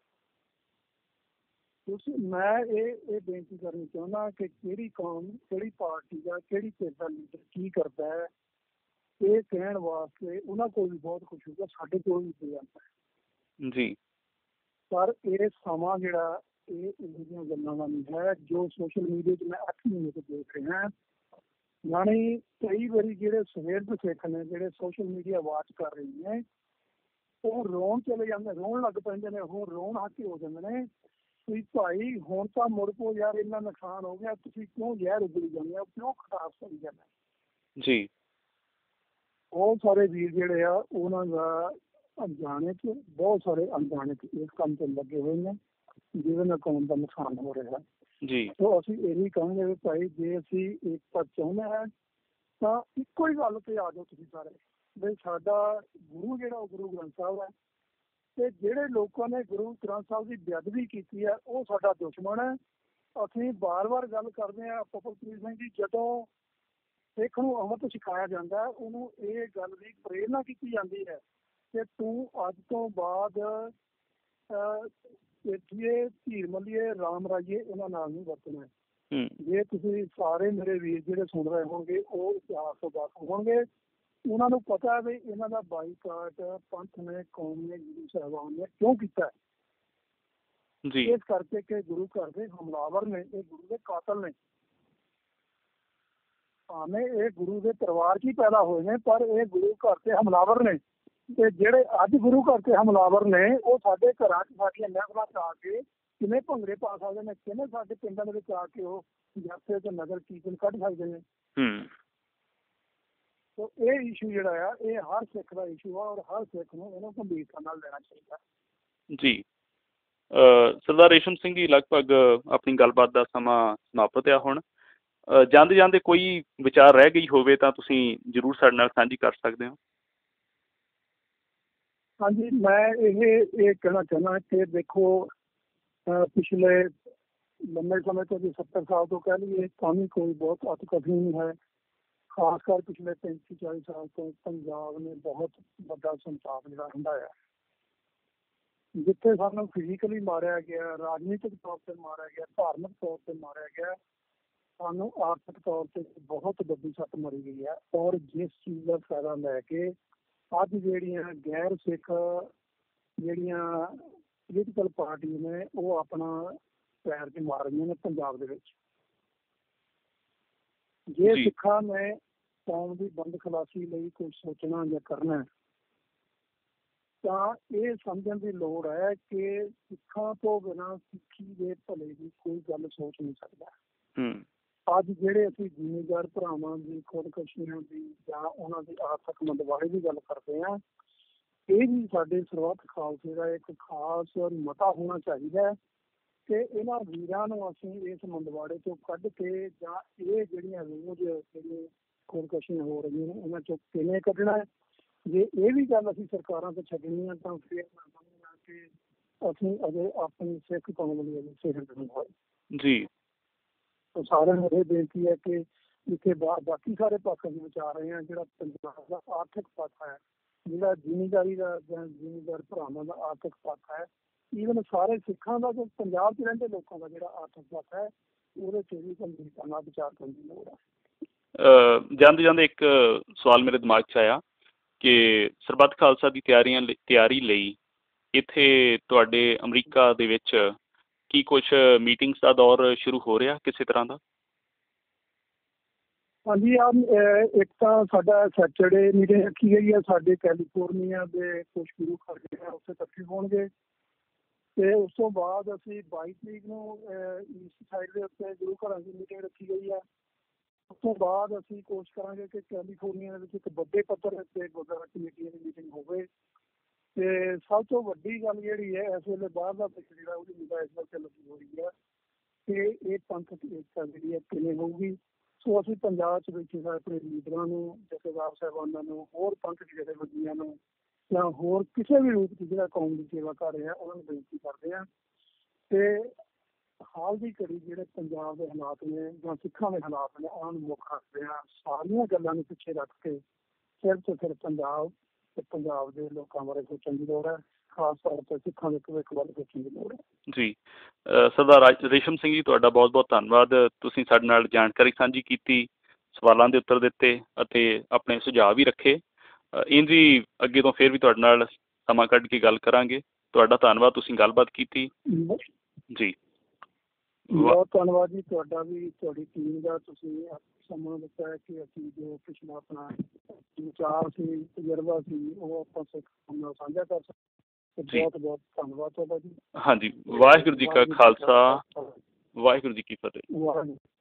ਤੁਸੀਂ ਮੈਂ ਇਹ ਇਹ ਬੇਨਤੀ ਕਰਨੀ ਚਾਹੁੰਦਾ ਕਿ ਕਿਹੜੀ ਕੌਮ, ਕਿਹੜੀ ਪਾਰਟੀ ਦਾ, ਕਿਹੜੀ ਧਿਰ ਦਾ ਲੀਡਰ ਕੀ ਕਰਦਾ ਹੈ, ਇਹ ਕਹਿਣ ਵਾਸਤੇ ਉਹਨਾਂ ਕੋਲ ਵੀ ਬਹੁਤ ਕੁਛ ਹੋਊਗਾ, ਸਾਡੇ ਕੋਲ ਵੀ ਹੋ ਜਾਂਦਾ ਜੀ। ਪਰ ਇਹ ਸਮਾਂ ਜਿਹੜਾ ਇਹ ਇਹੋ ਜਿਹੀਆਂ ਗੱਲਾਂ ਦਾ ਨਹੀਂ ਹੈ ਜੋ ਸੋਸ਼ਲ ਮੀਡੀਆ 'ਚ ਮੈਂ ਅੱਠ ਮਹੀਨੇ ਤੋਂ ਦੇਖ ਰਿਹਾ। ਯਾਨੀ ਕਈ ਵਾਰੀ ਜਿਹੜੇ ਸਵੇਰ ਦੇ ਸਿੱਖ ਨੇ, ਜਿਹੜੇ ਸੋਸ਼ਲ ਮੀਡੀਆ ਵਾਚ ਕਰ ਰਹੇ ਨੇ, ਉਹ ਰੋਣ ਚਲੇ ਜਾਂਦੇ, ਰੋਣ ਲੱਗ ਪੈਂਦੇ ਨੇ, ਉਹ ਰੋਣ ਹੱਕੇ ਹੋ ਜਾਂਦੇ ਨੇ ਵੀ ਭਾਈ ਹੁਣ ਤਾਂ ਮੁੜ ਪੋ ਯਾਰ, ਇੰਨਾ ਨੁਕਸਾਨ ਹੋ ਗਿਆ, ਤੁਸੀਂ ਕਿਉਂ ਜ਼ਹਿਰ ਉਗਲੀ ਜਾਂਦੇ ਹੋ, ਕਿਉਂ ਖਟਾਸ ਕਰੀ ਜਾਂਦੇ? ਜੀ। ਬਹੁਤ ਸਾਰੇ ਵੀਰ ਜਿਹੜੇ ਆ ਉਹਨਾਂ ਦਾ ਅਣਜਾਣੇ 'ਚ ਬਹੁਤ ਸਾਰੇ ਅਣਜਾਣੇ 'ਚ ਇਸ ਕੰਮ 'ਤੇ ਲੱਗੇ ਹੋਏ ਨੇ ਜਿਹਦੇ ਨਾਲ ਕੌਮ ਦਾ ਨੁਕਸਾਨ ਹੋ ਰਿਹਾ ਜੀ। ਸੋ ਅਸੀਂ ਇਹੀ ਕਹਾਂਗੇ ਵੀ ਭਾਈ ਜੇ ਅਸੀਂ ਏਕਤਾ ਚਾਹੁੰਦੇ ਹਾਂ ਤਾਂ ਇੱਕੋ ਹੀ ਗੱਲ 'ਤੇ ਆ ਜਾਓ ਤੁਸੀਂ ਸਾਰੇ ਵੀ ਸਾਡਾ ਗੁਰੂ ਜਿਹੜਾ ਉਹ ਗੁਰੂ ਗ੍ਰੰਥ ਸਾਹਿਬ ਹੈ ਤੇ ਜਿਹੜੇ ਲੋਕਾਂ ਨੇ ਗੁਰੂ ਗ੍ਰੰਥ ਸਾਹਿਬ ਦੀ ਬੇਅਦਬੀ ਕੀਤੀ ਹੈ ਉਹ ਸਾਡਾ ਦੁਸ਼ਮਣ ਹੈ। ਅਸੀਂ ਵਾਰ ਵਾਰ ਗੱਲ ਕਰਦੇ ਹਾਂ ਪਵਨਪ੍ਰੀਤ ਸਿੰਘ ਜੀ, ਜਦੋਂ ਸਿੱਖ ਨੂੰ ਅੰਮ੍ਰਿਤ ਸਿਖਾਇਆ ਜਾਂਦਾ ਹੈ ਉਹਨੂੰ ਇਹ ਗੱਲ ਦੀ ਪ੍ਰੇਰਨਾ ਕੀਤੀ ਜਾਂਦੀ ਹੈ ਕਿ ਤੂੰ ਅੱਜ ਤੋਂ ਬਾਅਦ ਦੇਖੀਏ ਧੀਰ ਮੱਲੀਏ ਰਾਮ ਰਾਈਏ ਇਹਨਾਂ ਨਾਲ ਨਹੀਂ ਵਰਤਣਾ। ਜੇ ਤੁਸੀਂ ਸਾਰੇ ਮੇਰੇ ਵੀਰ ਜਿਹੜੇ ਸੁਣ ਰਹੇ ਹੋਣਗੇ ਉਹ ਇਤਿਹਾਸ ਤੋਂ ਵਾਕਫ ਹੋਣਗੇ, ਉਹਨਾਂ ਨੂੰ ਪਤਾ ਹੈ ਵੀ ਇਹਨਾਂ ਦਾ ਬਾਈਕਾਟ ਪੰਥ ਨੇ ਕੌਮ ਨੇ ਗੁਰੂ ਸਾਹਿਬਾਨ ਨੇ ਕਿਉਂ ਕੀਤਾ ਜੀ। ਇਸ ਕਰਕੇ ਕਿ ਗੁਰੂ ਘਰ ਦੇ ਹਮਲਾਵਰ ਨੇ, ਇਹ ਗੁਰੂ ਦੇ ਕਾਤਲ ਨੇ। ਭਾਵੇਂ ਇਹ ਗੁਰੂ ਦੇ ਪਰਿਵਾਰ 'ਚ ਹੀ ਪੈਦਾ ਹੋਏ ਨੇ ਪਰ ਇਹ ਗੁਰੂ ਘਰ ਦੇ ਹਮਲਾਵਰ ਨੇ ਤੇ ਜਿਹੜੇ ਅੱਜ ਗੁਰੂ ਘਰ ਦੇ ਹਮਲਾਵਰ ਨੇ ਉਹ ਸਾਡੇ ਘਰਾਂ 'ਚ ਸਾਡੀਆਂ ਮਹਿਫਲਾਂ 'ਚ ਆ ਕੇ ਕਿਵੇਂ ਭੰਗੜੇ ਪਾ ਸਕਦੇ ਨੇ, ਕਿਵੇਂ ਸਾਡੇ ਪਿੰਡਾਂ ਦੇ ਵਿੱਚ ਆ ਕੇ ਉਹ ਜਾਤੇ ਤੇ ਨਗਰ ਕੀਰਤਨ ਕੱਢ ਸਕਦੇ ਨੇ। ਸੋ ਇਹ ਇਸ਼ੂ ਜਿਹੜਾ ਆ ਇਹ ਹਰ ਸਿੱਖ ਦਾ ਇਸ਼ੂ ਆ ਔਰ ਹਰ ਸਿੱਖ ਨੂੰ ਇਹਨੂੰ ਗੰਭੀਰਤਾ ਨਾਲ ਲੈਣਾ ਚਾਹੀਦਾ ਜੀ। ਸਰਦਾਰ ਰੇਸ਼ਮ ਸਿੰਘ ਜੀ, ਲਗਭਗ ਆਪਣੀ ਗੱਲਬਾਤ ਦਾ ਸਮਾਂ ਸਮਾਪਤ ਆ ਹੁਣ। ਜਾਂਦੇ ਜਾਂਦੇ ਕੋਈ ਵਿਚਾਰ ਰਹਿ ਗਈ ਹੋਵੇ ਤਾਂ ਤੁਸੀਂ ਜ਼ਰੂਰ ਸਾਡੇ ਨਾਲ ਸਾਂਝੀ ਕਰ ਸਕਦੇ ਹੋ। ਹਾਂਜੀ, ਮੈਂ ਇਹ ਇਹ ਕਹਿਣਾ ਚਾਹੁੰਦਾ ਕਿ ਦੇਖੋ ਪਿਛਲੇ ਲੰਬੇ ਸਮੇਂ ਤੋਂ ਜੀ ਸੱਤਰ ਸਾਲ ਤੋਂ ਕਹਿ ਲਈਏ ਤਾਂ ਵੀ ਕੋਈ ਬਹੁਤ ਅਤ ਕਠਿਨ ਨਹੀਂ ਹੈ। ਖਾਸ ਕਰ ਪਿਛਲੇ ਪੈਂਤੀ ਚਾਲੀ ਸਾਲ ਤੋਂ ਪੰਜਾਬ ਨੇ ਬਹੁਤ ਵੱਡਾ ਸੰਤਾਪ ਜਿਹੜਾ ਹੰਢਾਇਆ। ਜਿੱਥੇ ਸਾਨੂੰ ਫਿਜ਼ੀਕਲੀ ਮਾਰਿਆ ਗਿਆ, ਰਾਜਨੀਤਿਕ ਤੌਰ 'ਤੇ ਮਾਰਿਆ ਗਿਆ, ਧਾਰਮਿਕ ਤੌਰ 'ਤੇ ਮਾਰਿਆ ਗਿਆ, ਸਾਨੂੰ ਆਰਥਿਕ ਤੌਰ 'ਤੇ ਬਹੁਤ ਵੱਡੀ ਸੱਟ ਮਾਰੀ ਗਈ ਹੈ। ਔਰ ਜਿਸ ਚੀਜ਼ ਦਾ ਫਾਇਦਾ ਲੈ ਕੇ ਅੱਜ ਜਿਹੜੀਆਂ ਗੈਰ ਸਿੱਖ ਜਿਹੜੀਆਂ ਪੋਲੀਟੀਕਲ ਪਾਰਟੀ ਨੇ ਉਹ ਆਪਣਾ ਪੈਰ 'ਚ ਮਾਰ ਰਹੀਆਂ ਨੇ ਪੰਜਾਬ ਦੇ ਵਿੱਚ। ਜੇ ਸਿੱਖਾਂ ਨੇ ਕੌਮ ਦੀ ਬੰਦ ਖਲਾਸੀ ਲਈ ਕੁਝ ਸੋਚਣਾ ਜਾਂ ਕਰਨਾ ਤਾਂ ਇਹ ਸਮਝਣ ਦੀ ਲੋੜ ਹੈ ਕਿ ਸਿੱਖਾਂ ਤੋਂ ਬਿਨਾਂ ਸਿੱਖੀ ਦੇ ਭਲੇ ਦੀ ਕੋਈ ਗੱਲ ਸੋਚ ਨਹੀਂ ਸਕਦਾ। ਅੱਜ ਜਿਹੜੇ ਅਸੀਂ ਜ਼ਿਮੀਂਦਾਰ ਭਰਾਵਾਂ ਦੀ ਖੁਦਕਸ਼ੀਆਂ ਦੀ ਜਾਂ ਉਹਨਾਂ ਦੀ ਆਰਥਿਕ ਮੰਦਵਾੜੀ ਦੀ ਗੱਲ ਕਰਦੇ ਹਾਂ, ਇਹ ਵੀ ਸਾਡੇ ਸਰਬੱਤ ਖਾਲਸੇ ਦਾ ਇੱਕ ਖਾਸ ਮਤਾ ਹੋਣਾ ਚਾਹੀਦਾ ਕਿ ਇਹਨਾਂ ਵੀਰਾਂ ਨੂੰ ਅਸੀਂ ਇਸ ਮੰਦਵਾੜੇ ਤੋਂ ਕੱਢ ਕੇ ਜਾਂ ਇਹ ਜਿਹੜੀਆਂ ਰੋਜ਼ ਜਿਹੜੀਆਂ ਖੁਦਕਸ਼ੀਆਂ ਹੋ ਰਹੀਆਂ ਨੇ ਇਹਨਾਂ ਚੋਂ ਕਿਵੇਂ ਕੱਢਣਾ। ਜੇ ਇਹ ਵੀ ਗੱਲ ਅਸੀਂ ਸਰਕਾਰਾਂ ਤੋਂ ਛੱਡਣੀ ਆ ਤਾਂ ਫਿਰ ਮੈਂ ਸਮਝਦਾ ਕਿ ਅਸੀਂ ਅਜੇ ਆਪਣੀ ਸਿੱਖ ਕੌਮ ਲਈ ਅਜੇ ਸਿਹਤ ਨਹੀਂ ਹੋਏ ਜੀ। ਸਾਰਿਆਂ ਨੂੰ ਇਹ ਬੇਨਤੀ ਹੈ ਕਿ ਜਿੱਥੇ ਬਾਹਰ ਬਾਕੀ ਸਾਰੇ ਪੱਖ ਅਸੀਂ ਵਿਚਾਰ ਰਹੇ ਹਾਂ, ਜਿਹੜਾ ਪੰਜਾਬ ਦਾ ਆਰਥਿਕ ਪੱਖ ਹੈ, ਜਿਹੜਾ ਜ਼ਿਮੀਂਦਾਰੀ ਦਾ ਜਾਂ ਜ਼ਿਮੀਂਦਾਰ ਭਰਾਵਾਂ ਦਾ ਆਰਥਿਕ ਪੱਖ ਹੈ, ਈਵਨ ਸਾਰੇ ਸਿੱਖਾਂ ਦਾ ਜੋ ਪੰਜਾਬ 'ਚ ਰਹਿੰਦੇ ਲੋਕਾਂ ਦਾ ਜਿਹੜਾ ਆਰਥਿਕ ਪੱਖ ਹੈ, ਉਹਦੇ 'ਤੇ ਵੀ ਗੰਭੀਰਤਾ ਨਾਲ ਵਿਚਾਰ ਕਰਨ ਦੀ ਲੋੜ ਹੈ। ਜਾਂਦੇ ਜਾਂਦੇ ਇੱਕ ਸਵਾਲ ਮੇਰੇ ਦਿਮਾਗ 'ਚ ਆਇਆ ਕਿ ਸਰਬੱਤ ਖਾਲਸਾ ਦੀ ਤਿਆਰੀਆਂ ਤਿਆਰੀ ਲਈ ਇੱਥੇ ਤੁਹਾਡੇ ਅਮਰੀਕਾ ਦੇ ਵਿੱਚ ਕੀ ਕੁਛ ਮੀਟਿੰਗਸ ਦਾ ਦੌਰ ਸ਼ੁਰੂ ਹੋ ਰਿਹਾ ਕਿਸੇ ਤਰ੍ਹਾਂ ਦਾ? ਹਾਂਜੀ, ਆ ਇੱਕ ਤਾਂ ਸਾਡਾ ਸੈਚਰਡੇ ਮੀਟਿੰਗ ਰੱਖੀ ਗਈ ਹੈ। ਸਾਡੇ ਕੈਲੀਫੋਰਨੀਆ ਦੇ ਕੁਛ ਗੁਰੂ ਘਰ ਜਿਹੜੇ ਉੱਥੇ ਇਕੱਠੇ ਹੋਣਗੇ ਅਤੇ ਉਸ ਤੋਂ ਬਾਅਦ ਅਸੀਂ ਬਾਈ ਤਰੀਕ ਨੂੰ ਈਸਟ ਸਾਈਡ ਦੇ ਉੱਤੇ ਗੁਰੂ ਘਰਾਂ ਦੀ ਮੀਟਿੰਗ ਰੱਖੀ ਗਈ ਹੈ। ਉਸ ਤੋਂ ਬਾਅਦ ਅਸੀਂ ਕੋਸ਼ਿਸ਼ ਕਰਾਂਗੇ ਕਿ ਕੈਲੀਫੋਰਨੀਆ ਦੇ ਵਿੱਚ ਇੱਕ ਵੱਡੇ ਪੱਧਰ 'ਤੇ ਗੁਰਦੁਆਰਾ ਕਮੇਟੀਆਂ ਦੀ ਮੀਟਿੰਗ ਹੋਵੇ। ਅਤੇ ਸਭ ਤੋਂ ਵੱਡੀ ਗੱਲ ਜਿਹੜੀ ਹੈ ਇਸ ਵੇਲੇ ਬਾਹਰ ਦਾ ਸਿੱਖ ਜਿਹੜਾ ਉਹਦੀ ਨਿਗਾਹ ਇਸ ਵਕਤ ਲੱਗੀ ਹੋ ਰਹੀ ਹੈ ਕਿ ਇਹ ਪੰਥਕ ਏਕਤਾ ਜਿਹੜੀ ਹੈ ਕਿਵੇਂ ਹੋਊਗੀ। ਸੋ ਅਸੀਂ ਪੰਜਾਬ 'ਚ ਬੈਠੇ ਸਾਰੇ ਆਪਣੇ ਲੀਡਰਾਂ ਨੂੰ, ਜਥੇਦਾਰ ਸਾਹਿਬਾਨਾਂ ਨੂੰ, ਹੋਰ ਪੰਥਕ ਜਥੇਬੰਦੀਆਂ ਨੂੰ ਜਾਂ ਹੋਰ ਕਿਸੇ ਵੀ ਰੂਪ 'ਚ ਜਿਹੜਾ ਕੌਮ ਦੀ ਸੇਵਾ ਕਰ ਰਿਹਾ ਉਹਨਾਂ ਨੂੰ ਬੇਨਤੀ ਕਰਦੇ ਹਾਂ ਕਿ ਹਾਲ ਦੀ ਘੜੀ ਜਿਹੜੇ ਪੰਜਾਬ ਦੇ ਹਾਲਾਤ ਨੇ ਜਾਂ ਸਿੱਖਾਂ ਦੇ ਹਾਲਾਤ ਨੇ ਉਹਨਾਂ ਨੂੰ ਮੁੱਖ ਰੱਖਦੇ ਹਾਂ, ਸਾਰੀਆਂ ਗੱਲਾਂ ਨੂੰ ਪਿੱਛੇ ਰੱਖ ਕੇ ਸਿਰਫ ਤੋਂ ਸਿਰਫ ਪੰਜਾਬ ਤੇ ਪੰਜਾਬ ਦੇ ਲੋਕਾਂ ਬਾਰੇ ਸੋਚਣ ਦੀ ਲੋੜ ਹੈ। ਖਾਸ ਤੌਰ 'ਤੇ ਸਿੱਖਾਂ ਦੇ ਭਵਿੱਖ ਬਾਰੇ ਸੋਚਣ ਦੀ ਲੋੜ ਹੈ ਜੀ। ਸਰਦਾਰ ਰੇਸ਼ਮ ਸਿੰਘ ਜੀ, ਤੁਹਾਡਾ ਬਹੁਤ ਬਹੁਤ ਧੰਨਵਾਦ। ਤੁਸੀਂ ਸਾਡੇ ਨਾਲ ਜਾਣਕਾਰੀ ਸਾਂਝੀ ਕੀਤੀ, ਸਵਾਲਾਂ ਦੇ ਉੱਤਰ ਦਿੱਤੇ ਅਤੇ ਆਪਣੇ ਸੁਝਾਅ ਵੀ ਰੱਖੇ। ਇੰਝ ਹੀ ਅੱਗੇ ਤੋਂ ਫਿਰ ਵੀ ਤੁਹਾਡੇ ਨਾਲ ਸਮਾਂ ਕੱਢ ਕੇ ਗੱਲ ਕਰਾਂਗੇ। ਤੁਹਾਡਾ ਧੰਨਵਾਦ, ਤੁਸੀਂ ਗੱਲਬਾਤ ਕੀਤੀ ਜੀ। ਬਹੁਤ ਧੰਨਵਾਦ ਜੀ ਤੁਹਾਡਾ ਵੀ, ਤੁਹਾਡੀ ਟੀਮ ਦਾ। ਤੁਸੀਂ ਸਮਾਂ ਦਿੱਤਾ ਹੈ ਕਿ ਅਸੀਂ ਜੋ ਪਿਛਲਾ ਆਪਣਾ ਵਿਚਾਰ ਸੀ, ਤਜਰਬਾ ਸੀ, ਉਹ ਆਪਾਂ ਸਿੱਖ ਕੌਮ ਨਾਲ ਸਾਂਝਾ ਕਰ ਸਕਦੇ। ਬਹੁਤ ਬਹੁਤ ਧੰਨਵਾਦ ਤੁਹਾਡਾ ਜੀ। ਹਾਂਜੀ, ਵਾਹਿਗੁਰੂ ਜੀ ਕਾ ਖਾਲਸਾ, ਵਾਹਿਗੁਰੂ ਜੀ ਕੀ ਫਤਿਹ। ਵਾਹਿਗੁਰੂ।